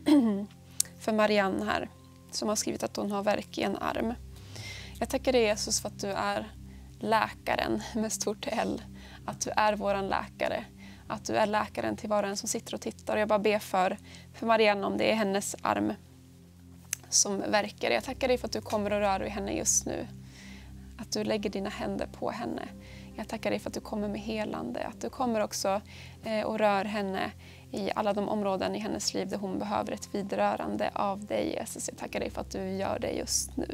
för Marianne här som har skrivit att hon har värk i en arm. Jag tackar dig Jesus för att du är läkaren med stort L. Att du är våran läkare. Att du är läkaren till var och en som sitter och tittar. Och jag bara ber för, för Marianne om det är hennes arm som verkar. Jag tackar dig för att du kommer och rör vid henne just nu. Att du lägger dina händer på henne. Jag tackar dig för att du kommer med helande. Att du kommer också eh, och rör henne i alla de områden i hennes liv där hon behöver ett vidrörande av dig, Jesus. Jag tackar dig för att du gör det just nu.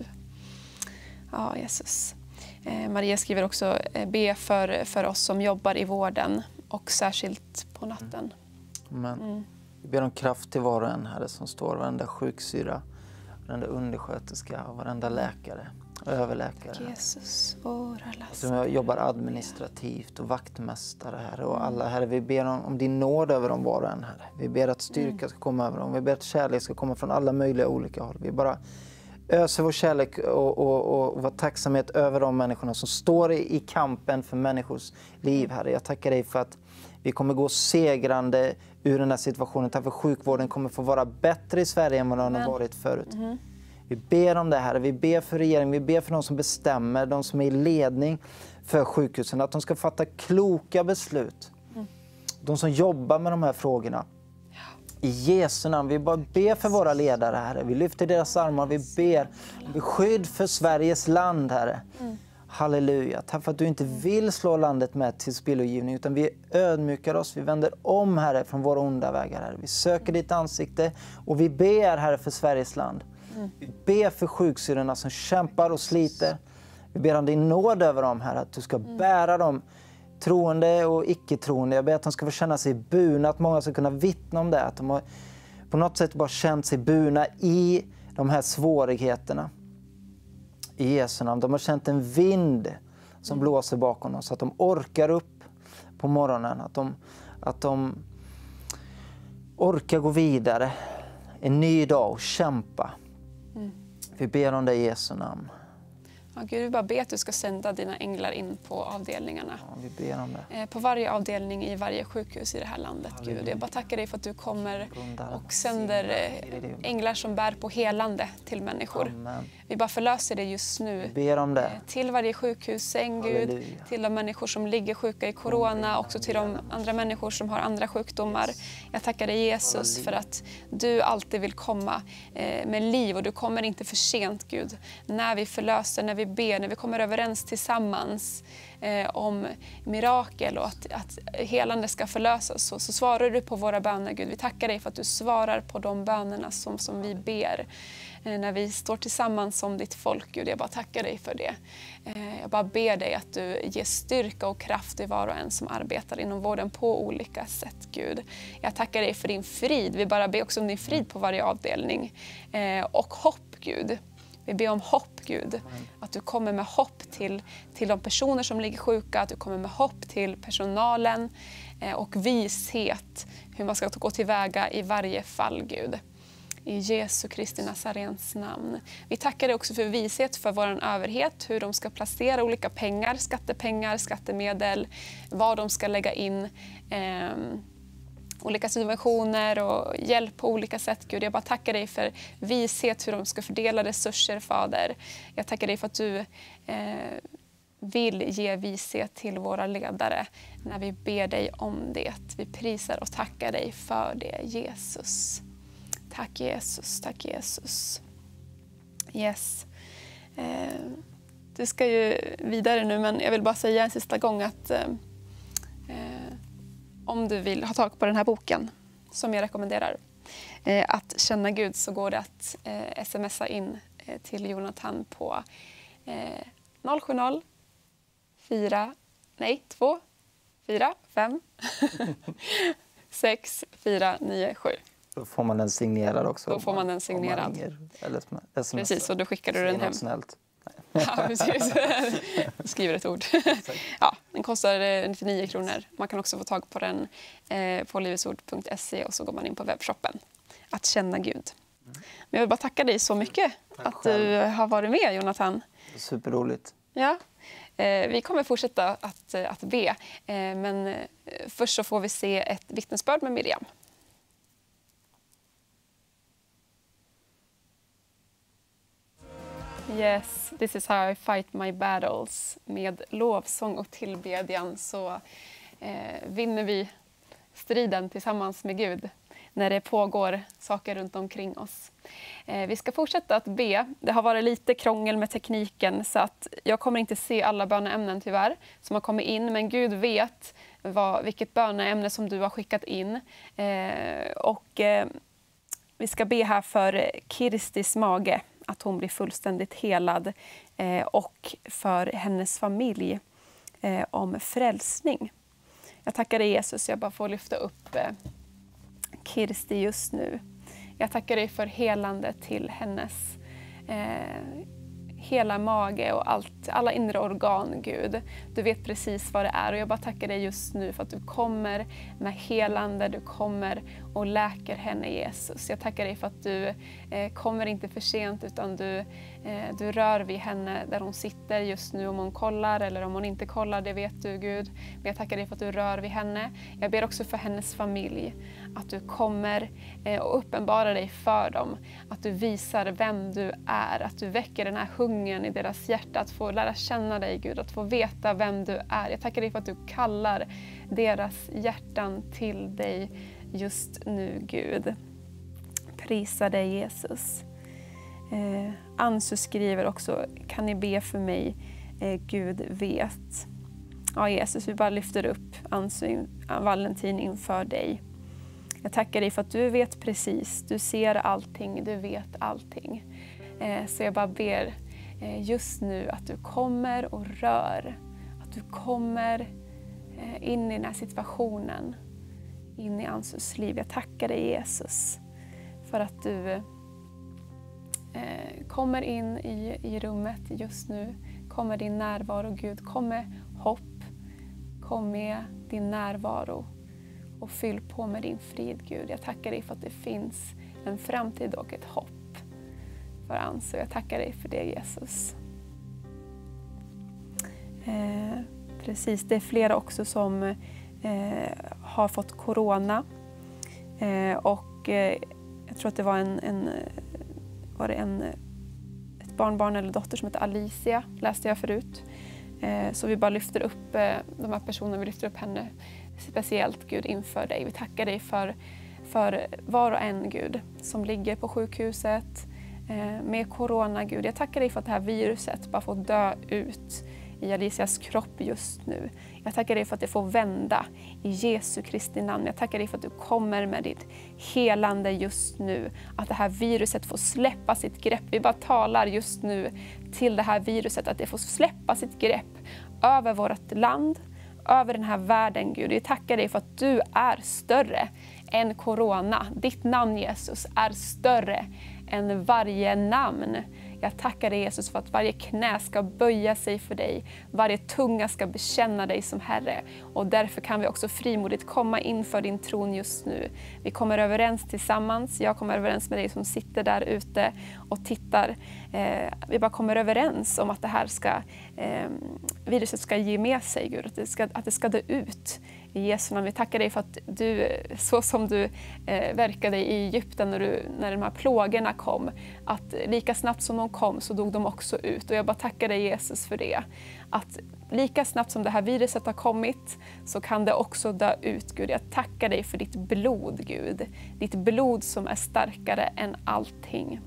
Ja, Jesus. Eh, Maria skriver också, eh, be för, för oss som jobbar i vården och särskilt på natten. Men Mm. vi ber om kraft till var och en här som står, varenda sjuksyra, varenda undersköterska och varenda läkare och överläkare. Jesus, ora Som jobbar administrativt och vaktmästare här och alla här. Vi ber om, om din nåd över dem var och en här. Vi ber att styrka ska komma över dem. Vi ber att kärlek ska komma från alla möjliga olika håll. Vi bara öser vår kärlek och, och, och, och vår tacksamhet över de människorna som står i, i kampen för människors liv här. Jag tackar dig för att vi kommer gå segrande ur den här situationen. Tack för sjukvården kommer få vara bättre i Sverige än vad den har varit förut. Mm. Vi ber om det här. Vi ber för regeringen. Vi ber för de som bestämmer, de som är i ledning för sjukhusen. Att de ska fatta kloka beslut. Mm. De som jobbar med de här frågorna. I Jesu namn, vi bara ber för våra ledare, Herre. Vi lyfter deras armar, vi ber beskydd för Sveriges land, Herre. Mm. Halleluja. Tack för att du inte vill slå landet med till spillogivning, utan vi ödmjukar oss, vi vänder om, Herre, från våra onda vägar, Herre. Vi söker ditt ansikte och vi ber, Herre, för Sveriges land. Mm. Vi ber för sjuksyrorna som kämpar och sliter. Vi ber om din nåd över dem, Herre, att du ska mm. bära dem, troende och icke-troende. Jag ber att de ska få känna sig burna, att många ska kunna vittna om det. Att de har på något sätt bara känt sig burna i de här svårigheterna. I Jesu namn. De har känt en vind som blåser bakom dem så att de orkar upp på morgonen. Att de, att de orkar gå vidare en ny dag och kämpa. Mm. Vi ber om det i Jesu namn. Ja, Gud, vi bara ber att du ska sända dina änglar in på avdelningarna. Ja, vi ber om det. På varje avdelning i varje sjukhus i det här landet, Halleluja. Gud. Jag bara tackar dig för att du kommer och sänder änglar som bär på helande till människor. Amen. Vi bara förlöser det just nu. Vi ber om det. Till varje sjukhussäng, Gud. Halleluja. Till de människor som ligger sjuka i corona, också till de andra människor som har andra sjukdomar. Jag tackar dig, Jesus, Halleluja. För att du alltid vill komma med liv och du kommer inte för sent, Gud. När vi förlöser, när vi ber, när vi kommer överens tillsammans eh, om mirakel och att, att helande ska förlösas, så, så svarar du på våra böner, Gud. Vi tackar dig för att du svarar på de bönerna som, som vi ber. Eh, när vi står tillsammans som ditt folk, Gud. Jag bara tackar dig för det. Eh, jag bara ber dig att du ger styrka och kraft i var och en som arbetar inom vården på olika sätt, Gud. Jag tackar dig för din frid. Vi bara ber också om din frid på varje avdelning. Eh, och hopp, Gud. Vi ber om hopp, Gud. Att du kommer med hopp till, till de personer som ligger sjuka. Att du kommer med hopp till personalen. Eh, och vishet hur man ska gå tillväga i varje fall, Gud. I Jesu Kristi Nazarens namn. Vi tackar dig också för vishet för vår överhet. Hur de ska placera olika pengar, skattepengar, skattemedel. Vad de ska lägga in. Eh, olika subventioner och hjälp på olika sätt, Gud. Jag bara tackar dig för vishet hur de ska fördela resurser, Fader. Jag tackar dig för att du eh, vill ge vishet till våra ledare när vi ber dig om det. Vi prisar och tackar dig för det, Jesus. Tack Jesus, tack Jesus. Yes. Eh, du ska ju vidare nu, men jag vill bara säga en sista gång att eh, om du vill ha tag på den här boken som jag rekommenderar, eh, att känna Gud, så går det att eh, smsa in eh, till Jonathan på eh, noll sju noll fyra nej två fyra fem sex fyra nio sju. Då får man den signerad också. Då får man den signerad. Ringer, eller sms. Precis, och då skickar du den hem. Snällt. Ja, precis. Skriver ett ord. Ja, den kostar nittionio kronor. Man kan också få tag på den eh, på livesord punkt se och så går man in på webbshoppen. att känna Gud. Men jag vill bara tacka dig så mycket Tack att själv. du har varit med, Jonathan. Superroligt. Ja. Eh, vi kommer fortsätta att, att be, eh, men eh, först så får vi se ett vittnesbörd med Miriam. Yes, this is how I fight my battles. Med lovsång och tillbedjan så eh, vinner vi striden tillsammans med Gud när det pågår saker runt omkring oss. Eh, vi ska fortsätta att be. Det har varit lite krångel med tekniken så att jag kommer inte se alla böneämnen tyvärr som har kommit in, men Gud vet vad, vilket böneämne som du har skickat in. Eh, och eh, vi ska be här för Kirstis mage, att hon blir fullständigt helad, eh, och för hennes familj eh, om frälsning. Jag tackar dig Jesus, jag bara får lyfta upp eh, Kirsti just nu. Jag tackar dig för helande till hennes eh, hela mage och allt, alla inre organ, Gud. Du vet precis vad det är och jag bara tackar dig just nu för att du kommer med helande, du kommer och läker henne, Jesus. Jag tackar dig för att du eh, kommer inte för sent utan du, eh, du rör vid henne där hon sitter just nu, om hon kollar eller om hon inte kollar, det vet du, Gud. Men jag tackar dig för att du rör vid henne. Jag ber också för hennes familj, att du kommer eh, och uppenbarar dig för dem, att du visar vem du är, att du väcker den här hungern i deras hjärta, att få lära känna dig, Gud, att få veta vem du är. Jag tackar dig för att du kallar deras hjärtan till dig just nu, Gud. Prisa dig, Jesus. Eh, Ansu skriver också, kan ni be för mig? Eh, Gud vet. Ja, Jesus, vi bara lyfter upp Ansu Valentin inför dig. Jag tackar dig för att du vet precis, du ser allting, du vet allting. Eh, så jag bara ber eh, just nu att du kommer och rör, att du kommer eh, in i den här situationen, in i Ansus liv. Jag tackar dig, Jesus, för att du eh, kommer in i, i rummet just nu. Kom med din närvaro, Gud. Kom med hopp. Kom med din närvaro och fyll på med din frid, Gud. Jag tackar dig för att det finns en framtid och ett hopp för Ansu. Jag tackar dig för det, Jesus. Eh, precis, det är flera också som eh, har fått corona. Eh, och eh, jag tror att det var en, en, var det en ett barnbarn eller dotter som heter Alicia, läste jag förut. Eh, så vi bara lyfter upp eh, de här personerna, vi lyfter upp henne speciellt, Gud, inför dig. Vi tackar dig för, för var och en, Gud, som ligger på sjukhuset eh, med corona, Gud. Jag tackar dig för att det här viruset bara får dö ut i Alicias kropp just nu. Jag tackar dig för att det får vända i Jesu Kristi namn. Jag tackar dig för att du kommer med ditt helande just nu. Att det här viruset får släppa sitt grepp. Vi bara talar just nu till det här viruset, att det får släppa sitt grepp över vårt land, över den här världen, Gud. Jag tackar dig för att du är större än corona. Ditt namn, Jesus, är större än varje namn. Jag tackar dig, Jesus, för att varje knä ska böja sig för dig. Varje tunga ska bekänna dig som Herre. Och därför kan vi också frimodigt komma inför din tron just nu. Vi kommer överens tillsammans. Jag kommer överens med dig som sitter där ute och tittar. Eh, vi bara kommer överens om att det här ska, eh, viruset ska ge med sig, Gud. Att det ska, att det ska dö ut. I Jesu namn, vi tackar dig för att du, så som du eh, verkade i Egypten när, du, när de här plågorna kom, att lika snabbt som de kom så dog de också ut. Och jag bara tackar dig, Jesus, för det. Att lika snabbt som det här viruset har kommit så kan det också dö ut, Gud. Jag tackar dig för ditt blod, Gud. Ditt blod som är starkare än allting.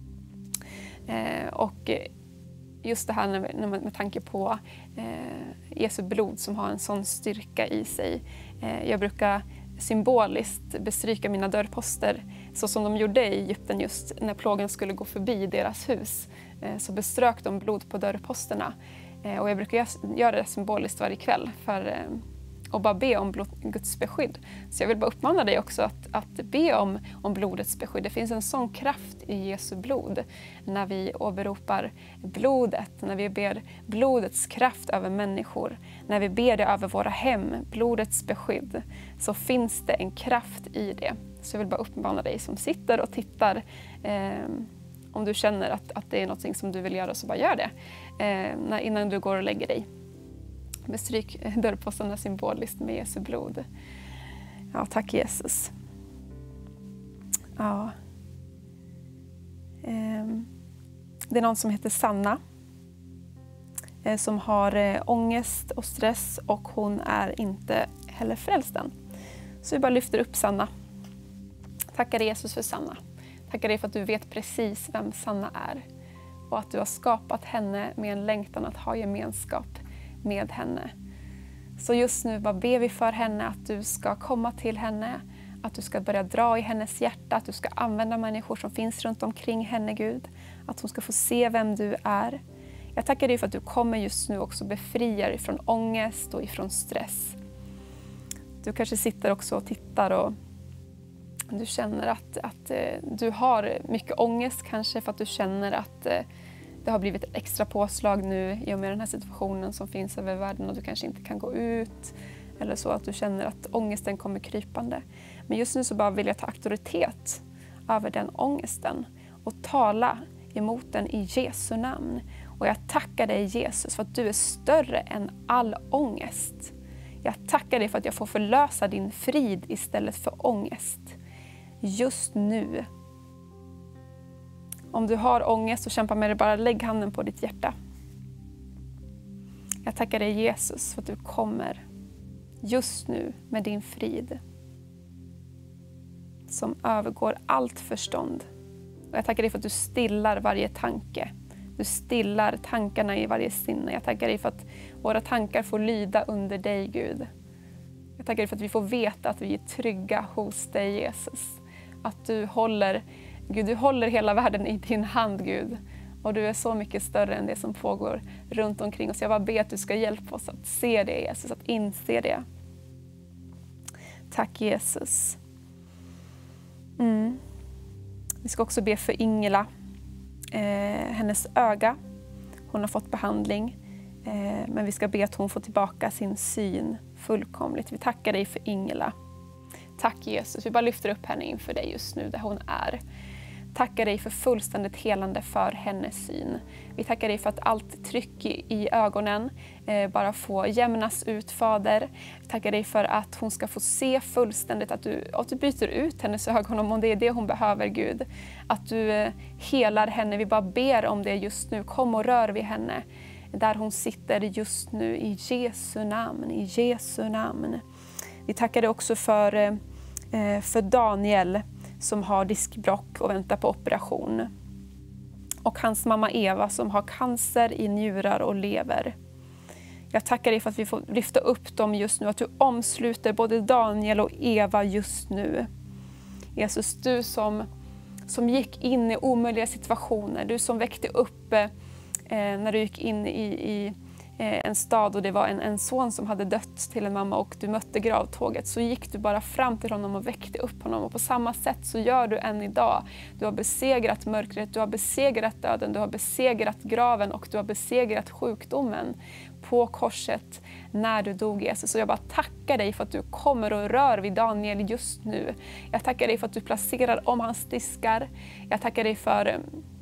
Eh, och just det här när man, med tanke på eh, Jesu blod som har en sån styrka i sig. Eh, jag brukar symboliskt bestryka mina dörrposter så som de gjorde i Egypten just när plågen skulle gå förbi deras hus. Eh, så beströk de blod på dörrposterna. Eh, och jag brukar göra det symboliskt varje kväll för eh, och bara be om blod, Guds beskydd. Så jag vill bara uppmana dig också att, att be om, om blodets beskydd. Det finns en sån kraft i Jesu blod när vi åberopar blodet, när vi ber blodets kraft över människor, när vi ber det över våra hem, blodets beskydd, så finns det en kraft i det. Så jag vill bara uppmana dig som sitter och tittar. Eh, om du känner att, att det är något som du vill göra, så bara gör det. Eh, när, innan du går och lägger dig. Bestryk dörrposterna symboliskt med Jesu blod. Ja, tack Jesus. Ja. Eh, det är någon som heter Sanna. Eh, som har eh, ångest och stress, och hon är inte heller frälst än. Så vi bara lyfter upp Sanna. Tackar Jesus för Sanna. Tackar dig för att du vet precis vem Sanna är. Och att du har skapat henne med en längtan att ha gemenskap med henne. Så just nu bara ber vi för henne att du ska komma till henne. Att du ska börja dra i hennes hjärta. Att du ska använda människor som finns runt omkring henne, Gud. Att hon ska få se vem du är. Jag tackar dig för att du kommer just nu också befria dig från ångest och ifrån stress. Du kanske sitter också och tittar och du känner att, att eh, du har mycket ångest, kanske för att du känner att eh, det har blivit ett extra påslag nu i och med den här situationen som finns över världen och du kanske inte kan gå ut. Eller så att du känner att ångesten kommer krypande. Men just nu så bara vill jag ta auktoritet över den ångesten och tala emot den i Jesu namn. Och jag tackar dig Jesus för att du är större än all ångest. Jag tackar dig för att jag får förlösa din frid istället för ångest. Just nu. Om du har ångest och kämpar med det, bara lägg handen på ditt hjärta. Jag tackar dig Jesus för att du kommer just nu med din frid. Som övergår allt förstånd. Och jag tackar dig för att du stillar varje tanke. Du stillar tankarna i varje sinne. Jag tackar dig för att våra tankar får lyda under dig, Gud. Jag tackar dig för att vi får veta att vi är trygga hos dig, Jesus. Att du håller, Gud, du håller hela världen i din hand, Gud. Och du är så mycket större än det som pågår runt omkring oss. Jag bara ber att du ska hjälpa oss att se det, Jesus, att inse det. Tack, Jesus. Mm. Vi ska också be för Ingela. Eh, hennes öga. Hon har fått behandling. Eh, men vi ska be att hon får tillbaka sin syn fullkomligt. Vi tackar dig för Ingela. Tack Jesus. Vi bara lyfter upp henne inför dig just nu där hon är. Tackar dig för fullständigt helande för hennes syn. Vi tackar dig för att allt tryck i, i ögonen eh, bara får jämnas ut, Fader. Vi tackar dig för att hon ska få se fullständigt, att du, att du byter ut hennes ögon om det är det hon behöver, Gud. Att du eh, helar henne. Vi bara ber om det just nu. Kom och rör vid henne där hon sitter just nu i Jesu namn. I Jesu namn. Vi tackar dig också för, eh, för Daniel som har diskbråck och väntar på operation. Och hans mamma Eva som har cancer i njurar och lever. Jag tackar dig för att vi får lyfta upp dem just nu. Att du omsluter både Daniel och Eva just nu. Jesus, du som, som gick in i omöjliga situationer. Du som väckte upp eh, när du gick in i, i en stad och det var en, en son som hade dött till en mamma och du mötte gravtåget, så gick du bara fram till honom och väckte upp honom. Och på samma sätt så gör du än idag. Du har besegrat mörkret, du har besegrat döden, du har besegrat graven och du har besegrat sjukdomen på korset när du dog, Jesus. Så jag bara tackar dig för att du kommer och rör vid Daniel just nu. Jag tackar dig för att du placerar om hans diskar. Jag tackar dig för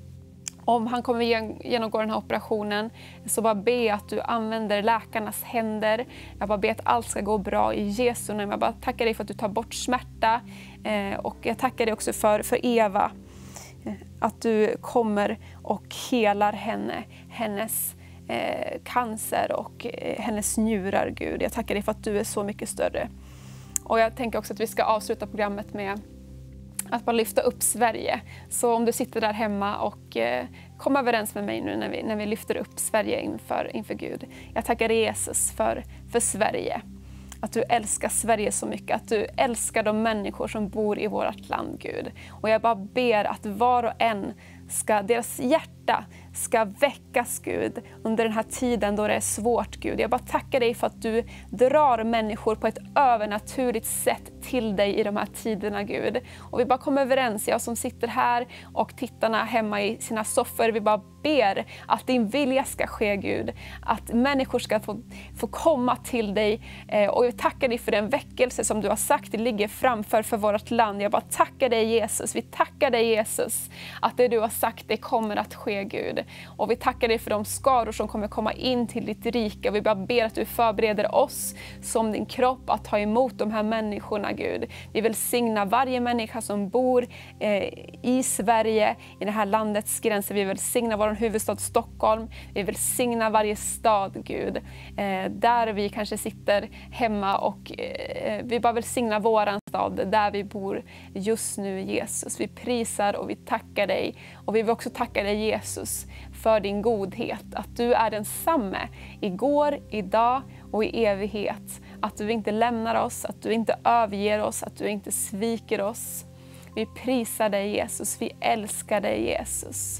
om han kommer genomgå den här operationen, så bara be att du använder läkarnas händer. Jag bara ber att allt ska gå bra i Jesu namn. Jag bara tackar dig för att du tar bort smärta. Eh, och jag tackar dig också för, för Eva. Eh, att du kommer och helar henne. Hennes eh, cancer och eh, hennes njurar, Gud. Jag tackar dig för att du är så mycket större. Och jag tänker också att vi ska avsluta programmet med att bara lyfta upp Sverige. Så om du sitter där hemma och eh, kom överens med mig nu när vi, när vi lyfter upp Sverige inför, inför Gud. Jag tackar Jesus för, för Sverige. Att du älskar Sverige så mycket. Att du älskar de människor som bor i vårt land, Gud. Och jag bara ber att var och en ska, deras hjärta ska väckas, Gud, under den här tiden då det är svårt, Gud. Jag bara tackar dig för att du drar människor på ett övernaturligt sätt till dig i de här tiderna, Gud. Och vi bara kommer överens, jag som sitter här och tittarna hemma i sina soffor, vi bara ber att din vilja ska ske, Gud. Att människor ska få, få komma till dig. Eh, och jag tackar dig för den väckelse som du har sagt det ligger framför för vårt land. Jag bara tackar dig, Jesus. Vi tackar dig, Jesus, att det du har sagt det kommer att ske, Gud. Och vi tackar dig för de skaror som kommer komma in till ditt rike. Och vi bara ber att du förbereder oss som din kropp att ta emot de här människorna, Gud. Vi vill signa varje människa som bor eh, i Sverige, i det här landets gränser. Vi vill signa vår huvudstad Stockholm. Vi vill signa varje stad, Gud. Eh, där vi kanske sitter hemma och eh, vi bara vill signa våran stad där vi bor just nu, Jesus. Vi prisar och vi tackar dig. Och vi vill också tacka dig, Jesus, för din godhet. Att du är densamme igår, idag och i evighet. Att du inte lämnar oss, att du inte överger oss, att du inte sviker oss. Vi prisar dig, Jesus. Vi älskar dig, Jesus.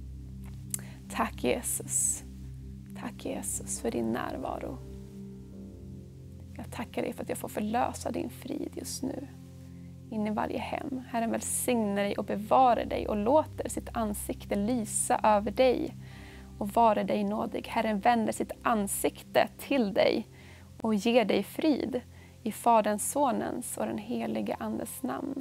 Tack, Jesus. Tack, Jesus, för din närvaro. Jag tackar dig för att jag får förlösa din frid just nu in i varje hem. Herren välsignar dig och bevarar dig och låter sitt ansikte lysa över dig och vara dig nådig. Herren vänder sitt ansikte till dig och ger dig frid i Faderns, Sonens och den helige Andes namn.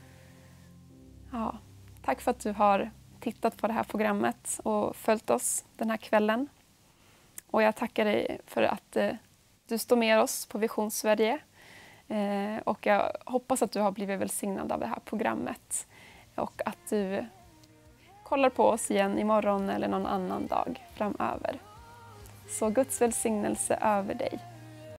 Ja, tack för att du har tittat på det här programmet och följt oss den här kvällen. Och jag tackar dig för att eh, du står med oss på Vision Sverige. Eh, och jag hoppas att du har blivit välsignad av det här programmet. Och att du kollar på oss igen imorgon eller någon annan dag framöver. Så Guds välsignelse över dig.